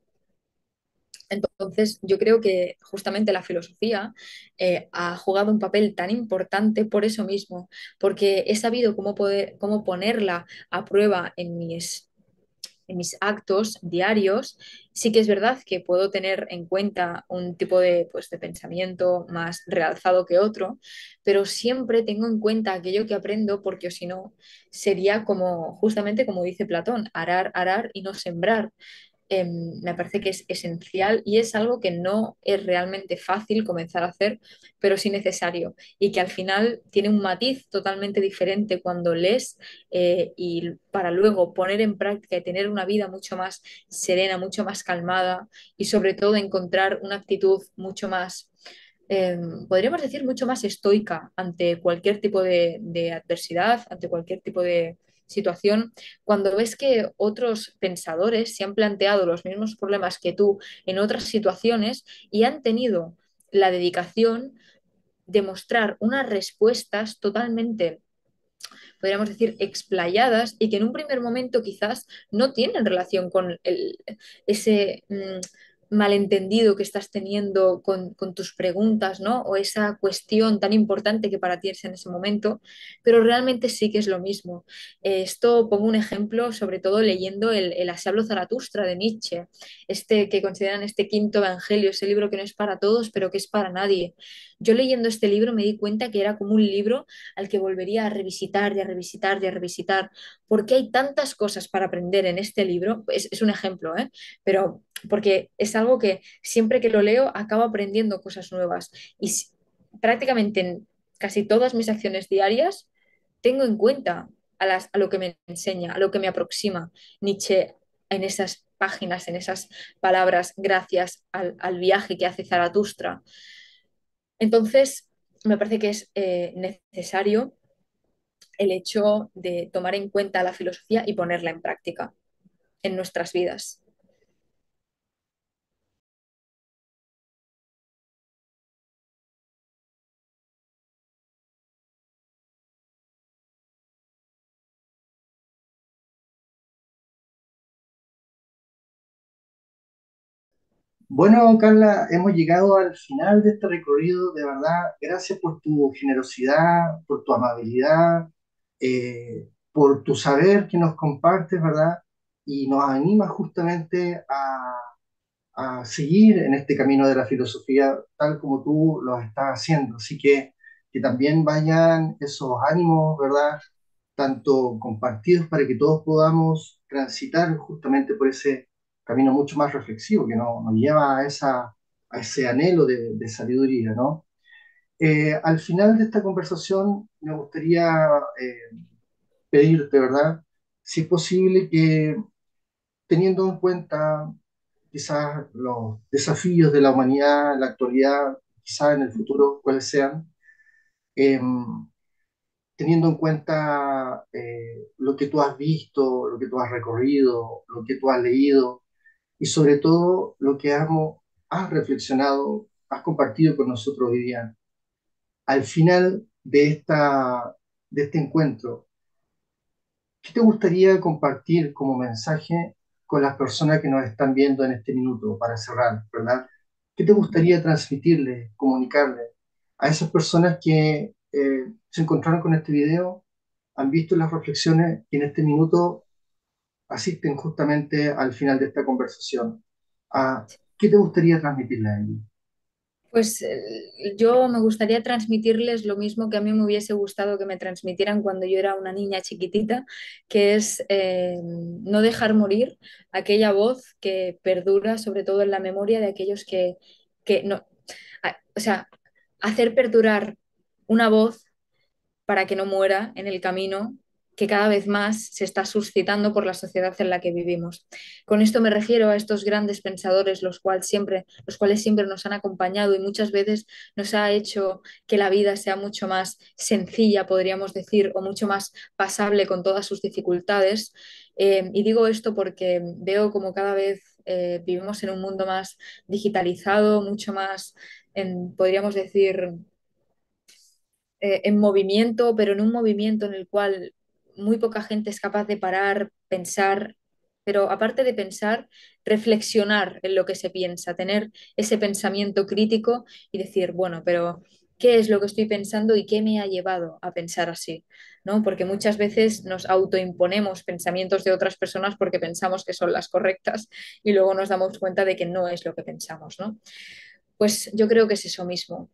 A: Entonces, yo creo que justamente la filosofía eh, ha jugado un papel tan importante por eso mismo, porque he sabido cómo, poder, cómo ponerla a prueba en mis, en mis actos diarios. Sí que es verdad que puedo tener en cuenta un tipo de, pues, de pensamiento más realzado que otro, pero siempre tengo en cuenta aquello que aprendo porque o si no sería como, justamente como dice Platón, arar, arar y no sembrar. Eh, me parece que es esencial y es algo que no es realmente fácil comenzar a hacer, pero sí necesario y que al final tiene un matiz totalmente diferente cuando lees eh, y para luego poner en práctica y tener una vida mucho más serena, mucho más calmada y sobre todo encontrar una actitud mucho más, eh, podríamos decir, mucho más estoica ante cualquier tipo de, de adversidad, ante cualquier tipo de situación, cuando ves que otros pensadores se han planteado los mismos problemas que tú en otras situaciones y han tenido la dedicación de mostrar unas respuestas totalmente, podríamos decir, explayadas y que en un primer momento quizás no tienen relación con el, ese mmm, malentendido que estás teniendo con, con, tus preguntas, ¿no? O esa cuestión tan importante que para ti es en ese momento, pero realmente sí que es lo mismo. Eh, esto pongo un ejemplo, sobre todo leyendo el, el Así habló Zaratustra de Nietzsche, este que consideran este quinto evangelio, ese libro que no es para todos, pero que es para nadie. Yo leyendo este libro me di cuenta que era como un libro al que volvería a revisitar y a revisitar y a revisitar, porque hay tantas cosas para aprender en este libro, es, es un ejemplo, ¿eh? Pero porque es algo que siempre que lo leo acabo aprendiendo cosas nuevas y prácticamente en casi todas mis acciones diarias tengo en cuenta a, las, a lo que me enseña, a lo que me aproxima Nietzsche en esas páginas, en esas palabras, gracias al, al viaje que hace Zaratustra. Entonces, me parece que es eh, necesario el hecho de tomar en cuenta la filosofía y ponerla en práctica en nuestras vidas.
H: Bueno, Carla, hemos llegado al final de este recorrido. De verdad, gracias por tu generosidad, por tu amabilidad, eh, por tu saber que nos compartes, ¿verdad? Y nos anima justamente a, a seguir en este camino de la filosofía tal como tú lo estás haciendo. Así que que también vayan esos ánimos, ¿verdad? Tanto compartidos para que todos podamos transitar justamente por ese camino mucho más reflexivo que nos, nos lleva a, esa, a ese anhelo de, de sabiduría, ¿no? Eh, al final de esta conversación me gustaría eh, pedirte, ¿verdad? Si es posible que teniendo en cuenta quizás los desafíos de la humanidad en la actualidad, quizás en el futuro, cuáles sean, eh, teniendo en cuenta eh, lo que tú has visto, lo que tú has recorrido, lo que tú has leído y sobre todo lo que hemos, has reflexionado, has compartido con nosotros hoy día. Al final de, esta, de este encuentro, ¿qué te gustaría compartir como mensaje con las personas que nos están viendo en este minuto para cerrar, ¿verdad? ¿Qué te gustaría transmitirles, comunicarles a esas personas que eh, se encontraron con este video, han visto las reflexiones y en este minuto asisten justamente al final de esta conversación? Ah, ¿qué te gustaría transmitirles a ellos?
A: Pues eh, yo me gustaría transmitirles lo mismo que a mí me hubiese gustado que me transmitieran cuando yo era una niña chiquitita, que es eh, no dejar morir aquella voz que perdura sobre todo en la memoria de aquellos que, que no, a- o sea, hacer perdurar una voz para que no muera en el camino que cada vez más se está suscitando por la sociedad en la que vivimos. Con esto me refiero a estos grandes pensadores, los, cual siempre, los cuales siempre nos han acompañado y muchas veces nos ha hecho que la vida sea mucho más sencilla, podríamos decir, o mucho más pasable con todas sus dificultades. Eh, y digo esto porque veo como cada vez eh, vivimos en un mundo más digitalizado, mucho más, en, podríamos decir, eh, en movimiento, pero en un movimiento en el cual muy poca gente es capaz de parar, pensar, pero aparte de pensar, reflexionar en lo que se piensa, tener ese pensamiento crítico y decir, bueno, pero ¿qué es lo que estoy pensando y qué me ha llevado a pensar así? ¿No? Porque muchas veces nos autoimponemos pensamientos de otras personas porque pensamos que son las correctas y luego nos damos cuenta de que no es lo que pensamos, ¿no? Pues yo creo que es eso mismo,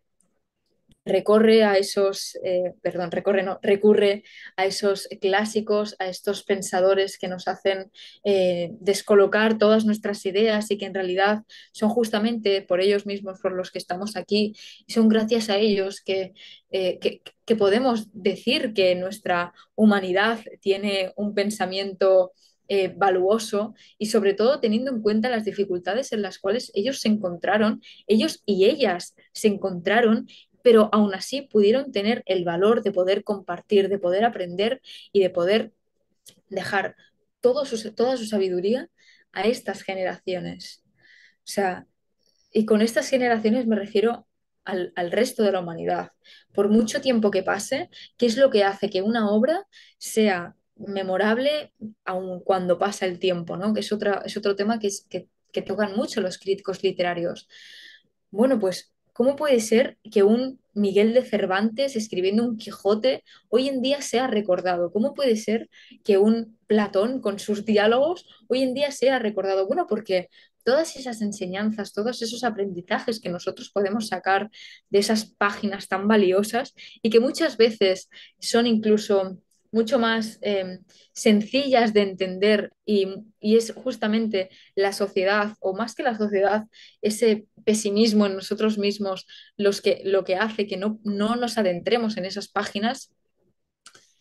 A: recorre a esos, eh, perdón, recorre, no, recurre a esos clásicos, a estos pensadores que nos hacen eh, descolocar todas nuestras ideas y que en realidad son justamente por ellos mismos por los que estamos aquí y son gracias a ellos que, eh, que, que podemos decir que nuestra humanidad tiene un pensamiento eh, valuoso y sobre todo teniendo en cuenta las dificultades en las cuales ellos se encontraron, ellos y ellas se encontraron, pero aún así pudieron tener el valor de poder compartir, de poder aprender y de poder dejar todo su, toda su sabiduría a estas generaciones. O sea, y con estas generaciones me refiero al, al, resto de la humanidad. Por mucho tiempo que pase, ¿qué es lo que hace que una obra sea memorable aun cuando pasa el tiempo? ¿No? Que es, otra, es otro tema que, es, que, que tocan mucho los críticos literarios. Bueno, pues, ¿cómo puede ser que un Miguel de Cervantes escribiendo un Quijote hoy en día sea recordado? ¿Cómo puede ser que un Platón con sus diálogos hoy en día sea recordado? Bueno, porque todas esas enseñanzas, todos esos aprendizajes que nosotros podemos sacar de esas páginas tan valiosas y que muchas veces son incluso mucho más eh, sencillas de entender y, y es justamente la sociedad, o más que la sociedad, ese pesimismo en nosotros mismos los que, lo que hace que no, no nos adentremos en esas páginas,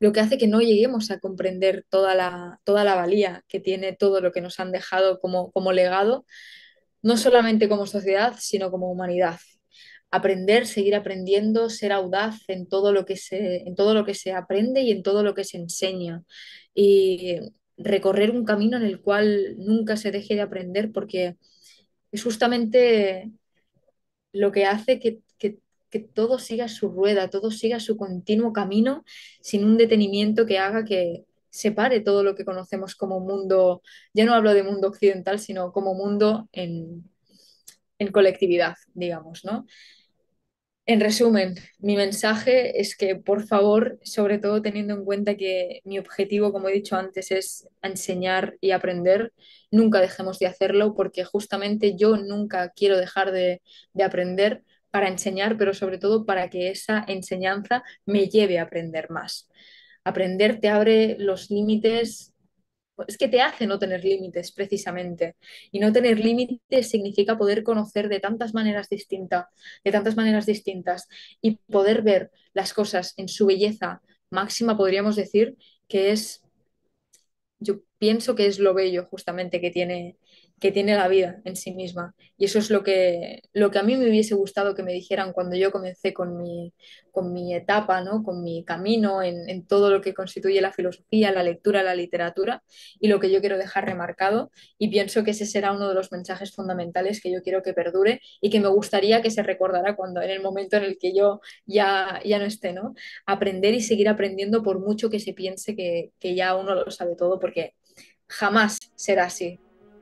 A: lo que hace que no lleguemos a comprender toda la, toda la valía que tiene todo lo que nos han dejado como, como legado, no solamente como sociedad, sino como humanidad. Aprender, seguir aprendiendo, ser audaz en todo lo que se, en todo lo que se aprende y en todo lo que se enseña. Y recorrer un camino en el cual nunca se deje de aprender, porque es justamente lo que hace que, que, que todo siga su rueda, todo siga su continuo camino sin un detenimiento que haga que separe todo lo que conocemos como mundo, ya no hablo de mundo occidental, sino como mundo en, en colectividad, digamos, ¿no? En resumen, mi mensaje es que, por favor, sobre todo teniendo en cuenta que mi objetivo, como he dicho antes, es enseñar y aprender, nunca dejemos de hacerlo porque justamente yo nunca quiero dejar de, de aprender para enseñar, pero sobre todo para que esa enseñanza me lleve a aprender más. Aprender te abre los límites, es que te hace no tener límites precisamente. Y no tener límites significa poder conocer de tantas maneras distintas, de tantas maneras distintas y poder ver las cosas en su belleza máxima, podríamos decir, que es, yo pienso que es lo bello justamente que tiene, que tiene la vida en sí misma. Y eso es lo que, lo que a mí me hubiese gustado que me dijeran cuando yo comencé con mi, con mi etapa, ¿no? Con mi camino en, en todo lo que constituye la filosofía, la lectura, la literatura, y lo que yo quiero dejar remarcado. Y pienso que ese será uno de los mensajes fundamentales que yo quiero que perdure y que me gustaría que se recordara cuando en el momento en el que yo ya, ya no esté, ¿no? Aprender y seguir aprendiendo por mucho que se piense que, que ya uno lo sabe todo, porque jamás será así.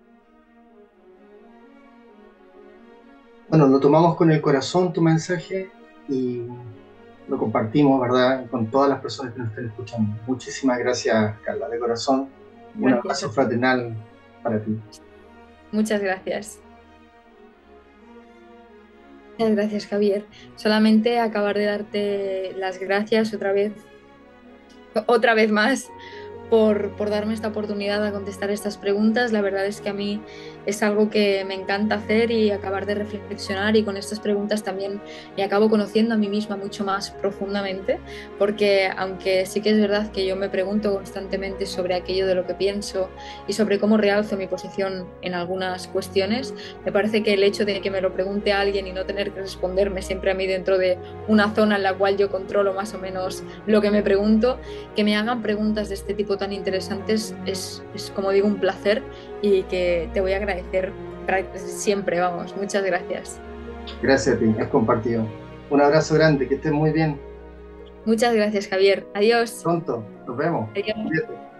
H: Bueno, lo tomamos con el corazón tu mensaje y lo compartimos, ¿verdad?, con todas las personas que nos estén escuchando. Muchísimas gracias, Carla, de corazón. Un
A: Gracias.
H: abrazo fraternal para ti.
A: Muchas gracias. Muchas gracias, Javier. Solamente acabar de darte las gracias otra vez, otra vez más, por, por darme esta oportunidad a contestar estas preguntas. La verdad es que a mí es algo que me encanta hacer y acabar de reflexionar, y con estas preguntas también me acabo conociendo a mí misma mucho más profundamente, porque aunque sí que es verdad que yo me pregunto constantemente sobre aquello de lo que pienso y sobre cómo realzo mi posición en algunas cuestiones, me parece que el hecho de que me lo pregunte a alguien y no tener que responderme siempre a mí dentro de una zona en la cual yo controlo más o menos lo que me pregunto, que me hagan preguntas de este tipo tan interesantes es, es, como digo, un placer, y que te voy a agradecer siempre, vamos. Muchas gracias.
H: Gracias a ti, es compartido. Un abrazo grande, que estés muy bien.
A: Muchas gracias, Javier. Adiós.
H: Pronto, nos vemos.
A: Adiós.
H: Cuídate.